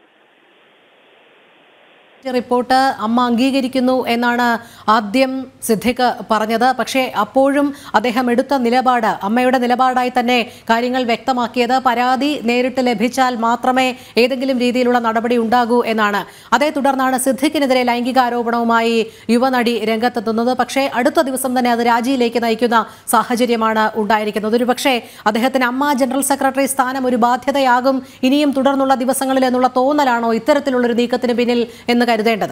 റിപ്പോർട്ട് അമ്മ അംഗീകരിക്കുന്നു എന്നാണ് ആദ്യം സിദ്ദിഖ് പറഞ്ഞത്. പക്ഷേ അപ്പോഴും അദ്ദേഹം എടുത്ത നിലപാട് അമ്മയുടെ നിലപാടായി തന്നെ കാര്യങ്ങൾ വ്യക്തമാക്കിയത് പരാതി നേരിട്ട് ലഭിച്ചാൽ മാത്രമേ ഏതെങ്കിലും രീതിയിലുള്ള നടപടി ഉണ്ടാകൂ എന്നാണ്. അതേ തുടർന്നാണ് സിദ്ദിഖിനെതിരെ ലൈംഗിക ആരോപണവുമായി യുവനടി രംഗത്തെത്തുന്നത്. പക്ഷേ അടുത്ത ദിവസം തന്നെ അത് രാജിയിലേക്ക് നയിക്കുന്ന സാഹചര്യമാണ് ഉണ്ടായിരിക്കുന്നത്. ഒരു പക്ഷേ അദ്ദേഹത്തിന് അമ്മ ജനറൽ സെക്രട്ടറി സ്ഥാനം ഒരു ബാധ്യതയാകും ഇനിയും തുടർന്നുള്ള ദിവസങ്ങളിൽ എന്നുള്ള തോന്നലാണോ ഇത്തരത്തിലുള്ളൊരു നീക്കത്തിന് പിന്നിൽ എന്ന് കരുതേണ്ടത്?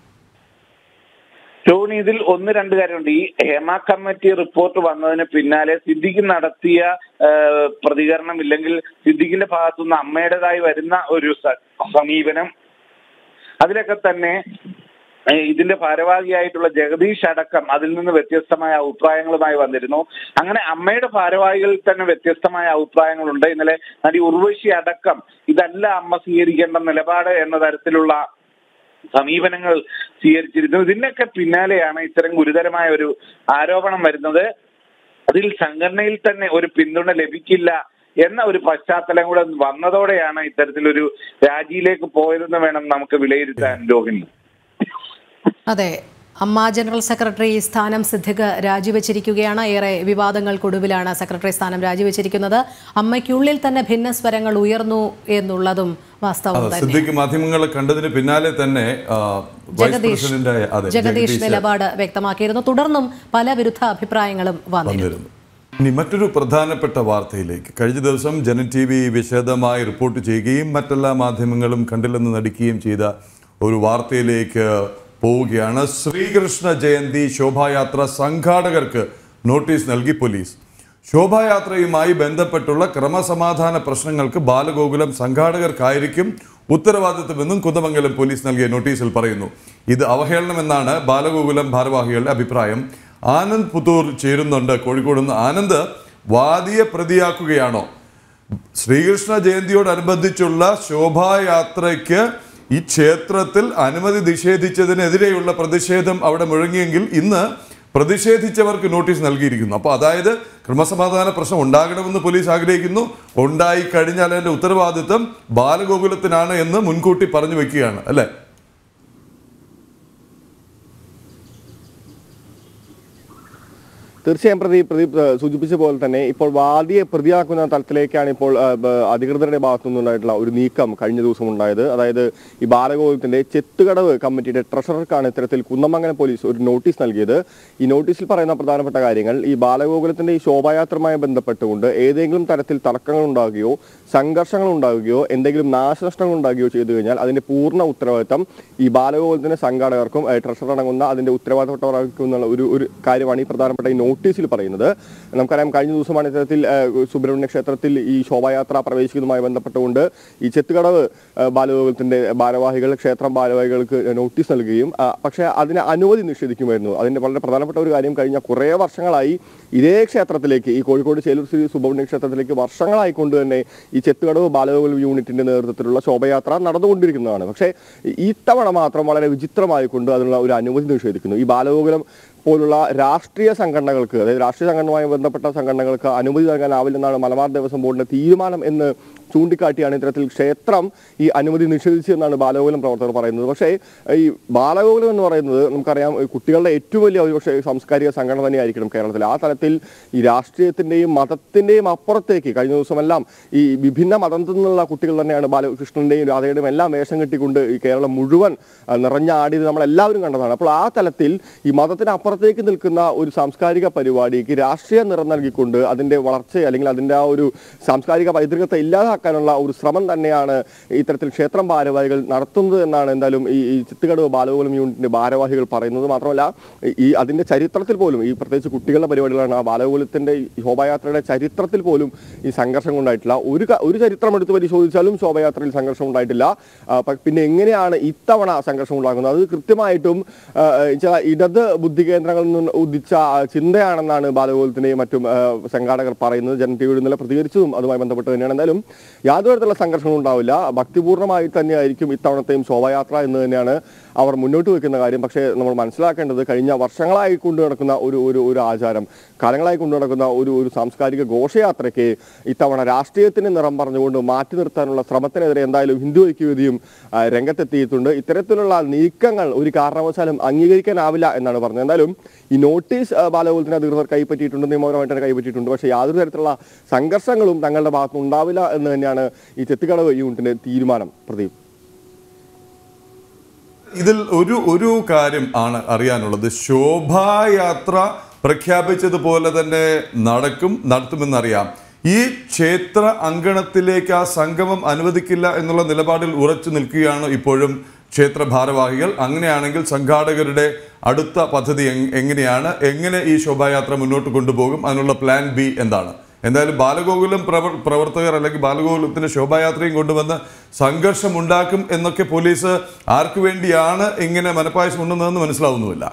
ടോണി, ഇതിൽ ഒന്ന് രണ്ട് കാര്യമുണ്ട്. ഈ ഹേമ കമ്മിറ്റി റിപ്പോർട്ട് വന്നതിന് പിന്നാലെ സിദ്ദിഖ് നടത്തിയ പ്രതികരണം ഇല്ലെങ്കിൽ സിദ്ദിഖിന്റെ ഭാഗത്തുനിന്ന് അമ്മയുടേതായി വരുന്ന ഒരു സമീപനം, അതിലൊക്കെ തന്നെ ഇതിന്റെ ഭാരവാഹിയായിട്ടുള്ള ജഗദീഷ് അടക്കം അതിൽ നിന്ന് വ്യത്യസ്തമായ അഭിപ്രായങ്ങളുമായി വന്നിരുന്നു. അങ്ങനെ അമ്മയുടെ ഭാരവാഹികളിൽ തന്നെ വ്യത്യസ്തമായ അഭിപ്രായങ്ങളുണ്ട്. ഇന്നലെ നടി ഉർവശി അടക്കം ഇതല്ല അമ്മ സ്വീകരിക്കേണ്ട നിലപാട് എന്ന തരത്തിലുള്ള സമീപനങ്ങൾ സ്വീകരിച്ചിരുന്നു. ഇതിനൊക്കെ പിന്നാലെയാണ് ഇത്തരം ഗുരുതരമായ ഒരു ആരോപണം വരുന്നത്. അതിൽ സംഘടനയിൽ തന്നെ ഒരു പിന്തുണ ലഭിക്കില്ല എന്ന ഒരു പശ്ചാത്തലം കൂടെ വന്നതോടെയാണ് ഇത്തരത്തിലൊരു രാജിയിലേക്ക് പോയതെന്ന് വേണം നമുക്ക് വിലയിരുത്താൻ രോഹിണി. അതെ, അമ്മ ജനറൽ സെക്രട്ടറി സ്ഥാനം സിദ്ദിഖ് രാജിവെച്ചിരിക്കുകയാണ്. ഏറെ വിവാദങ്ങൾക്കൊടുവിലാണ് സെക്രട്ടറി സ്ഥാനം രാജിവെച്ചിരിക്കുന്നത്. അമ്മയ്ക്കുള്ളിൽ തന്നെ ഭിന്നസ്വരങ്ങൾ ഉയർന്നു എന്നുള്ളതും വാസ്തവം തന്നെ. സിദ്ദിഖ് മാധ്യമങ്ങളെ കണ്ടതിന് പിന്നാലെ തന്നെ ജഗദീഷ് ജഗദീഷ് നിലപാട് വ്യക്തമാക്കിയിരുന്നു. തുടർന്നും പല വിരുദ്ധ അഭിപ്രായങ്ങളും വന്നിരുന്നു. ഇനി മറ്റൊരു പ്രധാനപ്പെട്ട വാർത്തയിലേക്ക്. കഴിഞ്ഞ ദിവസം ജനം ടി വി വിശദമായി റിപ്പോർട്ട് ചെയ്യുകയും മറ്റെല്ലാ മാധ്യമങ്ങളും കണ്ടില്ലെന്ന് നടിക്കുകയും ചെയ്ത ഒരു വാർത്തയിലേക്ക് പോവുകയാണ്. ശ്രീകൃഷ്ണ ജയന്തി ശോഭായാത്ര സംഘാടകർക്ക് നോട്ടീസ് നൽകി പോലീസ്. ശോഭായാത്രയുമായി ബന്ധപ്പെട്ടുള്ള ക്രമസമാധാന പ്രശ്നങ്ങൾക്ക് ബാലഗോകുലം സംഘാടകർക്കായിരിക്കും ഉത്തരവാദിത്വമെന്നും കുന്ദമംഗലം പോലീസ് നൽകിയ നോട്ടീസിൽ പറയുന്നു. ഇത് അവഹേളനമെന്നാണ് ബാലഗോകുലം ഭാരവാഹികളുടെ അഭിപ്രായം. ആനന്ദ് പുത്തൂർ ചേരുന്നുണ്ട് കോഴിക്കോട് നിന്ന്. ആനന്ദ്, വാദിയെ പ്രതിയാക്കുകയാണോ? ശ്രീകൃഷ്ണ ജയന്തിയോടനുബന്ധിച്ചുള്ള ശോഭായാത്രയ്ക്ക് ഈ ക്ഷേത്രത്തിൽ അനുമതി നിഷേധിച്ചതിനെതിരെയുള്ള പ്രതിഷേധം അവിടെ മുഴങ്ങിയെങ്കിൽ ഇന്ന് പ്രതിഷേധിച്ചവർക്ക് നോട്ടീസ് നൽകിയിരിക്കുന്നു. അപ്പോൾ അതായത് ക്രമസമാധാന പ്രശ്നം ഉണ്ടാകണമെന്ന് പോലീസ് ആഗ്രഹിക്കുന്നു. ഉണ്ടായി കഴിഞ്ഞാൽ അതിൻ്റെ ഉത്തരവാദിത്വം ബാലഗോകുലത്തിനാണ് എന്ന് മുൻകൂട്ടി പറഞ്ഞു വെക്കുകയാണ്, അല്ലേ? തീർച്ചയായും പ്രദീപ് പ്രദീപ് സൂചിപ്പിച്ച പോലെ തന്നെ ഇപ്പോൾ വാദിയെ പ്രതിയാക്കുന്ന തലത്തിലേക്കാണ് ഇപ്പോൾ അധികൃതരുടെ ഭാഗത്തു നിന്നുണ്ടായിട്ടുള്ള ഒരു നീക്കം കഴിഞ്ഞ ദിവസം ഉണ്ടായത്. അതായത് ഈ ബാലഗോകുലത്തിന്റെ ചെത്തുകടവ് കമ്മിറ്റിയുടെ ട്രഷറർക്കാണ് ഇത്തരത്തിൽ കുന്ദമംഗലം പോലീസ് ഒരു നോട്ടീസ് നൽകിയത്. ഈ നോട്ടീസിൽ പറയുന്ന പ്രധാനപ്പെട്ട കാര്യങ്ങൾ, ഈ ബാലഗോകുലത്തിന്റെ ഈ ശോഭായാത്രയുമായി ബന്ധപ്പെട്ടുകൊണ്ട് ഏതെങ്കിലും തരത്തിൽ തർക്കങ്ങൾ ഉണ്ടാകുകയോ സംഘർഷങ്ങൾ ഉണ്ടാകുകയോ എന്തെങ്കിലും നാശനഷ്ടങ്ങൾ ഉണ്ടാകുകയോ ചെയ്തു കഴിഞ്ഞാൽ അതിന്റെ പൂർണ്ണ ഉത്തരവാദിത്തം ഈ ബാലഗോകുലത്തിന്റെ സംഘാടകർക്കും ട്രഷറർ അടങ്ങുന്ന അതിന്റെ ഉത്തരവാദിത്തപ്പെട്ടവർക്കും എന്നുള്ള ഒരു ഒരു കാര്യമാണ് ഈ പ്രധാനപ്പെട്ട ഈ നോട്ടീസിൽ പറയുന്നത്. നമുക്കറിയാം, കഴിഞ്ഞ ദിവസമാണ് ഇത്തരത്തിൽ സുബ്രഹ്മണ്യ ക്ഷേത്രത്തിൽ ഈ ശോഭായാത്ര പ്രവേശിക്കുന്നതുമായി ബന്ധപ്പെട്ടുകൊണ്ട് ഈ ചെത്തുകടവ് ബാലഗോകുലത്തിന്റെ ഭാരവാഹികൾ ക്ഷേത്രം ഭാരവാഹികൾക്ക് നോട്ടീസ് നൽകുകയും പക്ഷേ അതിന് അനുമതി നിഷേധിക്കുമായിരുന്നു. അതിന്റെ വളരെ പ്രധാനപ്പെട്ട ഒരു കാര്യം, കഴിഞ്ഞ കുറേ വർഷങ്ങളായി ഇതേ ക്ഷേത്രത്തിലേക്ക്, ഈ കോഴിക്കോട് ചേലൂർ ശ്രീ സുബ്രഹ്മണ്യ ക്ഷേത്രത്തിലേക്ക് വർഷങ്ങളായിക്കൊണ്ട് തന്നെ ഈ ചെത്തുകടവ് ബാലഗോകുലം യൂണിറ്റിന്റെ നേതൃത്വത്തിലുള്ള ശോഭയാത്ര നടന്നുകൊണ്ടിരിക്കുന്നതാണ്. പക്ഷേ ഇത്തവണ മാത്രം വളരെ വിചിത്രമായിക്കൊണ്ട് അതിനുള്ള ഒരു അനുമതി നിഷേധിക്കുന്നു. ഈ ബാലഗോകുലം പോലുള്ള രാഷ്ട്രീയ സംഘടനകൾക്ക്, അതായത് രാഷ്ട്രീയ സംഘടനയുമായി ബന്ധപ്പെട്ട സംഘടനകൾക്ക് അനുമതി നൽകാനാവില്ലെന്നാണ് മലബാർ ദേവസ്വം ബോർഡിന്റെ തീരുമാനം എന്ന് ചൂണ്ടിക്കാട്ടിയാണ് ഇത്തരത്തിൽ ക്ഷേത്രം ഈ അനുമതി നിഷേധിച്ചതെന്നാണ് ബാലഗോകുലം പ്രവർത്തകർ പറയുന്നത്. പക്ഷേ ഈ ബാലഗോകുലം എന്ന് പറയുന്നത് നമുക്കറിയാം കുട്ടികളുടെ ഏറ്റവും വലിയ ഒരുപക്ഷെ സാംസ്കാരിക സംഘടന തന്നെയായിരിക്കണം കേരളത്തിൽ. ആ തലത്തിൽ ഈ രാഷ്ട്രീയത്തിന്റെയും മതത്തിന്റെയും അപ്പുറത്തേക്ക് കഴിഞ്ഞ ദിവസമെല്ലാം ഈ വിഭിന്ന മതത്തിൽ നിന്നുള്ള കുട്ടികൾ തന്നെയാണ് ബാലകൃഷ്ണന്റെയും രാധയുടെയും എല്ലാം വേഷം കെട്ടിക്കൊണ്ട് ഈ കേരളം മുഴുവൻ നിറഞ്ഞാടിയത് നമ്മളെല്ലാവരും കണ്ടതാണ്. അപ്പോൾ ആ തലത്തിൽ ഈ മതത്തിന് അപ്പുറത്തേക്ക് നിൽക്കുന്ന ഒരു സാംസ്കാരിക പരിപാടിക്ക് രാഷ്ട്രീയ നിറം നൽകിക്കൊണ്ട് അതിന്റെ വളർച്ച അല്ലെങ്കിൽ അതിന്റെ ആ ഒരു സാംസ്കാരിക പൈതൃകത്തെ ഇല്ലാതാക്കാൻ ാനുള്ള ഒരു ശ്രമം തന്നെയാണ് ഇത്തരത്തിൽ ക്ഷേത്രം ഭാരവാഹികൾ നടത്തുന്നത് എന്നാണ് എന്തായാലും ഈ ചിത്തുകടവ് ബാലഗോകുലം യൂണിറ്റിന്റെ ഭാരവാഹികൾ പറയുന്നത്. മാത്രമല്ല ഈ അതിന്റെ ചരിത്രത്തിൽ പോലും, ഈ പ്രത്യേകിച്ച് കുട്ടികളുടെ പരിപാടികളാണ്, ആ ബാലഗോകുലത്തിന്റെ ശോഭായാത്രയുടെ ചരിത്രത്തിൽ പോലും ഈ സംഘർഷം ഉണ്ടായിട്ടില്ല. ഒരു ഒരു ചരിത്രം എടുത്ത് പരിശോധിച്ചാലും ശോഭായാത്രയിൽ സംഘർഷം ഉണ്ടായിട്ടില്ല. പിന്നെ എങ്ങനെയാണ് ഇത്തവണ സംഘർഷം ഉണ്ടാകുന്നത്? അത് കൃത്യമായിട്ടും ചില ഇടത് ബുദ്ധി കേന്ദ്രങ്ങളിൽ നിന്ന് ഉദിച്ച ചിന്തയാണെന്നാണ് ബാലഗോകുലത്തിന്റെയും മറ്റും സംഘാടകർ പറയുന്നത്. ജനം ടി വി ഇന്നലെ പ്രതികരിച്ചതും അതുമായി ബന്ധപ്പെട്ട് തന്നെയാണ്. എന്തായാലും യാതൊരു തരത്തിലുള്ള സംഘർഷങ്ങളും ഉണ്ടാവില്ല, ഭക്തിപൂർണ്ണമായി തന്നെയായിരിക്കും ഇത്തവണത്തെയും ശോഭായാത്ര എന്ന് തന്നെയാണ് അവർ മുന്നോട്ട് വെക്കുന്ന കാര്യം. പക്ഷേ നമ്മൾ മനസ്സിലാക്കേണ്ടത്, കഴിഞ്ഞ വർഷങ്ങളായി കൊണ്ടു നടക്കുന്ന ഒരു ഒരു ഒരു ആചാരം, കാലങ്ങളായി കൊണ്ടു നടക്കുന്ന ഒരു ഒരു സാംസ്കാരിക ഘോഷയാത്രയ്ക്ക് ഇത്തവണ രാഷ്ട്രീയത്തിന് നിറം പറഞ്ഞുകൊണ്ട് മാറ്റി നിർത്താനുള്ള ശ്രമത്തിനെതിരെ എന്തായാലും ഹിന്ദു ഐക്യവേദിയും രംഗത്തെത്തിയിട്ടുണ്ട്. ഇത്തരത്തിലുള്ള നീക്കങ്ങൾ ഒരു കാരണവശാലും അംഗീകരിക്കാനാവില്ല എന്നാണ് പറഞ്ഞത്. എന്തായാലും ഈ നോട്ടീസ് ബാലഗോകുലത്തിന് അധികൃതർ കൈപ്പറ്റിയിട്ടുണ്ട്, നിയമപരമായിട്ട് തന്നെ കൈപ്പറ്റിയിട്ടുണ്ട്. പക്ഷേ യാതൊരു തരത്തിലുള്ള സംഘർഷങ്ങളും തങ്ങളുടെ ഭാഗത്ത് ഉണ്ടാവില്ല എന്ന് തന്നെയാണ് ഈ ചെത്തുകടവ് യൂണിറ്റിന്റെ തീരുമാനം. പ്രദീപ്, ഇതിൽ ഒരു ഒരു കാര്യം ആണ് അറിയാനുള്ളത്. ശോഭായാത്ര പ്രഖ്യാപിച്ചതുപോലെ തന്നെ നടക്കും നടത്തുമെന്നറിയാം. ഈ ക്ഷേത്ര അങ്കണത്തിലേക്ക് ആ സംഗമം അനുവദിക്കില്ല എന്നുള്ള നിലപാടിൽ ഉറച്ചു നിൽക്കുകയാണ് ഇപ്പോഴും ക്ഷേത്ര ഭാരവാഹികൾ. അങ്ങനെയാണെങ്കിൽ സംഘാടകരുടെ അടുത്ത പദ്ധതി എങ്ങനെയാണ്, എങ്ങനെ ഈ ശോഭായാത്ര മുന്നോട്ട് കൊണ്ടുപോകും, അതിനുള്ള പ്ലാൻ ബി എന്താണ്? എന്തായാലും ബാലഗോകുലം പ്രവർ പ്രവർത്തകർ അല്ലെങ്കിൽ ബാലഗോകുലത്തിന്റെ ശോഭായാത്രയും കൊണ്ടുവന്ന് സംഘർഷം ഉണ്ടാക്കും എന്നൊക്കെ പോലീസ് ആർക്കു വേണ്ടിയാണ് ഇങ്ങനെ മനപ്പായസം ഉണ്ടെന്നതെന്ന് മനസ്സിലാവുന്നുമില്ല.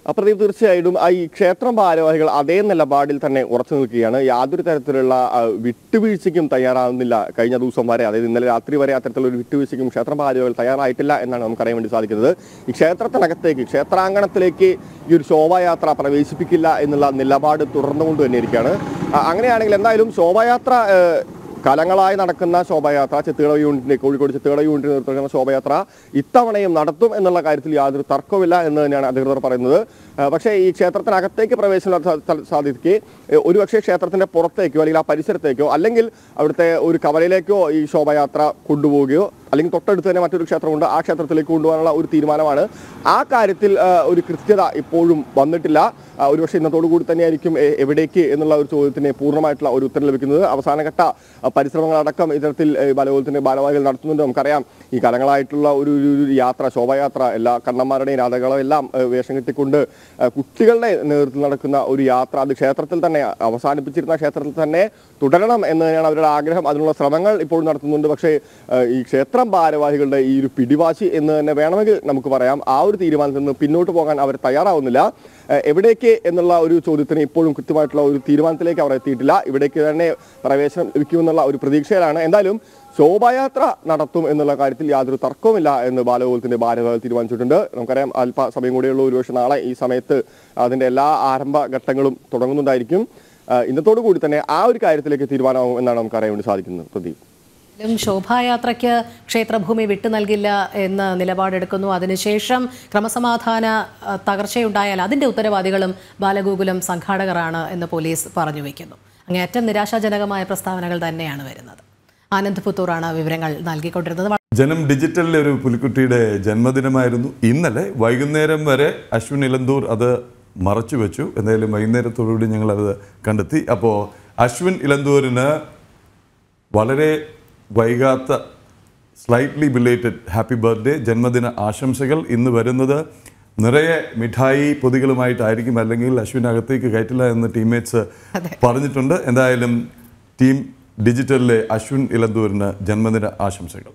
പ്രദീപ്, തീർച്ചയായിട്ടും ഈ ക്ഷേത്രം ഭാരവാഹികൾ അതേ നിലപാടിൽ തന്നെ ഉറച്ചു നിൽക്കുകയാണ്. യാതൊരു തരത്തിലുള്ള വിട്ടുവീഴ്ചയ്ക്കും തയ്യാറാവുന്നില്ല. കഴിഞ്ഞ ദിവസം വരെ, അതായത് ഇന്നലെ രാത്രി വരെ അത്തരത്തിലുള്ള ഒരു വിട്ടുവീഴ്ചയ്ക്കും ക്ഷേത്രം ഭാരവാഹികൾ തയ്യാറായിട്ടില്ല എന്നാണ് നമുക്കറിയാൻ വേണ്ടി സാധിക്കുന്നത്. ഈ ക്ഷേത്രത്തിനകത്തേക്ക്, ക്ഷേത്രാങ്കണത്തിലേക്ക് ഈ ഒരു ശോഭായാത്ര പ്രവേശിപ്പിക്കില്ല എന്നുള്ള നിലപാട് തുടർന്നുകൊണ്ട് തന്നെ ഇരിക്കുകയാണ്. അങ്ങനെയാണെങ്കിൽ എന്തായാലും ശോഭായാത്ര കാലങ്ങളായി നടക്കുന്ന ശോഭായാത്ര, ചെത്തുകട യൂണിറ്റിന്റെ കോഴിക്കോട് ചെത്തുകട യൂണിറ്റിന് നേതൃത്വം ശോഭായാത്ര ഇത്തവണയും നടത്തും എന്നുള്ള കാര്യത്തിൽ യാതൊരു തർക്കമില്ല എന്ന് തന്നെയാണ് അധികൃതർ പറയുന്നത്. പക്ഷേ ഈ ക്ഷേത്രത്തിനകത്തേക്ക് പ്രവേശനം സാധിക്കെ ഒരുപക്ഷെ ക്ഷേത്രത്തിന്റെ പുറത്തേക്കോ അല്ലെങ്കിൽ ആ പരിസരത്തേക്കോ അല്ലെങ്കിൽ അവിടുത്തെ ഒരു കവലയിലേക്കോ ഈ ശോഭായാത്ര കൊണ്ടുപോവുകയോ അല്ലെങ്കിൽ തൊട്ടടുത്ത് തന്നെ മറ്റൊരു ക്ഷേത്രമുണ്ട്, ആ ക്ഷേത്രത്തിലേക്ക് കൊണ്ടുപോകാനുള്ള ഒരു തീരുമാനമാണ്. ആ കാര്യത്തിൽ ഒരു കൃത്യത ഇപ്പോഴും വന്നിട്ടില്ല. ഒരുപക്ഷെ ഇന്നത്തോടു കൂടി തന്നെയായിരിക്കും എവിടേക്ക് എന്നുള്ള ഒരു ചോദ്യത്തിന് പൂർണ്ണമായിട്ടുള്ള ഒരു ഉത്തരം ലഭിക്കുന്നത്. അവസാനഘട്ട പരിശ്രമങ്ങളടക്കം ഇത്തരത്തിൽ ബാലഗോകുലത്തിന്റെ ഭാരവാഹികൾ നടത്തുന്നുണ്ട്. നമുക്കറിയാം ഈ കാലങ്ങളായിട്ടുള്ള ഒരു യാത്ര, ശോഭായാത്ര എല്ലാ കണ്ണന്മാരുടെയും രാധകളെയും എല്ലാം വേഷം കെട്ടിക്കൊണ്ട് കുട്ടികളുടെ നേതൃത്വത്തിൽ നടക്കുന്ന ഒരു യാത്ര അത് ക്ഷേത്രത്തിൽ തന്നെ അവസാനിപ്പിച്ചിരുന്ന ക്ഷേത്രത്തിൽ തന്നെ തുടരണം എന്ന് തന്നെയാണ് അവരുടെ ആഗ്രഹം. അതിനുള്ള ശ്രമങ്ങൾ ഇപ്പോൾ നടത്തുന്നുണ്ട്. പക്ഷേ ഈ ക്ഷേത്രം ഭാരവാഹികളുടെ ഈ ഒരു പിടിവാശി എന്ന് തന്നെ വേണമെങ്കിൽ നമുക്ക് പറയാം. ആ ഒരു തീരുമാനത്തിൽ നിന്ന് പിന്നോട്ട് പോകാൻ അവർ തയ്യാറാവുന്നില്ല. എവിടേക്ക് എന്നുള്ള ഒരു ചോദ്യത്തിന് ഇപ്പോഴും കൃത്യമായിട്ടുള്ള ഒരു തീരുമാനത്തിലേക്ക് അവർ എത്തിയിട്ടില്ല. ഇവിടേക്ക് തന്നെ പ്രവേശനം ലഭിക്കുമെന്നുള്ള ഒരു പ്രതീക്ഷയിലാണ്. എന്തായാലും ശോഭായാത്ര നടത്തും എന്നുള്ള കാര്യത്തിൽ യാതൊരു തർക്കവുമില്ല എന്ന് ബാലഗോകുലത്തിന്റെ ഭാരവാഹികൾ തീരുമാനിച്ചിട്ടുണ്ട്. നമുക്കറിയാം അല്പസമയം കൂടെയുള്ള ഒരുപക്ഷെ നാളെ ഈ സമയത്ത് അതിന്റെ എല്ലാ ആരംഭ ഘട്ടങ്ങളും തുടങ്ങുന്നുണ്ടായിരിക്കും. ഇന്നത്തോടു കൂടി തന്നെ ആ ഒരു കാര്യത്തിലേക്ക് തീരുമാനമാകും എന്നാണ് നമുക്ക് അറിയാൻ വേണ്ടി സാധിക്കുന്നത്. പ്രദീപ്, ശോഭായാത്രയ്ക്ക് ക്ഷേത്രഭൂമി വിട്ടു നൽകില്ല എന്ന് നിലപാടെടുക്കുന്നു. അതിനുശേഷം ക്രമസമാധാന തകർച്ചയുണ്ടായാൽ അതിന്റെ ഉത്തരവാദികളും ബാലഗോകുലം സംഘാടകരാണ് എന്ന് പോലീസ് പറഞ്ഞു വയ്ക്കുന്നു. അങ്ങേയറ്റം നിരാശാജനകമായ പ്രസ്താവനകൾ തന്നെയാണ് വരുന്നത്. ആനന്ദ് പുത്തൂറാണ് വിവരങ്ങൾ നൽകിക്കൊണ്ടിരുന്നത്. ജനം ഡിജിറ്റലിലെ ഒരു പുലിക്കുട്ടിയുടെ ജന്മദിനമായിരുന്നു ഇന്നലെ. വൈകുന്നേരം വരെ അശ്വിൻ ഇലന്തൂർ അത് മറച്ചു വെച്ചു. എന്തായാലും വൈകുന്നേരത്തോടുകൂടി ഞങ്ങളത് കണ്ടെത്തി. അപ്പോൾ അശ്വിൻ ഇലന്തൂരിന് വളരെ വൈകാത്ത സ്ലൈറ്റ്ലി ബിലേറ്റഡ് ഹാപ്പി ബർത്ത്ഡേ, ജന്മദിന ആശംസകൾ. ഇന്ന് വരുന്നത് നിറയെ മിഠായി പൊതികളുമായിട്ടായിരിക്കും, അല്ലെങ്കിൽ അശ്വിനകത്തേക്ക് കയറ്റില്ല എന്ന് ടീംമേറ്റ്സ് പറഞ്ഞിട്ടുണ്ട്. എന്തായാലും ടീം ഡിജിറ്റലിലെ അശ്വിൻ ഇലന്തൂരിന് ജന്മദിന ആശംസകൾ.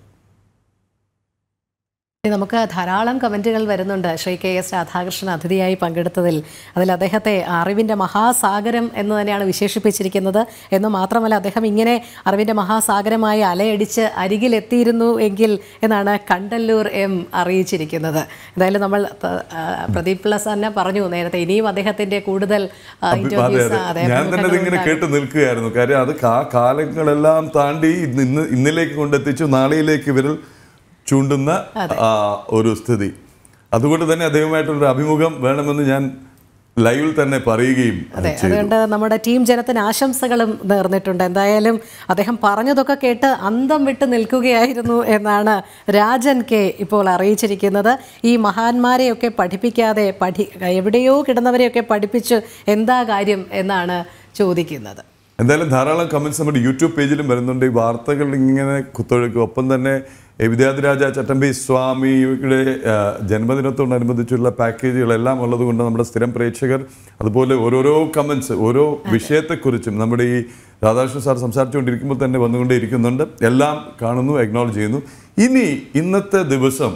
നമുക്ക് ധാരാളം കമൻറ്റുകൾ വരുന്നുണ്ട്. ശ്രീ കെ എസ് രാധാകൃഷ്ണൻ അതിഥിയായി പങ്കെടുത്തതിൽ അതിൽ അദ്ദേഹത്തെ അറിവിൻ്റെ മഹാസാഗരം എന്ന് തന്നെയാണ് വിശേഷിപ്പിച്ചിരിക്കുന്നത്. എന്ന് മാത്രമല്ല, അദ്ദേഹം ഇങ്ങനെ അറിവിൻ്റെ മഹാസാഗരമായി അലയടിച്ച് അരികിലെത്തിയിരുന്നു എങ്കിൽ എന്നാണ് കണ്ടല്ലൂർ എം അറിയിച്ചിരിക്കുന്നത്. എന്തായാലും നമ്മൾ പ്രദീപ് പ്ലസ് തന്നെ പറഞ്ഞു നേരത്തെ, ഇനിയും അദ്ദേഹത്തിൻ്റെ കൂടുതൽ ഞാൻ തന്നെ ഇതിങ്ങനെ കേട്ട് നിൽക്കുകയായിരുന്നു. കാര്യം അത് ആ കാലങ്ങളെല്ലാം താണ്ടി ഇന്ന് ഇന്നിലേക്ക് കൊണ്ടെത്തിച്ചു, നാളെയിലേക്ക് വിരൽ ചൂണ്ടുന്ന ഒരു സ്ഥിതി. അതുകൊണ്ട് തന്നെ അദ്ദേഹമായിട്ടൊരു അഭിമുഖം വേണമെന്ന് ഞാൻ ലൈവിൽ തന്നെ പറയുകയും. അതെ, അതുകൊണ്ട് നമ്മുടെ ടീം ജനത്തിന് ആശംസകളും നേർന്നിട്ടുണ്ട്. എന്തായാലും അദ്ദേഹം പറഞ്ഞതൊക്കെ കേട്ട് അന്തം വിട്ട് നിൽക്കുകയായിരുന്നു എന്നാണ് രാജൻ കെ ഇപ്പോൾ അറിയിച്ചിരിക്കുന്നത്. ഈ മഹാന്മാരെയൊക്കെ പഠിപ്പിക്കാതെ പഠി എവിടെയോ കിടന്നവരെയൊക്കെ പഠിപ്പിച്ച് എന്താ കാര്യം എന്നാണ് ചോദിക്കുന്നത്. എന്തായാലും ധാരാളം കമൻറ്റ്സ് നമ്മുടെ യൂട്യൂബ് പേജിലും വരുന്നുണ്ട്. ഈ വാർത്തകൾ ഇങ്ങനെ കുത്തൊഴുക്കും. ഒപ്പം തന്നെ വിദ്യാധിരാജ ചട്ടമ്പി സ്വാമിയുടെ ജന്മദിനത്തോടനുബന്ധിച്ചുള്ള പാക്കേജുകളെല്ലാം ഉള്ളതുകൊണ്ട് നമ്മുടെ സ്ഥിരം പ്രേക്ഷകർ അതുപോലെ ഓരോരോ കമൻറ്റ്സ് ഓരോ വിഷയത്തെക്കുറിച്ചും നമ്മുടെ ഈ രാധാകൃഷ്ണൻ സാർ സംസാരിച്ചുകൊണ്ടിരിക്കുമ്പോൾ തന്നെ വന്നുകൊണ്ടേ ഇരിക്കുന്നുണ്ട്. എല്ലാം കാണുന്നു, അക്നോളജ് ചെയ്യുന്നു. ഇനി ഇന്നത്തെ ദിവസം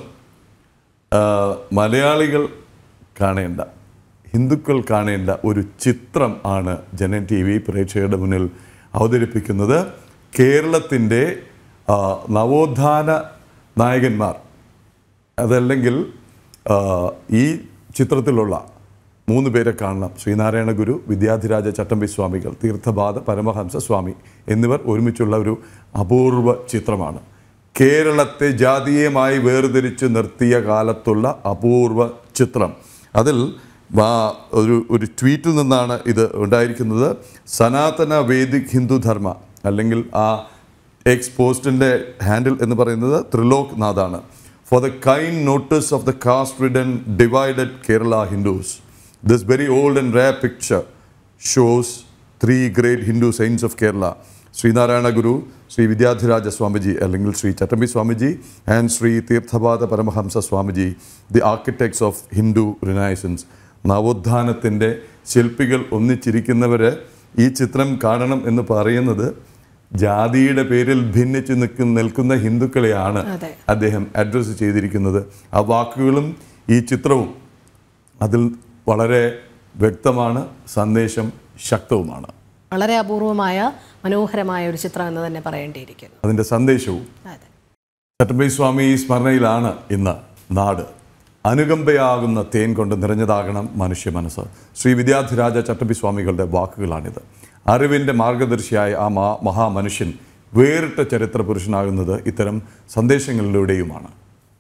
മലയാളികൾ കാണേണ്ട, ഹിന്ദുക്കൾ കാണേണ്ട ഒരു ചിത്രം ആണ് ജനൻ ടി വി പ്രേക്ഷകരുടെ മുന്നിൽ അവതരിപ്പിക്കുന്നത്. കേരളത്തിൻ്റെ നവോത്ഥാന നായകന്മാർ, അതല്ലെങ്കിൽ ഈ ചിത്രത്തിലുള്ള മൂന്ന് പേരെ കാണണം. ശ്രീനാരായണ ഗുരു, വിദ്യാധിരാജ ചട്ടമ്പി സ്വാമികൾ, തീർത്ഥപാദ പരമഹംസ സ്വാമി എന്നിവർ ഒരുമിച്ചുള്ള ഒരു അപൂർവ ചിത്രമാണ്. കേരളത്തെ ജാതീയമായി വേർതിരിച്ച് നിർത്തിയ കാലത്തുള്ള അപൂർവ ചിത്രം. അതിൽ ഒരു ഒരു ട്വീറ്റിൽ നിന്നാണ് ഇത് ഉണ്ടായിരിക്കുന്നത്. സനാതന വേദിക് ഹിന്ദു ധർമ്മ, അല്ലെങ്കിൽ ആ എക്സ് പോസ്റ്റിൻ്റെ ഹാൻഡിൽ എന്ന് പറയുന്നത് ത്രിലോക് നാഥാണ്. For the kind notice of the caste ridden divided Kerala Hindus, this very old and rare picture shows three great Hindu saints of Kerala, Sreenarayana Guru, Sree Vidyadhiraja Swamiji അല്ലെങ്കിൽ Sree Chattampi Swamiji and Sree Theerthapada Paramahamsa Swamiji, the architects of Hindu renaissance. നവോത്ഥാനത്തിൻ്റെ ശില്പികൾ ഒന്നിച്ചിരിക്കുന്നവർ ഈ ചിത്രം കാണണം എന്ന് പറയുന്നത് ജാതിയുടെ പേരിൽ ഭിന്നിച്ച് നിൽക്കുന്ന നിൽക്കുന്ന ഹിന്ദുക്കളെയാണ് അദ്ദേഹം അഡ്രസ്സ് ചെയ്തിരിക്കുന്നത്. ആ വാക്കുകളും ഈ ചിത്രവും അതിൽ വളരെ വ്യക്തമാണ്, സന്ദേശം ശക്തവുമാണ്. വളരെ അപൂർവമായ മനോഹരമായ ഒരു ചിത്രം എന്ന് തന്നെ പറയേണ്ടിയിരിക്കുന്നു. അതിൻ്റെ സന്ദേശവും. അതെ. ചട്ടമ്പി സ്വാമി സ്മരണയിലാണ് ഇന്ന് നാട്. അനുകമ്പയാകുന്ന തേൻ കൊണ്ട് നിറഞ്ഞതാകണം മനുഷ്യ മനസ്സ്. ശ്രീ വിദ്യാധിരാജ ചട്ടമ്പി സ്വാമികളുടെ വാക്കുകളാണിത്. അറിവിൻ്റെ മാർഗദർശിയായ ആ മഹാ മഹാമനുഷ്യൻ വേറിട്ട ചരിത്ര പുരുഷനാകുന്നത് ഇത്തരം സന്ദേശങ്ങളിലൂടെയുമാണ്.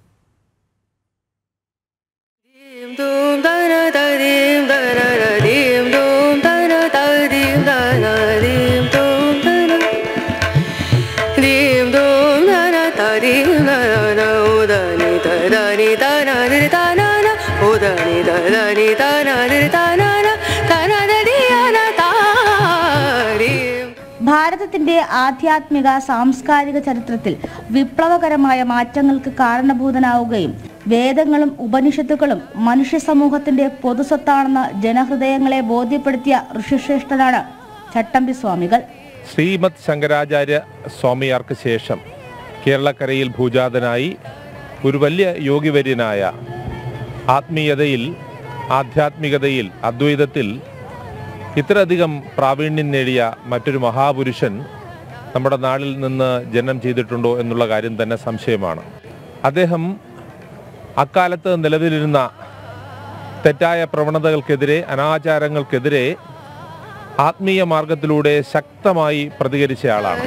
ഭാരതത്തിന്റെ ആധ്യാത്മിക സാംസ്കാരിക ചരിത്രത്തിൽ വിപ്ലവകരമായ മാറ്റങ്ങൾക്ക് കാരണഭൂതനാവുകയും വേദങ്ങളും ഉപനിഷത്തുക്കളും മനുഷ്യ സമൂഹത്തിന്റെ പൊതുസ്വത്താണെന്ന് ജനഹൃദയങ്ങളെ ബോധ്യപ്പെടുത്തിയ ഋഷിശ്രേഷ്ഠനാണ് ചട്ടമ്പി സ്വാമികൾ. ശ്രീമദ് ശങ്കരാചാര്യ സ്വാമിയാർക്ക് ശേഷം കേരളക്കരയിൽ ഭൂജാതനായി ഒരു വലിയ യോഗിവര്യനായ ആത്മീയതയിൽ, ആധ്യാത്മികതയിൽ, അദ്വൈതത്തിൽ ഇത്രയധികം പ്രാവീണ്യം നേടിയ മറ്റൊരു മഹാപുരുഷൻ നമ്മുടെ നാട്ടിൽ നിന്ന് ജനനം ചെയ്തിട്ടുണ്ടോ എന്നുള്ള കാര്യം തന്നെ സംശയമാണ്. അദ്ദേഹം അക്കാലത്ത് നിലവിലിരുന്ന തെറ്റായ പ്രവണതകൾക്കെതിരെ, അനാചാരങ്ങൾക്കെതിരെ ആത്മീയ മാർഗത്തിലൂടെ ശക്തമായി പ്രതികരിച്ച ആളാണ്.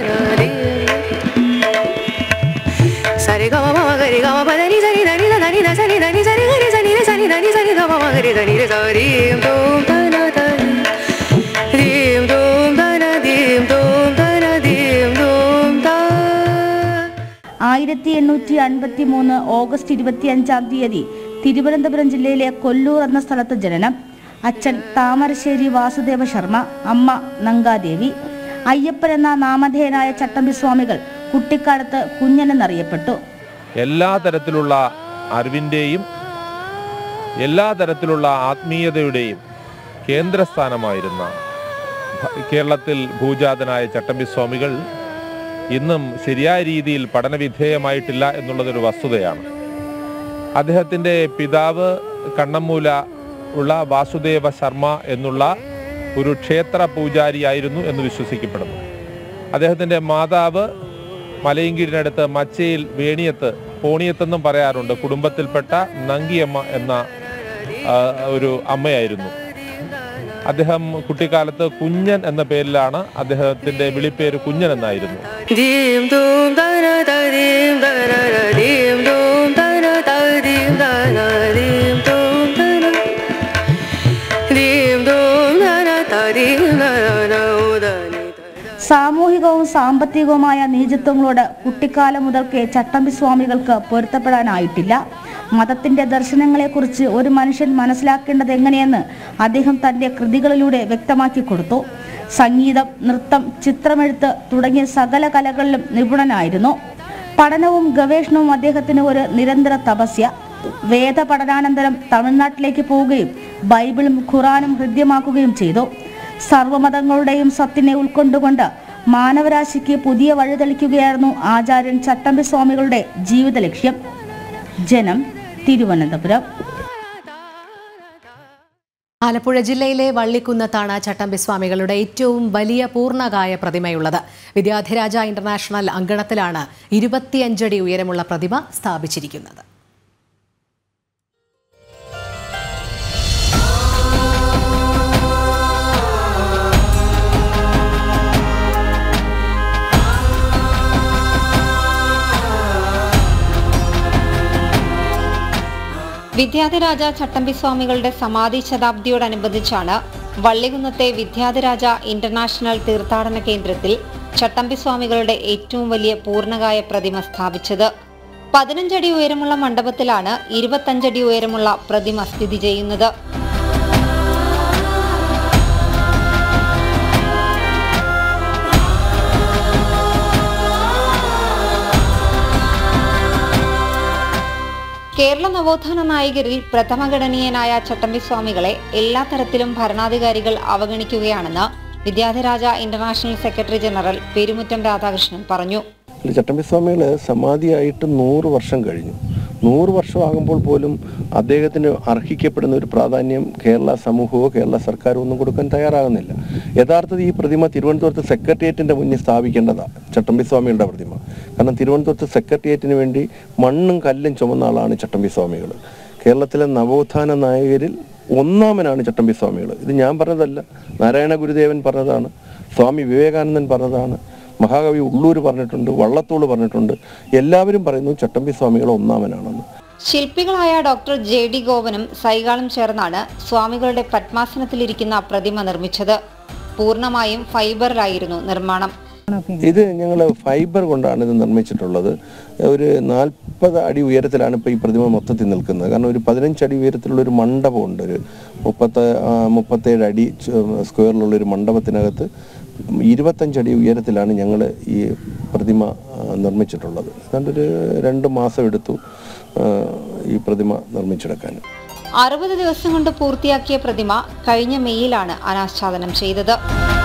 ആയിരത്തി എണ്ണൂറ്റി അൻപത്തി മൂന്ന് ഓഗസ്റ്റ് ഇരുപത്തി അഞ്ചാം തീയതി തിരുവനന്തപുരം ജില്ലയിലെ കൊല്ലൂർ എന്ന സ്ഥലത്ത് ജനനം. അച്ഛൻ താമരശ്ശേരി വാസുദേവ ശർമ്മ, അമ്മ നങ്കാദേവി. അയ്യപ്പൻ എന്ന നാമധേയനായ ചട്ടമ്പി സ്വാമികൾ കുട്ടിക്കാലത്ത് കുഞ്ഞനെന്നറിയപ്പെട്ടു. എല്ലാ തരത്തിലുള്ള അറിവിൻ്റെയും എല്ലാ തരത്തിലുള്ള ആത്മീയതയുടെയും കേന്ദ്രസ്ഥാനമായിരുന്ന കേരളത്തിൽ ഭൂജാതനായ ചട്ടമ്പി സ്വാമികൾ ഇന്നും ശരിയായ രീതിയിൽ പഠനവിധേയമായിട്ടില്ല എന്നുള്ളതൊരു വസ്തുതയാണ്. അദ്ദേഹത്തിൻ്റെ പിതാവ് കണ്ണമ്മൂല ഉള്ള വാസുദേവ ശർമ്മ എന്നുള്ള ഒരു ക്ഷേത്ര പൂജാരിയായിരുന്നു എന്ന് വിശ്വസിക്കപ്പെടുന്നു. അദ്ദേഹത്തിൻ്റെ മാതാവ് മലയങ്കീടിനടുത്ത് മച്ചയിൽ വേണിയത്ത്, പോണിയത്തെന്നും പറയാറുണ്ട്, കുടുംബത്തിൽപ്പെട്ട നങ്കിയമ്മ എന്ന ഒരു അമ്മയായിരുന്നു. അദ്ദേഹം കുട്ടിക്കാലത്ത് കുഞ്ഞൻ എന്ന പേരിലാണ്, അദ്ദേഹത്തിന്റെ വിളിപ്പേര് കുഞ്ഞൻ എന്നായിരുന്നു. സാമൂഹികവും സാമ്പത്തികവുമായ നീചത്വങ്ങളോട് കുട്ടിക്കാലം മുതൽക്കേ ചട്ടമ്പി സ്വാമികൾക്ക് പൊരുത്തപ്പെടാനായിട്ടില്ല. മതത്തിന്റെ ദർശനങ്ങളെക്കുറിച്ച് ഒരു മനുഷ്യൻ മനസ്സിലാക്കേണ്ടത് എങ്ങനെയെന്ന് അദ്ദേഹം തന്റെ കൃതികളിലൂടെ വ്യക്തമാക്കി കൊടുത്തു. സംഗീതം, നൃത്തം, ചിത്രമെഴുത്ത് തുടങ്ങിയ സകല കലകളിലും നിപുണനായിരുന്നു. പഠനവും ഗവേഷണവും അദ്ദേഹത്തിന് ഒരു നിരന്തര തപസ്യ. വേദ പഠനാനന്തരം തമിഴ്നാട്ടിലേക്ക് പോവുകയും ബൈബിളും ഖുറാനും ഹൃദ്യമാക്കുകയും ചെയ്തു. സർവ്വമതങ്ങളുടെയും സത്തിനെ ഉൾക്കൊണ്ടുകൊണ്ട് മാനവരാശിക്ക് പുതിയ വഴി തെളിക്കുകയായിരുന്നു ആചാര്യൻ ചട്ടമ്പി സ്വാമികളുടെ ജീവിത ലക്ഷ്യം. ജനം, തിരുവനന്തപുരം. ആലപ്പുഴ ജില്ലയിലെ വള്ളിക്കുന്നത്താണ് ചട്ടമ്പി സ്വാമികളുടെ ഏറ്റവും വലിയ പൂർണ്ണകായ പ്രതിമയുള്ളത്. വിദ്യാധിരാജ ഇന്റർനാഷണൽ അങ്കണത്തിലാണ് ഇരുപത്തിയഞ്ചടി ഉയരമുള്ള പ്രതിമ സ്ഥാപിച്ചിരിക്കുന്നത്. വിദ്യാധിരാജ ചട്ടമ്പി സ്വാമികളുടെ സമാധി ശതാബ്ദിയോടനുബന്ധിച്ചാണ് വള്ളികുന്നത്തെ വിദ്യാധിരാജ ഇന്റർനാഷണൽ തീർത്ഥാടന കേന്ദ്രത്തിൽ ചട്ടമ്പി സ്വാമികളുടെ ഏറ്റവും വലിയ പൂർണ്ണകായ പ്രതിമ സ്ഥാപിച്ചത്. പതിനഞ്ചടി ഉയരമുള്ള മണ്ഡപത്തിലാണ് ഇരുപത്തഞ്ചടി ഉയരമുള്ള പ്രതിമ സ്ഥിതി ചെയ്യുന്നത്. കേരള നവോത്ഥാന നായകരിൽ പ്രഥമഗണനീയനായ ചട്ടമ്പി സ്വാമികളെ എല്ലാ തരത്തിലും ഭരണാധികാരികൾ അവഗണിക്കുകയാണെന്ന് Vidyadhiraja international secretary general Perumuttam Radhakrishnan പറഞ്ഞു. ചട്ടമ്പി സ്വാമികൾ സമാധിയായിട്ട് നൂറ് വർഷം കഴിഞ്ഞു. നൂറ് വർഷമാകുമ്പോൾ പോലും അദ്ദേഹത്തിന് അർഹിക്കപ്പെടുന്ന ഒരു പ്രാധാന്യം കേരള സമൂഹമോ കേരള സർക്കാരോ ഒന്നും കൊടുക്കാൻ തയ്യാറാകുന്നില്ല. യഥാർത്ഥത്തിൽ ഈ പ്രതിമ തിരുവനന്തപുരത്ത് സെക്രട്ടേറിയറ്റിൻ്റെ മുന്നിൽ സ്ഥാപിക്കേണ്ടതാണ്, ചട്ടമ്പിസ്വാമികളുടെ പ്രതിമ. കാരണം തിരുവനന്തപുരത്ത് സെക്രട്ടേറിയറ്റിന് വേണ്ടി മണ്ണും കല്ലും ചുമന്ന ആളാണ് ചട്ടമ്പിസ്വാമികൾ. കേരളത്തിലെ നവോത്ഥാന നായകരിൽ ഒന്നാമനാണ് ചട്ടമ്പിസ്വാമികൾ. ഇത് ഞാൻ പറഞ്ഞതല്ല, നാരായണ ഗുരുദേവൻ പറഞ്ഞതാണ്, സ്വാമി വിവേകാനന്ദൻ പറഞ്ഞതാണ്, മഹാകവി ഉള്ളൂർ പറഞ്ഞിട്ടുണ്ട്, വള്ളത്തോൾ പറഞ്ഞിട്ടുണ്ട്. എല്ലാവരും പറയുന്നു ചട്ടമ്പിസ്വാമികൾ ഒന്നാമനാണെന്ന്. ശില്പികളായ ഡോക്ടർ ജെ ഡി ഗോവനും സൈഗാളും ചേർന്നാണ് സ്വാമികളുടെ പത്മാസനത്തിലിരിക്കുന്ന പ്രതിമ നിർമ്മിച്ചത്. പൂർണ്ണമായും ഫൈബറിലായിരുന്നു നിർമ്മാണം. ഇത് ഞങ്ങൾ ഫൈബർ കൊണ്ടാണ് ഇത് നിർമ്മിച്ചിട്ടുള്ളത്. ഒരു നാൽപ്പത് അടി ഉയരത്തിലാണ് ഇപ്പോൾ ഈ പ്രതിമ മൊത്തത്തിൽ നിൽക്കുന്നത്. കാരണം ഒരു പതിനഞ്ച് അടി ഉയരത്തിലുള്ള ഒരു മണ്ഡപമുണ്ട്. ഒരു മുപ്പത്ത മുപ്പത്തേഴ് അടി സ്ക്വയറിലുള്ള ഒരു മണ്ഡപത്തിനകത്ത് ഇരുപത്തഞ്ചടി ഉയരത്തിലാണ് ഞങ്ങൾ ഈ പ്രതിമ നിർമ്മിച്ചിട്ടുള്ളത്. ഏതാണ്ടൊരു രണ്ട് മാസം എടുത്തു ഈ പ്രതിമ നിർമ്മിച്ചെടുക്കാൻ. അറുപത് ദിവസം കൊണ്ട് പൂർത്തിയാക്കിയ പ്രതിമ കഴിഞ്ഞ മെയ്യിലാണ് അനാച്ഛാദനം ചെയ്തത്.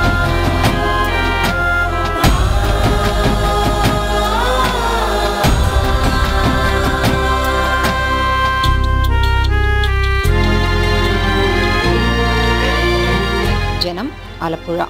ജനം, ആലപ്പുഴ.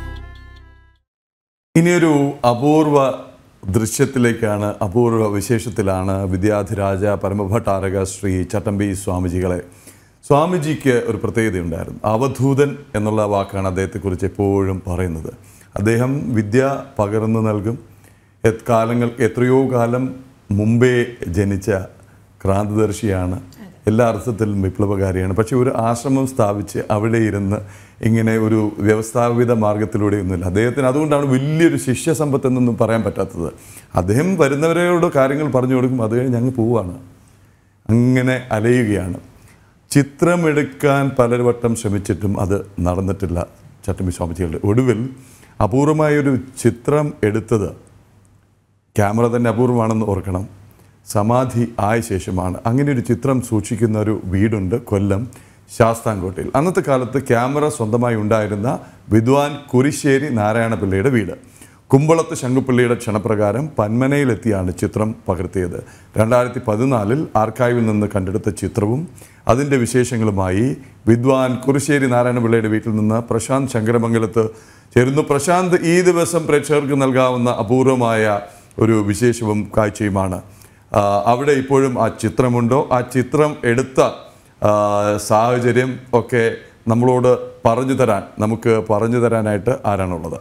ഇനിയൊരു അപൂർവ ദൃശ്യത്തിലേക്കാണ്, അപൂർവ വിശേഷത്തിലാണ് വിദ്യാധിരാജ പരമഭട്ടാരക ശ്രീ ചട്ടമ്പി സ്വാമിജികളെ. സ്വാമിജിക്ക് ഒരു പ്രത്യേകതയുണ്ടായിരുന്നു. അവധൂതൻ എന്നുള്ള വാക്കാണ് അദ്ദേഹത്തെക്കുറിച്ച് എപ്പോഴും പറയുന്നത്. അദ്ദേഹം വിദ്യ പകർന്നു നൽകും. കാലങ്ങൾ എത്രയോ കാലം മുമ്പേ ജനിച്ച ക്രാന്തദർശിയാണ്, എല്ലാ അർത്ഥത്തിലും വിപ്ലവകാരിയാണ്. പക്ഷേ ഒരു ആശ്രമം സ്ഥാപിച്ച് അവിടെ ഇരുന്ന് ഇങ്ങനെ ഒരു വ്യവസ്ഥാപിത മാർഗത്തിലൂടെയൊന്നുമില്ല അദ്ദേഹത്തിന്. അതുകൊണ്ടാണ് വലിയൊരു ശിഷ്യസമ്പത്ത് എന്നൊന്നും പറയാൻ പറ്റാത്തത്. അദ്ദേഹം വരുന്നവരോട് കാര്യങ്ങൾ പറഞ്ഞു കൊടുക്കും, അത് കഴിഞ്ഞ് ഞങ്ങൾ പോവുകയാണ്, അങ്ങനെ അലയുകയാണ്. ചിത്രമെടുക്കാൻ പലവട്ടം ശ്രമിച്ചിട്ടും അത് നടന്നിട്ടില്ല ചട്ടമ്പി സ്വാമിജികളുടെ. ഒടുവിൽ അപൂർവമായൊരു ചിത്രം എടുത്തത്, ക്യാമറ തന്നെ അപൂർവമാണെന്ന് ഓർക്കണം, സമാധി ആയ ശേഷമാണ്. അങ്ങനെ ഒരു ചിത്രം സൂക്ഷിക്കുന്ന ഒരു വീടുണ്ട് കൊല്ലം ശാസ്താംകോട്ടയിൽ. അന്നത്തെ കാലത്ത് ക്യാമറ സ്വന്തമായി ഉണ്ടായിരുന്ന വിദ്വാൻ കുരിശ്ശേരി നാരായണപിള്ളയുടെ വീട്. കുമ്പളത്ത് ശങ്കുപിള്ളിയുടെ ക്ഷണപ്രകാരം പന്മനയിലെത്തിയാണ് ചിത്രം പകർത്തിയത്. രണ്ടായിരത്തി പതിനാലിൽ ആർക്കൈവിൽ നിന്ന് കണ്ടെടുത്ത ചിത്രവും അതിൻ്റെ വിശേഷങ്ങളുമായി വിദ്വാൻ കുരിശ്ശേരി നാരായണപിള്ളയുടെ വീട്ടിൽ നിന്ന് പ്രശാന്ത് ശങ്കരമംഗലത്ത് ചേരുന്നു. പ്രശാന്ത്, ഈ ദിവസം പ്രേക്ഷകർക്ക് നൽകാവുന്ന അപൂർവമായ ഒരു വിശേഷവും കാഴ്ചയുമാണ്. അവിടെ ഇപ്പോഴും ആ ചിത്രമുണ്ടോ? ആ ചിത്രം എടുത്ത സാഹചര്യം ഒക്കെ നമ്മളോട് പറഞ്ഞു തരാൻ നമുക്ക് പറഞ്ഞു തരാനായിട്ട് ആരാണുള്ളത്?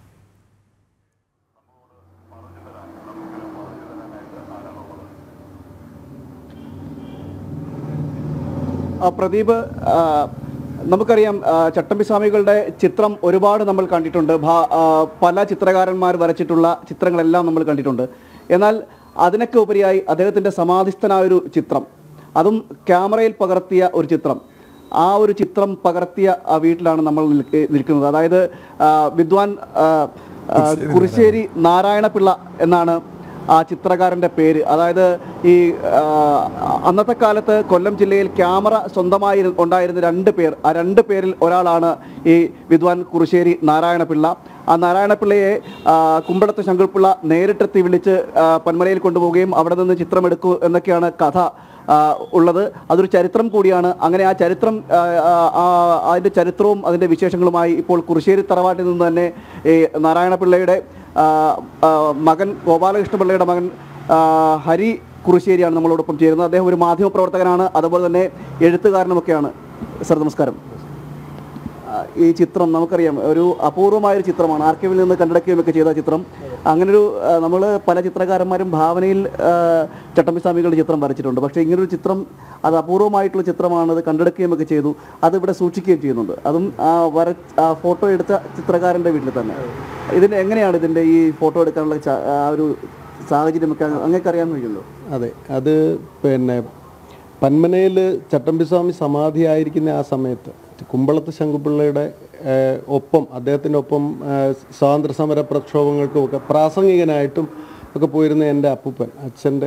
പ്രദീപ്, നമുക്കറിയാം ചട്ടമ്പി സ്വാമികളുടെ ചിത്രം ഒരുപാട് നമ്മൾ കണ്ടിട്ടുണ്ട്. പല ചിത്രകാരന്മാർ വരച്ചിട്ടുള്ള ചിത്രങ്ങളെല്ലാം നമ്മൾ കണ്ടിട്ടുണ്ട്. എന്നാൽ അതിനൊക്കെ ഉപരിയായി അദ്ദേഹത്തിൻ്റെ സമാധിസ്ഥനായൊരു ചിത്രം, അതും ക്യാമറയിൽ പകർത്തിയ ഒരു ചിത്രം, ആ ഒരു ചിത്രം പകർത്തിയ ആ വീട്ടിലാണ് നമ്മൾ നിൽക്കുന്നത്. അതായത് വിദ്വാൻ കുരിശ്ശേരി നാരായണപിള്ള എന്നാണ് ആ ചിത്രകാരൻ്റെ പേര്. അതായത് ഈ അന്നത്തെ കാലത്ത് കൊല്ലം ജില്ലയിൽ ക്യാമറ സ്വന്തമായി ഉണ്ടായിരുന്ന രണ്ട് പേർ, ആ രണ്ട് പേരിൽ ഒരാളാണ് ഈ വിദ്വാൻ കുരിശ്ശേരി നാരായണപിള്ള. ആ നാരായണപിള്ളയെ കുമ്പളത്ത് ശങ്കുപിള്ള നേരിട്ടെത്തി വിളിച്ച് പന്മനയിൽ കൊണ്ടുപോവുകയും അവിടെ നിന്ന് ചിത്രമെടുക്കൂ എന്നൊക്കെയാണ് കഥ ഉള്ളത്. അതൊരു ചരിത്രം കൂടിയാണ്. അങ്ങനെ ആ ചരിത്രം, അതിൻ്റെ ചരിത്രവും അതിൻ്റെ വിശേഷങ്ങളുമായി ഇപ്പോൾ കുരിശ്ശേരി തറവാട്ടിൽ നിന്ന് തന്നെ ഈ നാരായണപിള്ളയുടെ മകൻ ഗോപാലകൃഷ്ണപിള്ളയുടെ മകൻ ഹരി കുരിശ്ശേരിയാണ് നമ്മളോടൊപ്പം ചേരുന്നത്. അദ്ദേഹം ഒരു മാധ്യമപ്രവർത്തകനാണ്, അതുപോലെ തന്നെ എഴുത്തുകാരനുമൊക്കെയാണ്. സർ, നമസ്കാരം. ഈ ചിത്രം നമുക്കറിയാം ഒരു അപൂർവമായൊരു ചിത്രമാണ്, ആർക്കൈവിൽ നിന്ന് കണ്ടെടുക്കുകയൊക്കെ ചെയ്ത ചിത്രം. അങ്ങനൊരു നമ്മൾ പല ചിത്രകാരന്മാരും ഭാവനയിൽ ചട്ടമ്പി സ്വാമികളുടെ ചിത്രം വരച്ചിട്ടുണ്ട്. പക്ഷേ ഇങ്ങനൊരു ചിത്രം, അത് അപൂർവമായിട്ടുള്ള ചിത്രമാണ്, അത് കണ്ടെടുക്കുകയൊക്കെ ചെയ്തു, അതിവിടെ സൂക്ഷിക്കുകയും ചെയ്യുന്നുണ്ട്. അതും വര ഫോട്ടോ എടുത്ത ചിത്രകാരൻ്റെ വീട്ടിൽ തന്നെ. ഇതിൻ്റെ എങ്ങനെയാണ് ഇതിൻ്റെ ഈ ഫോട്ടോ എടുക്കാനുള്ള ആ ഒരു സാഹചര്യമൊക്കെ അങ്ങനെയൊക്കെ അറിയാൻ കഴിയുമല്ലോ? അതെ, അത് പിന്നെ പന്മനയിൽ ചട്ടമ്പി സ്വാമി സമാധിയായിരിക്കുന്ന ആ സമയത്ത് കുമ്പളത്ത് ശങ്കുപിള്ളയുടെ ഒപ്പം, അദ്ദേഹത്തിൻ്റെ ഒപ്പം സ്വാതന്ത്ര്യ സമര പ്രക്ഷോഭങ്ങൾക്കുമൊക്കെ പ്രാസംഗികനായിട്ടും ഒക്കെ പോയിരുന്ന എൻ്റെ അപ്പൂപ്പൻ, അച്ഛൻ്റെ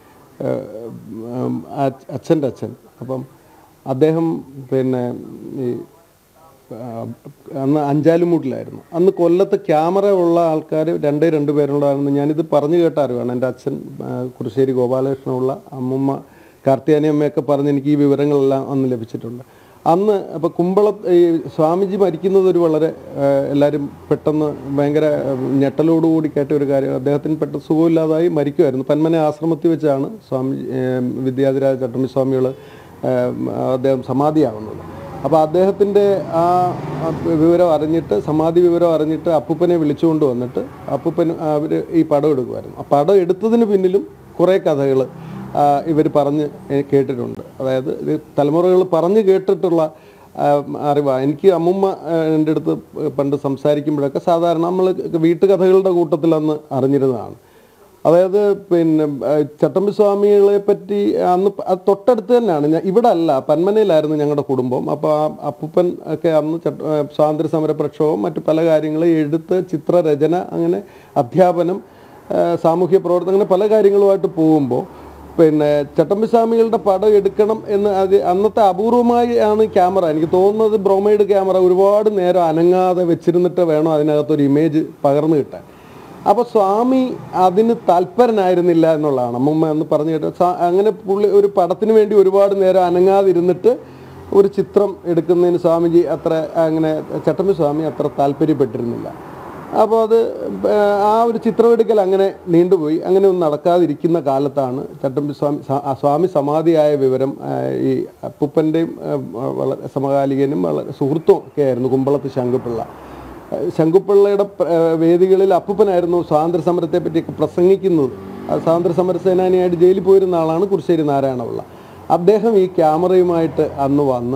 അച്ഛൻ്റെ അച്ഛൻ. അപ്പം അദ്ദേഹം പിന്നെ ഈ അന്ന് അഞ്ചാലുമൂട്ടിലായിരുന്നു. അന്ന് കൊല്ലത്ത് ക്യാമറ ഉള്ള ആൾക്കാർ രണ്ടേ രണ്ട് പേരുണ്ടായിരുന്നു. ഞാനിത് പറഞ്ഞു കേട്ട അറിവാണ്. എൻ്റെ അച്ഛൻ കുരിശ്ശേരി ഗോപാലകൃഷ്ണനുള്ള, അമ്മുമ്മ കാർത്തിയാനിയമ്മയൊക്കെ പറഞ്ഞ് എനിക്ക് ഈ വിവരങ്ങളെല്ലാം അന്ന് ലഭിച്ചിട്ടുണ്ട്. അന്ന് അപ്പോൾ കുമ്പള ഈ സ്വാമിജി മരിക്കുന്നത് ഒരു വളരെ എല്ലാവരും പെട്ടെന്ന് ഭയങ്കര ഞെട്ടലോടുകൂടി കേട്ട ഒരു കാര്യം. അദ്ദേഹത്തിന് പെട്ടെന്ന് സുഖമില്ലാതായി മരിക്കുമായിരുന്നു. പന്മന ആശ്രമത്തിൽ വെച്ചാണ് സ്വാമി വിദ്യാധിരാജ ചട്ടമ്പി സ്വാമികൾ അദ്ദേഹം സമാധിയാവുന്നത്. അപ്പോൾ അദ്ദേഹത്തിൻ്റെ ആ വിവരം അറിഞ്ഞിട്ട് സമാധി വിവരം അറിഞ്ഞിട്ട് അപ്പൂപ്പനെ വിളിച്ചുകൊണ്ട് വന്നിട്ട് അപ്പൂപ്പൻ അവർ ഈ പടം എടുക്കുമായിരുന്നു. ആ പടം എടുത്തതിന് പിന്നിലും കുറേ കഥകൾ ഇവർ പറഞ്ഞ് കേട്ടിട്ടുണ്ട്. അതായത് ഇത് തലമുറകൾ പറഞ്ഞ് കേട്ടിട്ടുള്ള അറിവാണ്. എനിക്ക് അമ്മുമ്മ എൻ്റെ അടുത്ത് പണ്ട് സംസാരിക്കുമ്പോഴൊക്കെ സാധാരണ നമ്മൾ വീട്ടുകഥകളുടെ കൂട്ടത്തിൽ അന്ന് അറിഞ്ഞിരുന്നതാണ്. അതായത് പിന്നെ ചട്ടമ്പി സ്വാമികളെ പറ്റി അന്ന് തൊട്ടടുത്ത് തന്നെയാണ്. ഞാൻ ഇവിടെ അല്ല, പന്മനയിലായിരുന്നു ഞങ്ങളുടെ കുടുംബം. അപ്പോൾ ആ അപ്പൂപ്പൻ ഒക്കെ അന്ന് സ്വാതന്ത്ര്യ സമര പ്രക്ഷോഭം മറ്റു പല കാര്യങ്ങൾ എഴുത്ത്, ചിത്രരചന, അങ്ങനെ അധ്യാപനം, സാമൂഹ്യ പ്രവർത്തനം, അങ്ങനെ പല കാര്യങ്ങളുമായിട്ട് പോകുമ്പോൾ പിന്നെ ചട്ടമ്പി സ്വാമികളുടെ പടം എടുക്കണം എന്ന് അത് അന്നത്തെ അപൂർവമായി ആണ് ക്യാമറ. എനിക്ക് തോന്നുന്നത് ബ്രോമൈഡ് ക്യാമറ ഒരുപാട് നേരം അനങ്ങാതെ വെച്ചിരുന്നിട്ട് വേണം അതിനകത്തൊരു ഇമേജ് പകർന്നു കിട്ടാൻ. അപ്പോൾ സ്വാമി അതിന് താല്പരനായിരുന്നില്ല എന്നുള്ളതാണ് അമ്മമ്മ എന്ന് പറഞ്ഞു കേട്ടത്. അങ്ങനെ പുള്ളി ഒരു പടത്തിന് വേണ്ടി ഒരുപാട് നേരം അനങ്ങാതിരുന്നിട്ട് ഒരു ചിത്രം എടുക്കുന്നതിന് സ്വാമിജി അത്ര അങ്ങനെ ചട്ടമ്പി സ്വാമി അത്ര താല്പര്യപ്പെട്ടിരുന്നില്ല. അപ്പോൾ അത് ആ ഒരു ചിത്രമെടുക്കൽ അങ്ങനെ നീണ്ടുപോയി. അങ്ങനെ ഒന്നും നടക്കാതിരിക്കുന്ന കാലത്താണ് ചട്ടമ്പി സ്വാമി സ്വാമി സമാധിയായ വിവരം ഈ അപ്പൂപ്പൻ്റെയും വളരെ സമകാലികനും വളരെ സുഹൃത്തും ഒക്കെ ആയിരുന്നു കുമ്പളത്ത് ശങ്കുപിള്ള. ശങ്കുപിള്ളയുടെ വേദികളിൽ അപ്പൂപ്പനായിരുന്നു സ്വാതന്ത്ര്യ സമരത്തെ പറ്റിയൊക്കെ പ്രസംഗിക്കുന്നത്. സ്വാതന്ത്ര്യ സമര സേനാനിയായിട്ട് ജയിലിൽ പോയിരുന്ന ആളാണ് കുറിശ്ശേരി നാരായണപിള്ള. അദ്ദേഹം ഈ ക്യാമറയുമായിട്ട് അന്ന് വന്ന്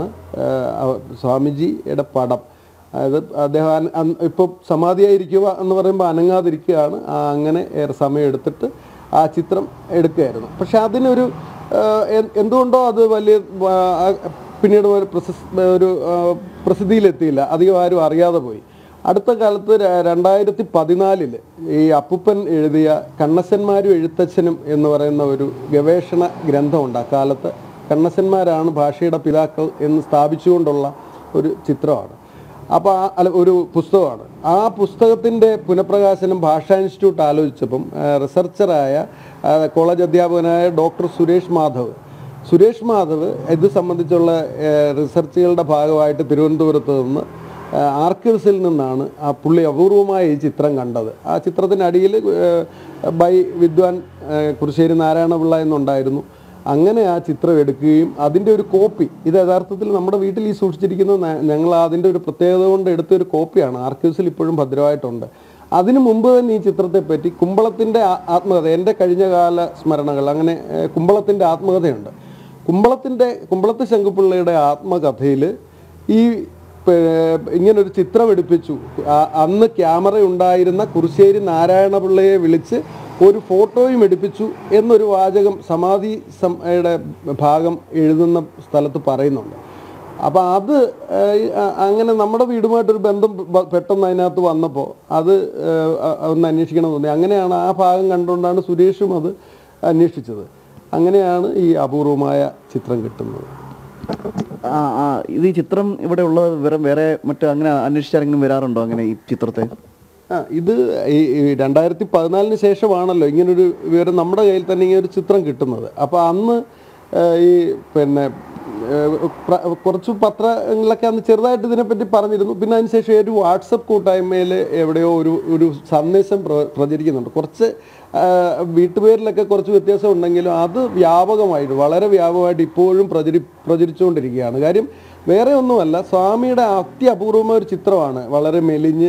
സ്വാമിജിയുടെ പടം, അതായത് അദ്ദേഹം ഇപ്പോൾ സമാധിയായിരിക്കുക എന്ന് പറയുമ്പോൾ അനങ്ങാതിരിക്കുകയാണ്. അങ്ങനെ ഏറെ സമയം എടുത്തിട്ട് ആ ചിത്രം എടുക്കുകയായിരുന്നു. പക്ഷെ അതിനൊരു എന്തുകൊണ്ടോ അത് വലിയ പിന്നീട് ഒരു പ്രശസ്ത ഒരു പ്രസിദ്ധിയിലെത്തിയില്ല, അധികം ആരും അറിയാതെ പോയി. അടുത്ത കാലത്ത് രണ്ടായിരത്തി പതിനാലില് ഈ അപ്പൂപ്പൻ എഴുതിയ കണ്ണസന്മാരും എഴുത്തച്ഛനും എന്ന് പറയുന്ന ഒരു ഗവേഷണ ഗ്രന്ഥമുണ്ട്. അക്കാലത്ത് കണ്ണസന്മാരാണ് ഭാഷയുടെ പിതാക്കൾ എന്ന് സ്ഥാപിച്ചുകൊണ്ടുള്ള ഒരു ചിത്രമാണ്. അപ്പോൾ ആ അല്ല ഒരു പുസ്തകമാണ്. ആ പുസ്തകത്തിൻ്റെ പുനഃപ്രകാശനം ഭാഷാ ഇൻസ്റ്റിറ്റ്യൂട്ട് ആലോചിച്ചപ്പം റിസർച്ചറായ കോളേജ് അധ്യാപകനായ ഡോക്ടർ സുരേഷ് മാധവ് സുരേഷ് മാധവ് ഇത് സംബന്ധിച്ചുള്ള റിസർച്ചുകളുടെ ഭാഗമായിട്ട് തിരുവനന്തപുരത്ത് നിന്ന് ആർക്കൈവ്സിൽ നിന്നാണ് ആ പുള്ളി അപൂർവമായ ഈ ചിത്രം കണ്ടത്. ആ ചിത്രത്തിനടിയിൽ ബൈ വിദ്വാൻ കുറിശ്ശേരി നാരായണപിള്ള എന്നുണ്ടായിരുന്നു. അങ്ങനെ ആ ചിത്രം എടുക്കുകയും അതിൻ്റെ ഒരു കോപ്പി, ഇത് യഥാർത്ഥത്തിൽ നമ്മുടെ വീട്ടിൽ ഈ സൂക്ഷിച്ചിരിക്കുന്ന ഞങ്ങൾ അതിൻ്റെ ഒരു പ്രത്യേകത കൊണ്ട് എടുത്തൊരു കോപ്പിയാണ്. ആർക്കൈവ്സിൽ ഇപ്പോഴും ഭദ്രമായിട്ടുണ്ട്. അതിനു മുമ്പ് തന്നെ ഈ ചിത്രത്തെപ്പറ്റി കുമ്പളത്തിൻ്റെ ആത്മകഥ, എൻ്റെ കഴിഞ്ഞകാല സ്മരണകൾ, അങ്ങനെ കുമ്പളത്തിൻ്റെ ആത്മകഥയുണ്ട്. കുമ്പളത്തിൻ്റെ കുമ്പളത്ത് ശങ്കുപിള്ളയുടെ ആത്മകഥയിൽ ഈ ഇങ്ങനൊരു ചിത്രം എടുപ്പിച്ചു. അന്ന് ക്യാമറ ഉണ്ടായിരുന്ന കുറിശ്ശേരി നാരായണപിള്ളയെ വിളിച്ച് ഒരു ഫോട്ടോയും എടുപ്പിച്ചു എന്നൊരു വാചകം സമാധി യുടെ ഭാഗം എഴുതുന്ന സ്ഥലത്ത് പറയുന്നുണ്ട്. അപ്പോൾ അത് അങ്ങനെ നമ്മുടെ വീടുമായിട്ടൊരു ബന്ധം പെട്ടെന്ന് അതിനകത്ത് വന്നപ്പോൾ അത് ഒന്ന് അന്വേഷിക്കണം തോന്നി. അങ്ങനെയാണ് ആ ഭാഗം കണ്ടുകൊണ്ടാണ് സുരേഷും അത് അന്വേഷിച്ചത്. അങ്ങനെയാണ് ഈ അപൂർവമായ ചിത്രം കിട്ടുന്നത്. ആ ആ ഇത് ഈ ചിത്രം ഇവിടെ ഉള്ള വിവരം വേറെ മറ്റു അങ്ങനെ അന്വേഷിച്ചാരെങ്കിലും വരാറുണ്ടോ അങ്ങനെ ഈ ചിത്രത്തെ? ആ ഇത് ഈ രണ്ടായിരത്തി പതിനാലിന് ശേഷമാണല്ലോ ഇങ്ങനൊരു വിവരം നമ്മുടെ കയ്യിൽ തന്നെ ഇങ്ങനെ ഒരു ചിത്രം കിട്ടുന്നത്. അപ്പോൾ അന്ന് ഈ പിന്നെ കുറച്ച് പത്രങ്ങളിലൊക്കെ അന്ന് ചെറുതായിട്ട് ഇതിനെപ്പറ്റി പറഞ്ഞിരുന്നു. പിന്നെ അതിനുശേഷം ഒരു വാട്സപ്പ് കൂട്ടായ്മയിൽ എവിടെയോ ഒരു ഒരു സന്ദേശം പ്രചരിക്കുന്നുണ്ട്. കുറച്ച് വീട്ടുപേരിലൊക്കെ കുറച്ച് വ്യത്യാസം ഉണ്ടെങ്കിലും അത് വ്യാപകമായിട്ട് വളരെ വ്യാപകമായിട്ട് ഇപ്പോഴും പ്രചരി പ്രചരിച്ചുകൊണ്ടിരിക്കുകയാണ്. കാര്യം വേറെ ഒന്നുമല്ല, സ്വാമിയുടെ അത്യപൂർവമായ ഒരു ചിത്രമാണ്. വളരെ മെലിഞ്ഞ്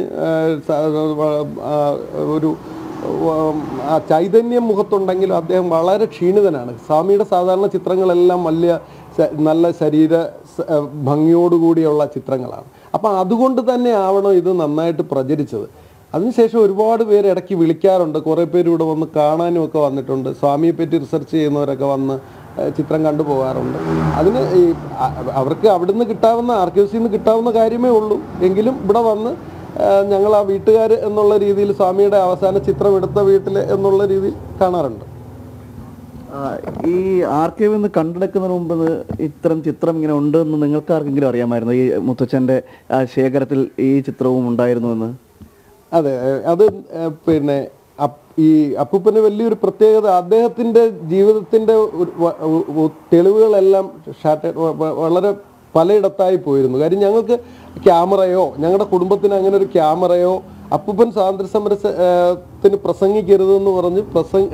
ഒരു ചൈതന്യം മുഖത്തുണ്ടെങ്കിലും അദ്ദേഹം വളരെ ക്ഷീണിതനാണ്. സ്വാമിയുടെ സാധാരണ ചിത്രങ്ങളെല്ലാം വലിയ നല്ല ശരീര ഭംഗിയോടുകൂടിയുള്ള ചിത്രങ്ങളാണ്. അപ്പം അതുകൊണ്ട് തന്നെ ആവണം ഇത് നന്നായിട്ട് പ്രചരിച്ചത്. അതിനുശേഷം ഒരുപാട് പേര് ഇടയ്ക്ക് വിളിക്കാറുണ്ട്. കുറേ പേര് ഇവിടെ വന്ന് കാണാനും ഒക്കെ വന്നിട്ടുണ്ട്. സ്വാമിയെ പറ്റി റിസർച്ച് ചെയ്യുന്നവരൊക്കെ വന്ന് ചിത്രം കണ്ടുപോകാറുണ്ട്. അതിന് ഈ അവർക്ക് അവിടുന്ന് കിട്ടാവുന്ന ആർക്കൈവ്സിൽ നിന്ന് കിട്ടാവുന്ന കാര്യമേ ഉള്ളൂ. എങ്കിലും ഇവിടെ വന്ന് ഞങ്ങൾ ആ വീട്ടുകാർ എന്നുള്ള രീതിയിൽ സ്വാമിയുടെ അവസാന ചിത്രം എടുത്ത വീട്ടിൽ എന്നുള്ള രീതിയിൽ കാണാറുണ്ട്. ഈ ആർക്കൈവിൽ നിന്ന് കണ്ടെടുക്കുന്നതിന് മുമ്പ് ഇത്തരം ചിത്രം ഇങ്ങനെ ഉണ്ടെന്ന് നിങ്ങൾക്ക് ആർക്കെങ്കിലും അറിയാമായിരുന്നു? ഈ മുത്തച്ഛൻ്റെ ശേഖരത്തിൽ ഈ ചിത്രവും ഉണ്ടായിരുന്നു എന്ന്? അതെ, അത് പിന്നെ ഈ അപ്പൂപ്പന് വലിയൊരു പ്രത്യേകത, അദ്ദേഹത്തിൻ്റെ ജീവിതത്തിൻ്റെ തെളിവുകളെല്ലാം ഷാർട്ട് വളരെ പലയിടത്തായി പോയിരുന്നു. കാര്യം ഞങ്ങൾക്ക് ക്യാമറയോ ഞങ്ങളുടെ കുടുംബത്തിന് അങ്ങനെ ഒരു ക്യാമറയോ അപ്പൂപ്പൻ സ്വാതന്ത്ര്യ സമരത്തിന് പ്രസംഗിക്കരുതെന്ന് പറഞ്ഞ് പ്രസംഗ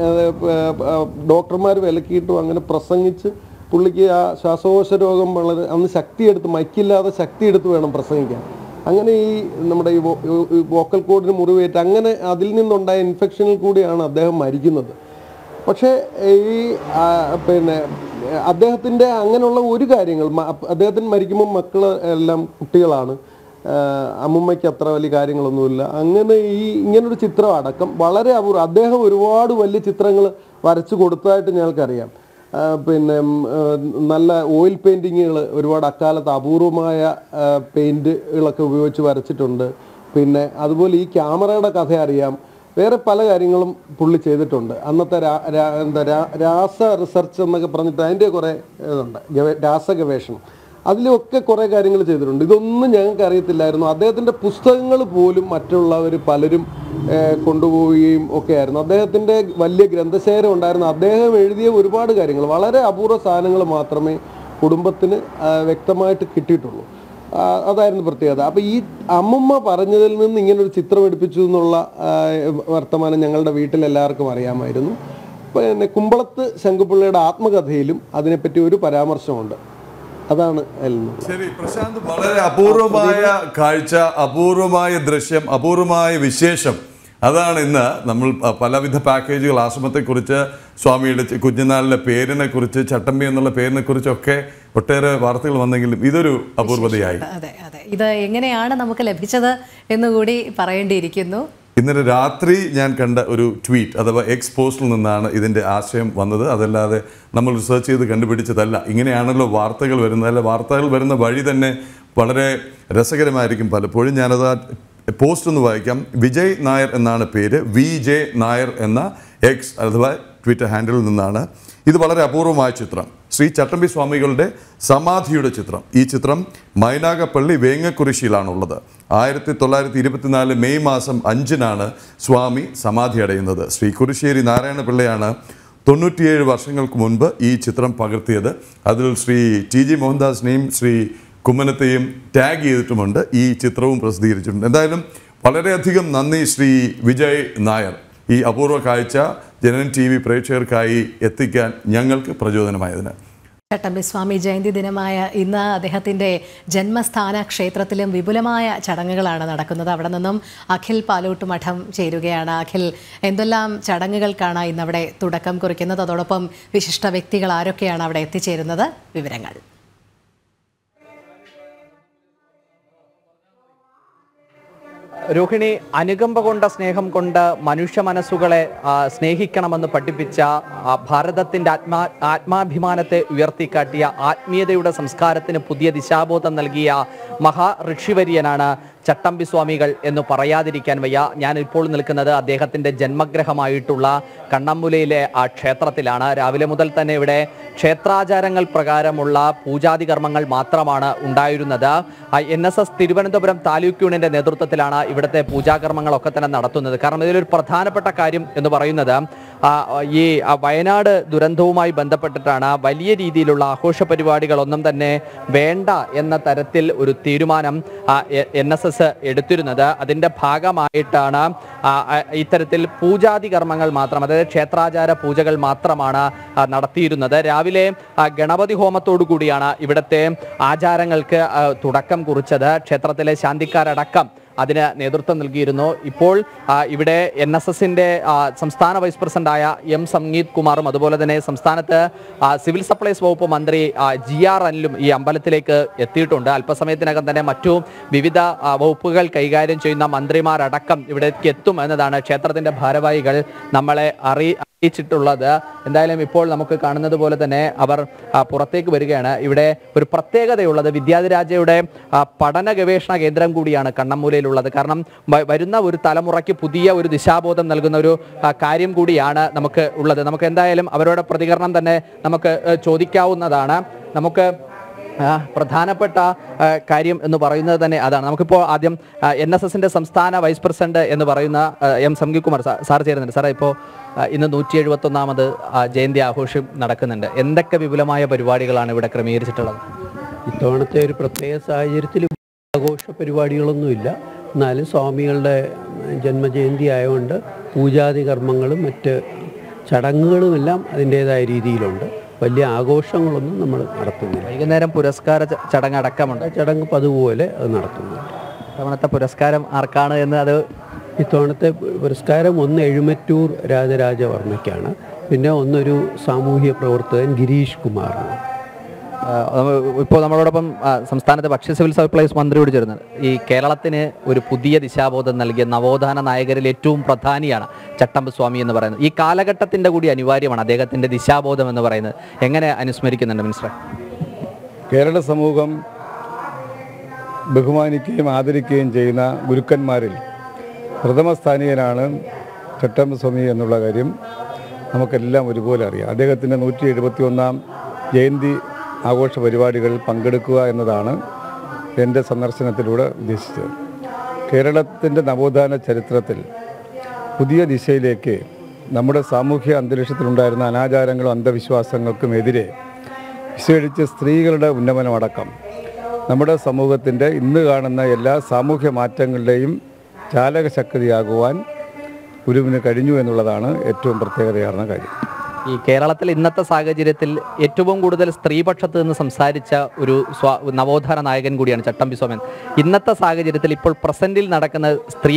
ഡോക്ടർമാർ വിലക്കിയിട്ടും അങ്ങനെ പ്രസംഗിച്ച് പുള്ളിക്ക് ആ ശ്വാസകോശ രോഗം വളരെ അന്ന് ശക്തിയെടുത്ത് മൈക്കില്ലാതെ ശക്തിയെടുത്ത് വേണം പ്രസംഗിക്കാൻ. അങ്ങനെ ഈ നമ്മുടെ ഈ വോക്കൽ കോഡിന് മുറിവേറ്റ് അങ്ങനെ അതിൽ നിന്നുണ്ടായ ഇൻഫെക്ഷനിൽ കൂടിയാണ് അദ്ദേഹം മരിക്കുന്നത്. പക്ഷേ ഈ പിന്നെ അദ്ദേഹത്തിൻ്റെ അങ്ങനെയുള്ള ഒരു കാര്യങ്ങൾ അദ്ദേഹത്തിന് മരിക്കുമ്പോൾ മക്കൾ എല്ലാം കുട്ടികളാണ്, അമ്മുമ്മയ്ക്ക് അത്ര വലിയ കാര്യങ്ങളൊന്നുമില്ല. അങ്ങനെ ഈ ഇങ്ങനൊരു ചിത്രം അടക്കം വളരെ അപൂർവം. അദ്ദേഹം ഒരുപാട് വലിയ ചിത്രങ്ങൾ വരച്ചു കൊടുത്തതായിട്ട് ഞങ്ങൾക്കറിയാം. പിന്നെ നല്ല ഓയിൽ പെയിൻറ്റിങ്ങുകൾ ഒരുപാട് അക്കാലത്ത് അപൂർവമായ പെയിൻറ്റുകളൊക്കെ ഉപയോഗിച്ച് വരച്ചിട്ടുണ്ട്. പിന്നെ അതുപോലെ ഈ ക്യാമറയുടെ കഥ അറിയാം, വേറെ പല കാര്യങ്ങളും പുള്ളി ചെയ്തിട്ടുണ്ട്. അന്നത്തെ എന്താ രാസ റിസർച്ച് എന്നൊക്കെ പറഞ്ഞിട്ട് അതിൻ്റെ കുറേ ഇതുണ്ട്, രാസ ഗവേഷണം, അതിലൊക്കെ കുറേ കാര്യങ്ങൾ ചെയ്തിട്ടുണ്ട്. ഇതൊന്നും ഞങ്ങൾക്ക് അറിയത്തില്ലായിരുന്നു. അദ്ദേഹത്തിൻ്റെ പുസ്തകങ്ങൾ പോലും മറ്റുള്ളവർ പലരും കൊണ്ടുപോവുകയും ഒക്കെ ആയിരുന്നു. അദ്ദേഹത്തിൻ്റെ വലിയ ഗ്രന്ഥശേഖരം ഉണ്ടായിരുന്നു. അദ്ദേഹം എഴുതിയ ഒരുപാട് കാര്യങ്ങൾ, വളരെ അപൂർവ സാധനങ്ങൾ മാത്രമേ കുടുംബത്തിന് വ്യക്തമായിട്ട് കിട്ടിയിട്ടുള്ളൂ. അതായിരുന്നു പ്രത്യേകത. അപ്പോൾ ഈ അമ്മുമ്മ പറഞ്ഞതിൽ നിന്ന് ഇങ്ങനൊരു ചിത്രം എടുപ്പിച്ചു എന്നുള്ള വർത്തമാനം ഞങ്ങളുടെ വീട്ടിലെല്ലാവർക്കും അറിയാമായിരുന്നു. പിന്നെ കുമ്പളത്ത് ശങ്കുപിള്ളയുടെ ആത്മകഥയിലും അതിനെപ്പറ്റി ഒരു പരാമർശമുണ്ട്. അതാണ്. ശരി പ്രശാന്ത്, വളരെ അപൂർവമായ കാഴ്ച, അപൂർവമായ ദൃശ്യം, അപൂർവമായ വിശേഷം. അതാണ് ഇന്ന് നമ്മൾ പലവിധ പാക്കേജുകൾ ആശ്രമത്തെക്കുറിച്ച്, സ്വാമിയുടെ കുഞ്ഞുനാളിലെ പേരിനെ കുറിച്ച്, ചട്ടമ്പി എന്നുള്ള പേരിനെ കുറിച്ചൊക്കെ ഒട്ടേറെ വാർത്തകൾ വന്നെങ്കിലും ഇതൊരു അപൂർവതയായി. അതെ അതെ ഇത് എങ്ങനെയാണ് നമുക്ക് ലഭിച്ചത് എന്നുകൂടി പറയേണ്ടിയിരിക്കുന്നു. ഇന്നലെ രാത്രി ഞാൻ കണ്ട ഒരു ട്വീറ്റ് അഥവാ എക്സ് പോസ്റ്റിൽ നിന്നാണ് ഇതിൻ്റെ ആശയം വന്നത്. അതല്ലാതെ നമ്മൾ റിസർച്ച് ചെയ്ത് കണ്ടുപിടിച്ചതല്ല. ഇങ്ങനെയാണല്ലോ വാർത്തകൾ വരുന്നത്. അല്ല, വാർത്തകൾ വരുന്ന വഴി തന്നെ വളരെ രസകരമായിരിക്കും പലപ്പോഴും. ഞാനത് പോസ്റ്റ് ഒന്ന് വായിക്കാം. വിജയ് നായർ എന്നാണ് പേര്. വി ജെ നായർ എന്ന എക്സ് അഥവാ ട്വിറ്റർ ഹാൻഡിലിൽ നിന്നാണ്. ഇത് വളരെ അപൂർവമായ ചിത്രം, ശ്രീ ചട്ടമ്പി സ്വാമികളുടെ സമാധിയുടെ ചിത്രം. ഈ ചിത്രം മൈനാഗപ്പള്ളി വേങ്ങക്കുരിശിയിലാണുള്ളത്. ആയിരത്തി തൊള്ളായിരത്തി ഇരുപത്തിനാല് മെയ് മാസം അഞ്ചിനാണ് സ്വാമി സമാധി അടയുന്നത്. ശ്രീ കുരിശ്ശേരി നാരായണപിള്ളയാണ് തൊണ്ണൂറ്റിയേഴ് വർഷങ്ങൾക്ക് മുൻപ് ഈ ചിത്രം പകർത്തിയത്. അതിൽ ശ്രീ ടി ജി മോഹൻദാസിനെയും ശ്രീ കുമ്മനത്തെയും ടാഗ് ചെയ്തിട്ടുമുണ്ട്. ഈ ചിത്രവും പ്രസിദ്ധീകരിച്ചിട്ടുണ്ട്. എന്തായാലും വളരെയധികം നന്ദി ശ്രീ വിജയ് നായർ. ഈ അപൂർവ കാഴ്ച ജനൻ ടി വി പ്രേക്ഷകർക്കായി എത്തിക്കാൻ ഞങ്ങൾക്ക് പ്രചോദനമായതിന്. ചട്ടമ്പി സ്വാമി ജയന്തി ദിനമായ ഇന്ന് അദ്ദേഹത്തിൻ്റെ ജന്മസ്ഥാന ക്ഷേത്രത്തിലും വിപുലമായ ചടങ്ങുകളാണ് നടക്കുന്നത്. അവിടെ നിന്നും അഖിൽ പാലോട്ട് മഠം ചേരുകയാണ്. അഖിൽ, എന്തെല്ലാം ചടങ്ങുകൾക്കാണ് ഇന്നവിടെ തുടക്കം കുറിക്കുന്നത്? അതോടൊപ്പം വിശിഷ്ട വ്യക്തികൾ ആരൊക്കെയാണ് അവിടെ എത്തിച്ചേരുന്നത്? വിവരങ്ങൾ. രോഹിണി, അനുകമ്പ കൊണ്ട സ്നേഹം കൊണ്ട് മനുഷ്യ മനസ്സുകളെ സ്നേഹിക്കണമെന്ന് പഠിപ്പിച്ച ഭാരതത്തിൻ്റെ ആത്മാ ആത്മാഭിമാനത്തെ ഉയർത്തിക്കാട്ടിയ ആത്മീയതയുടെ സംസ്കാരത്തിന് പുതിയ ദിശാബോധം നൽകിയ മഹാ ഋഷിവര്യനാണ് ചട്ടമ്പി സ്വാമികൾ എന്ന് പറയാതിരിക്കാൻ വയ്യ. ഞാൻ ഇപ്പോൾ നിൽക്കുന്നത് അദ്ദേഹത്തിൻ്റെ ജന്മഗ്രഹമായിട്ടുള്ള കണ്ണമ്പുലയിലെ ആ ക്ഷേത്രത്തിലാണ്. രാവിലെ മുതൽ തന്നെ ഇവിടെ ക്ഷേത്രാചാരങ്ങൾ പ്രകാരമുള്ള പൂജാതി കർമ്മങ്ങൾ മാത്രമാണ് ഉണ്ടായിരുന്നത്. N S S Thiruvananthapuram taluk യൂണിയന്റെ നേതൃത്വത്തിലാണ് ഇവിടുത്തെ പൂജാകർമ്മങ്ങളൊക്കെ തന്നെ നടത്തുന്നത്. കാരണം ഇതിലൊരു പ്രധാനപ്പെട്ട കാര്യം എന്ന് പറയുന്നത് ഈ വയനാട് ദുരന്തവുമായി ബന്ധപ്പെട്ടിട്ടാണ് വലിയ രീതിയിലുള്ള ആഘോഷ പരിപാടികളൊന്നും തന്നെ വേണ്ട എന്ന തരത്തിൽ ഒരു തീരുമാനം എൻ എസ് എസ് എടുത്തിരുന്നത്. അതിൻ്റെ ഭാഗമായിട്ടാണ് ഇത്തരത്തിൽ പൂജാതി കർമ്മങ്ങൾ മാത്രം, അതായത് ക്ഷേത്രാചാര പൂജകൾ മാത്രമാണ് നടത്തിയിരുന്നത്. രാവിലെ ഗണപതി ഹോമത്തോടു കൂടിയാണ് ഇവിടുത്തെ ആചാരങ്ങൾക്ക് തുടക്കം കുറിച്ചത്. ക്ഷേത്രത്തിലെ ശാന്തിക്കാരടക്കം അതിന് നേതൃത്വം നൽകിയിരുന്നു. ഇപ്പോൾ ഇവിടെ എൻ എസ് എസിൻ്റെ സംസ്ഥാന വൈസ് പ്രസിഡന്റായ എം സംഗീത് കുമാറും അതുപോലെ തന്നെ സംസ്ഥാനത്ത് സിവിൽ സപ്ലൈസ് വകുപ്പ് മന്ത്രി ജി ആർ അനിലും ഈ അമ്പലത്തിലേക്ക് എത്തിയിട്ടുണ്ട്. അല്പസമയത്തിനകം തന്നെ മറ്റു വിവിധ വകുപ്പുകൾ കൈകാര്യം ചെയ്യുന്ന മന്ത്രിമാരടക്കം ഇവിടേക്ക് എത്തും എന്നതാണ് ക്ഷേത്രത്തിൻ്റെ ഭാരവാഹികൾ നമ്മളെ അറി ിട്ടുള്ളത്. എന്തായാലും ഇപ്പോൾ നമുക്ക് കാണുന്നത് പോലെ തന്നെ അവർ പുറത്തേക്ക് വരികയാണ്. ഇവിടെ ഒരു പ്രത്യേകതയുള്ളത് വിദ്യാധിരാജയുടെ പഠന ഗവേഷണ കേന്ദ്രം കൂടിയാണ് കണ്ണമ്മൂലയിലുള്ളത്. കാരണം വരുന്ന ഒരു തലമുറയ്ക്ക് പുതിയ ഒരു ദിശാബോധം നൽകുന്ന ഒരു കാര്യം കൂടിയാണ് നമുക്ക് ഉള്ളത്. നമുക്ക് എന്തായാലും അവരുടെ പ്രതികരണം തന്നെ നമുക്ക് ചോദിക്കാവുന്നതാണ്. നമുക്ക് പ്രധാനപ്പെട്ട കാര്യം എന്ന് പറയുന്നത് തന്നെ അതാണ്. നമുക്കിപ്പോൾ ആദ്യം എൻ എസ് എസിൻ്റെ സംസ്ഥാന വൈസ് പ്രസിഡന്റ് എന്ന് പറയുന്ന എം സംഗീകുമാർ സാർ ചേരുന്നുണ്ട്. സാറേ, ഇപ്പോൾ ഇന്ന് നൂറ്റി എഴുപത്തൊന്നാമത് ജയന്തി ആഘോഷം നടക്കുന്നുണ്ട്. എന്തൊക്കെ വിപുലമായ പരിപാടികളാണ് ഇവിടെ ക്രമീകരിച്ചിട്ടുള്ളത്? ഇത്തവണത്തെ ഒരു പ്രത്യേക സാഹചര്യത്തിൽ ആഘോഷ പരിപാടികളൊന്നുമില്ല. എന്നാലും സ്വാമികളുടെ ജന്മജയന്തി ആയതുകൊണ്ട് പൂജാതി കർമ്മങ്ങളും മറ്റ് ചടങ്ങുകളുമെല്ലാം അതിൻ്റേതായ രീതിയിലുണ്ട്. വലിയ ആഘോഷങ്ങളൊന്നും നമ്മൾ നടത്തുന്നില്ല. വൈകുന്നേരം പുരസ്കാര ചടങ്ങ് അടക്കമുണ്ട്. ചടങ്ങ് പതുപോലെ അത് നടത്തുന്നുണ്ട്. ഇത്തവണത്തെ പുരസ്കാരം ആർക്കാണ് എന്ന്? അത് ഇത്തവണത്തെ പുരസ്കാരം ഒന്ന് എഴുമറ്റൂർ രാജരാജവർമ്മയ്ക്കാണ്, പിന്നെ ഒന്നൊരു സാമൂഹ്യ പ്രവർത്തകൻ ഗിരീഷ് കുമാറിനാണ്. ഇപ്പോൾ നമ്മളോടൊപ്പം സംസ്ഥാനത്തെ ഭക്ഷ്യ സിവിൽ സപ്ലൈസ് മന്ത്രിയോട് ചേർന്നത് ഈ കേരളത്തിന് ഒരു പുതിയ ദിശാബോധം നൽകിയ നവോത്ഥാന നായകരിൽ ഏറ്റവും പ്രധാനിയാണ് ചട്ടമ്പി സ്വാമി എന്ന് പറയുന്നത്. ഈ കാലഘട്ടത്തിൻ്റെ കൂടി അനിവാര്യമാണ് അദ്ദേഹത്തിൻ്റെ ദിശാബോധം എന്ന് പറയുന്നത്. എങ്ങനെ അനുസ്മരിക്കുന്നുണ്ട് മിനിസ്റ്റർ? കേരള സമൂഹം ബഹുമാനിക്കുകയും ആദരിക്കുകയും ചെയ്യുന്ന ഗുരുക്കന്മാരിൽ പ്രഥമ സ്ഥാനീയനാണ് ചട്ടമ്പി സ്വാമി എന്നുള്ള കാര്യം നമുക്കെല്ലാം ഒരുപോലെ അറിയാം. അദ്ദേഹത്തിൻ്റെ നൂറ്റി എഴുപത്തി ഒന്നാം ജയന്തി ആഘോഷ പരിപാടികളിൽ പങ്കെടുക്കുക എന്നതാണ് എൻ്റെ സന്ദർശനത്തിലൂടെ ഉദ്ദേശിച്ചത്. കേരളത്തിൻ്റെ നവോത്ഥാന ചരിത്രത്തിൽ പുതിയ ദിശയിലേക്ക് നമ്മുടെ സാമൂഹ്യ അന്തരീക്ഷത്തിലുണ്ടായിരുന്ന അനാചാരങ്ങളും അന്ധവിശ്വാസങ്ങൾക്കും എതിരെ വിശേഷിച്ച് സ്ത്രീകളുടെ ഉന്നമനമടക്കം നമ്മുടെ സമൂഹത്തിൻ്റെ ഇന്ന് കാണുന്ന എല്ലാ സാമൂഹ്യ മാറ്റങ്ങളുടെയും ചാലകശക്തിയാകുവാൻ ഗുരുവിന് കഴിഞ്ഞു എന്നുള്ളതാണ് ഏറ്റവും പ്രത്യേകതയാർന്ന കാര്യം. ഈ കേരളത്തിൽ ഇന്നത്തെ സാഹചര്യത്തിൽ ഏറ്റവും കൂടുതൽ സ്ത്രീപക്ഷത്ത് നിന്ന് സംസാരിച്ച ഒരു സ്വാ നവോത്ഥാന നായകൻ കൂടിയാണ് ചട്ടമ്പി സ്വാമി. ഇന്നത്തെ സാഹചര്യത്തിൽ ഇപ്പോൾ പ്രസന്റിൽ നടക്കുന്ന സ്ത്രീ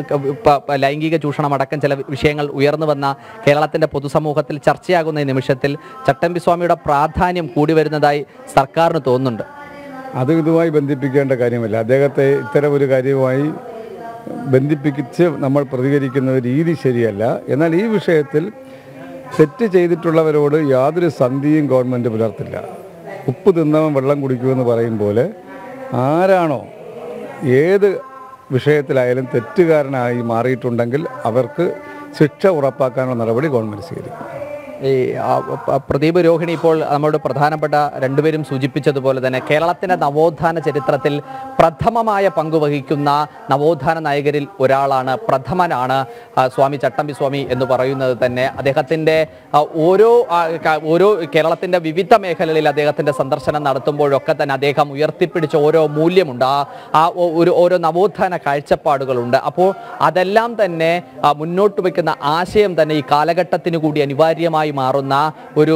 ലൈംഗിക ചൂഷണം അടക്കം ചില വിഷയങ്ങൾ ഉയർന്നു വന്ന കേരളത്തിൻ്റെ പൊതുസമൂഹത്തിൽ ചർച്ചയാകുന്ന ഈ നിമിഷത്തിൽ ചട്ടമ്പി സ്വാമിയുടെ പ്രാധാന്യം കൂടി വരുന്നതായി സർക്കാരിന് തോന്നുന്നുണ്ട്. അത് ഇതുമായി ബന്ധിപ്പിക്കേണ്ട കാര്യമല്ല. അദ്ദേഹത്തെ ഇത്തരം ഒരു കാര്യവുമായി ബന്ധിപ്പിച്ച് നമ്മൾ പ്രതികരിക്കുന്ന രീതി ശരിയല്ല. എന്നാൽ ഈ വിഷയത്തിൽ തെറ്റ് ചെയ്തിട്ടുള്ളവരോട് യാതൊരു സന്ധിയും ഗവൺമെൻറ് പുലർത്തില്ല. ഉപ്പ് തിന്നവൻ വെള്ളം കുടിക്കുമെന്ന് പറയും പോലെ ആരാണോ ഏത് വിഷയത്തിലായാലും തെറ്റുകാരനായി മാറിയിട്ടുണ്ടെങ്കിൽ അവർക്ക് ശിക്ഷ ഉറപ്പാക്കാനുള്ള നടപടി ഗവൺമെൻറ് സ്വീകരിക്കും. ഈ പ്രദീപ് രോഹിണി ഇപ്പോൾ നമ്മളോട് പ്രധാനപ്പെട്ട രണ്ടുപേരും സൂചിപ്പിച്ചതുപോലെ തന്നെ കേരളത്തിൻ്റെ നവോത്ഥാന ചരിത്രത്തിൽ പ്രഥമമായ പങ്കുവഹിക്കുന്ന നവോത്ഥാന നായകരിൽ ഒരാളാണ്, പ്രഥമനാണ് സ്വാമി ചട്ടമ്പി സ്വാമി എന്ന് പറയുന്നത് തന്നെ. അദ്ദേഹത്തിൻ്റെ ഓരോ ഓരോ കേരളത്തിൻ്റെ വിവിധ മേഖലകളിൽ അദ്ദേഹത്തിൻ്റെ സന്ദർശനം നടത്തുമ്പോഴൊക്കെ തന്നെ അദ്ദേഹം ഉയർത്തിപ്പിടിച്ച ഓരോ മൂല്യമുണ്ട്, ആ ആ ഒരു ഓരോ നവോത്ഥാന കാഴ്ചപ്പാടുകളുണ്ട്. അപ്പോൾ അതെല്ലാം തന്നെ മുന്നോട്ട് വയ്ക്കുന്ന ആശയം തന്നെ ഈ കാലഘട്ടത്തിന് കൂടി അനിവാര്യമായി മാറുന്ന ഒരു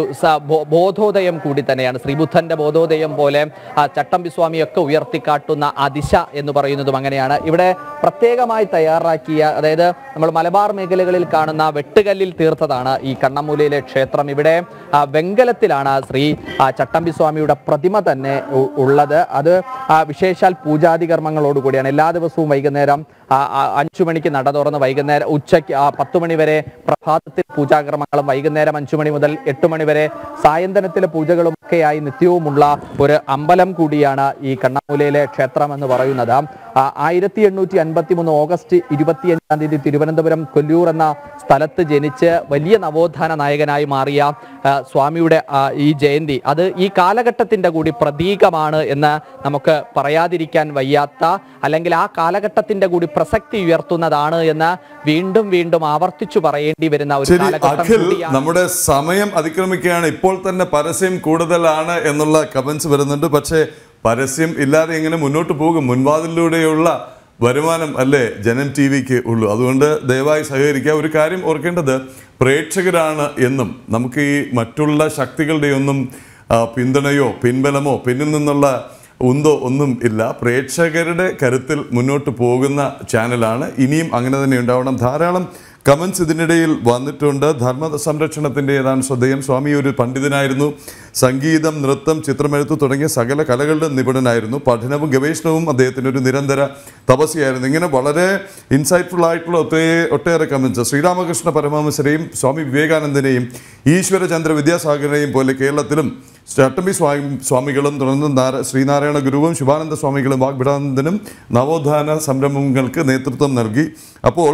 ബോധോദയം കൂടി തന്നെയാണ്. ശ്രീബുദ്ധന്റെ ബോധോദയം പോലെ ചട്ടമ്പി സ്വാമിയൊക്കെ ഉയർത്തിക്കാട്ടുന്ന ആ ദിശ എന്ന് പറയുന്നതും അങ്ങനെയാണ്. ഇവിടെ പ്രത്യേകമായി തയ്യാറാക്കിയ, അതായത് നമ്മൾ മലബാർ മേഖലകളിൽ കാണുന്ന വെട്ടുകല്ലിൽ തീർത്തതാണ് ഈ കണ്ണമ്മൂലയിലെ ക്ഷേത്രം. ഇവിടെ വെങ്കലത്തിലാണ് ശ്രീ ചട്ടമ്പി സ്വാമിയുടെ പ്രതിമ തന്നെ ഉള്ളത്. അത് വിശേഷാൽ പൂജാതി കർമ്മങ്ങളോടുകൂടിയാണ്. എല്ലാ ദിവസവും വൈകുന്നേരം അഞ്ചു മണിക്ക് നട തുറന്ന് വൈകുന്നേരം ഉച്ചയ്ക്ക് പത്തു മണി വരെ പ്രഭാതത്തിൽ പൂജാകർമ്മങ്ങളും വൈകുന്നേരം അഞ്ചു മണി മുതൽ എട്ട് മണി വരെ സായന്തനത്തിലെ പൂജകളും ഒക്കെയായി നിത്യവുമുള്ള ഒരു അമ്പലം കൂടിയാണ് ഈ കണ്ണമ്മൂലയിലെ ക്ഷേത്രം എന്ന് പറയുന്നത്. ആയിരത്തി എണ്ണൂറ്റി അൻപത്തി മൂന്ന് ഓഗസ്റ്റ് ഇരുപത്തിയഞ്ചാം തീയതി തിരുവനന്തപുരം കൊല്ലൂർ എന്ന സ്ഥലത്ത് ജനിച്ച് വലിയ നവോത്ഥാന നായകനായി മാറിയ സ്വാമിയുടെ ഈ ജയന്തി അത് ഈ കാലഘട്ടത്തിൻ്റെ കൂടി പ്രതീകമാണ് എന്ന് നമുക്ക് പറയാതിരിക്കാൻ വയ്യാത്ത, അല്ലെങ്കിൽ ആ കാലഘട്ടത്തിൻ്റെ കൂടി പ്രസക്തി ഉയർത്തുന്നതാണ് എന്ന് വീണ്ടും വീണ്ടും ആവർത്തിച്ചു പറയേണ്ടി വരുന്ന ഒരു കാലഘട്ടം കൂടിയാണ്. നമ്മുടെ സമയം അതിക്രമിക്കുകയാണ്. ഇപ്പോൾ തന്നെ പരസ്യം കൂടുതലാണ് എന്നുള്ള കമന്റ്സ് വരുന്നുണ്ട്. പക്ഷേ പരസ്യം ഇല്ലാതെ എങ്ങനെ മുന്നോട്ട് പോകും? മുൻവാതിലൂടെയുള്ള വരുമാനം അല്ലേ ജനം ടി വിക്ക് ഉള്ളൂ. അതുകൊണ്ട് ദയവായി സഹകരിക്കുക. ഒരു കാര്യം ഓർക്കേണ്ടത്, പ്രേക്ഷകരാണ് എന്നും നമുക്ക് ഈ മറ്റുള്ള ശക്തികളുടെയൊന്നും പിന്തുണയോ പിൻബലമോ പിന്നിൽ നിന്നുള്ള ഉന്തോ ഒന്നും ഇല്ല. പ്രേക്ഷകരുടെ കരുത്തിൽ മുന്നോട്ട് പോകുന്ന ചാനലാണ്. ഇനിയും അങ്ങനെ തന്നെ ഉണ്ടാവണം. ധാരാളം കമൻസ് ഇതിനിടയിൽ വന്നിട്ടുണ്ട്. ധർമ്മ സംരക്ഷണത്തിൻ്റെ ഏതാണ് ശ്രദ്ധേയം. സ്വാമി ഒരു പണ്ഡിതനായിരുന്നു. സംഗീതം, നൃത്തം, ചിത്രമെഴുത്ത് തുടങ്ങിയ സകല കലകളുടെ നിപുണനായിരുന്നു. പഠനവും ഗവേഷണവും അദ്ദേഹത്തിൻ്റെ ഒരു നിരന്തര തപസ്യായിരുന്നു. ഇങ്ങനെ വളരെ ഇൻസൈറ്റ്ഫുൾ ആയിട്ടുള്ള ഒട്ടേ ഒട്ടേറെ കമൻസ്. ശ്രീരാമകൃഷ്ണ പരമഹംസരെയും സ്വാമി വിവേകാനന്ദനെയും ഈശ്വരചന്ദ്ര വിദ്യാസാഗരനെയും പോലെ കേരളത്തിലും ചട്ടമ്പി സ്വാമി സ്വാമികളും തുടർന്ന് നാര ശ്രീനാരായണ ഗുരുവും ശിവാനന്ദ സ്വാമികളും വാഗ്ഭിടാനന്ദനും നവോത്ഥാന സംരംഭങ്ങൾക്ക് നേതൃത്വം നൽകി. അപ്പോൾ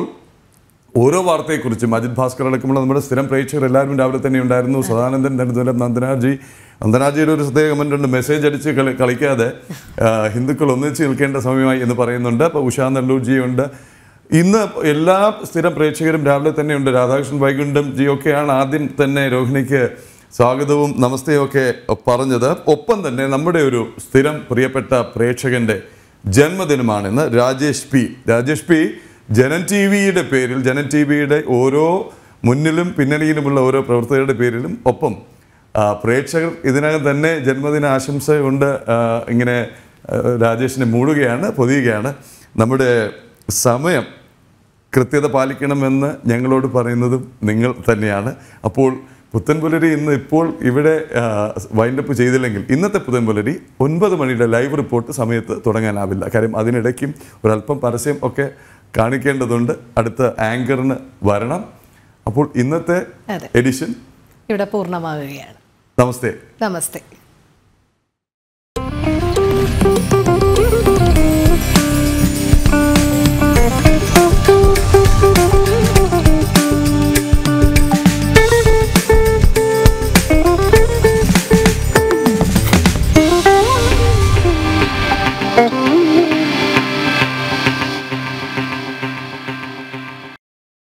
ഓരോ വാർത്തയെക്കുറിച്ചും അജിത് ഭാസ്കർ അടക്കമുള്ള നമ്മുടെ സ്ഥിരം പ്രേക്ഷകർ എല്ലാവരും രാവിലെ തന്നെ ഉണ്ടായിരുന്നു. സദാനന്ദൻ, ധനുതലം, നന്ദനാജി, അന്തനാജിയുടെ ഒരു പ്രത്യേക കമൻ്റ് ഉണ്ട്, മെസ്സേജ് അടിച്ച് കളി കളിക്കാതെ ഹിന്ദുക്കൾ ഒന്നിച്ച് നിൽക്കേണ്ട സമയമായി എന്ന് പറയുന്നുണ്ട്. അപ്പോൾ ഉഷാ നെല്ലൂർജിയുണ്ട്. ഇന്ന് എല്ലാ സ്ഥിരം പ്രേക്ഷകരും രാവിലെ തന്നെയുണ്ട്. രാധാകൃഷ്ണൻ വൈകുണ്ഠം ജിയൊക്കെയാണ് ആദ്യം തന്നെ രോഹിണിക്ക് സ്വാഗതവും നമസ്തയും ഒക്കെ പറഞ്ഞത്. ഒപ്പം തന്നെ നമ്മുടെ ഒരു സ്ഥിരം പ്രിയപ്പെട്ട പ്രേക്ഷകൻ്റെ ജന്മദിനമാണെന്ന് Rajesh P. Rajesh P Janan T വിയുടെ പേരിൽ, ജനൻ ടി വിയുടെ ഓരോ മുന്നിലും പിന്നണിയിലുമുള്ള ഓരോ പ്രവർത്തകരുടെ പേരിലും ഒപ്പം പ്രേക്ഷകർ ഇതിനകം തന്നെ ജന്മദിന ആശംസ കൊണ്ട് ഇങ്ങനെ രാജേഷിനെ മൂടുകയാണ്, പൊതിയുകയാണ്. നമ്മുടെ സമയം കൃത്യത പാലിക്കണമെന്ന് ഞങ്ങളോട് പറയുന്നതും നിങ്ങൾ തന്നെയാണ്. അപ്പോൾ പുത്തൻപുലരി ഇന്ന് ഇപ്പോൾ ഇവിടെ വൈൻഡപ്പ് ചെയ്തില്ലെങ്കിൽ ഇന്നത്തെ പുത്തൻപുലരി ഒൻപത് മണിയുടെ ലൈവ് റിപ്പോർട്ട് സമയത്ത് തുടങ്ങാനാവില്ല. കാര്യം അതിനിടയ്ക്കും ഒരല്പം പരസ്യം ഒക്കെ കാണിക്കേണ്ടതുണ്ട്. അടുത്ത ആങ്കറിന് വരണം. അപ്പോൾ ഇന്നത്തെ എഡിഷൻ ഇവിടെ പൂർണ്ണമാവുകയാണ്. നമസ്തേ. നമസ്തേ. Thank you.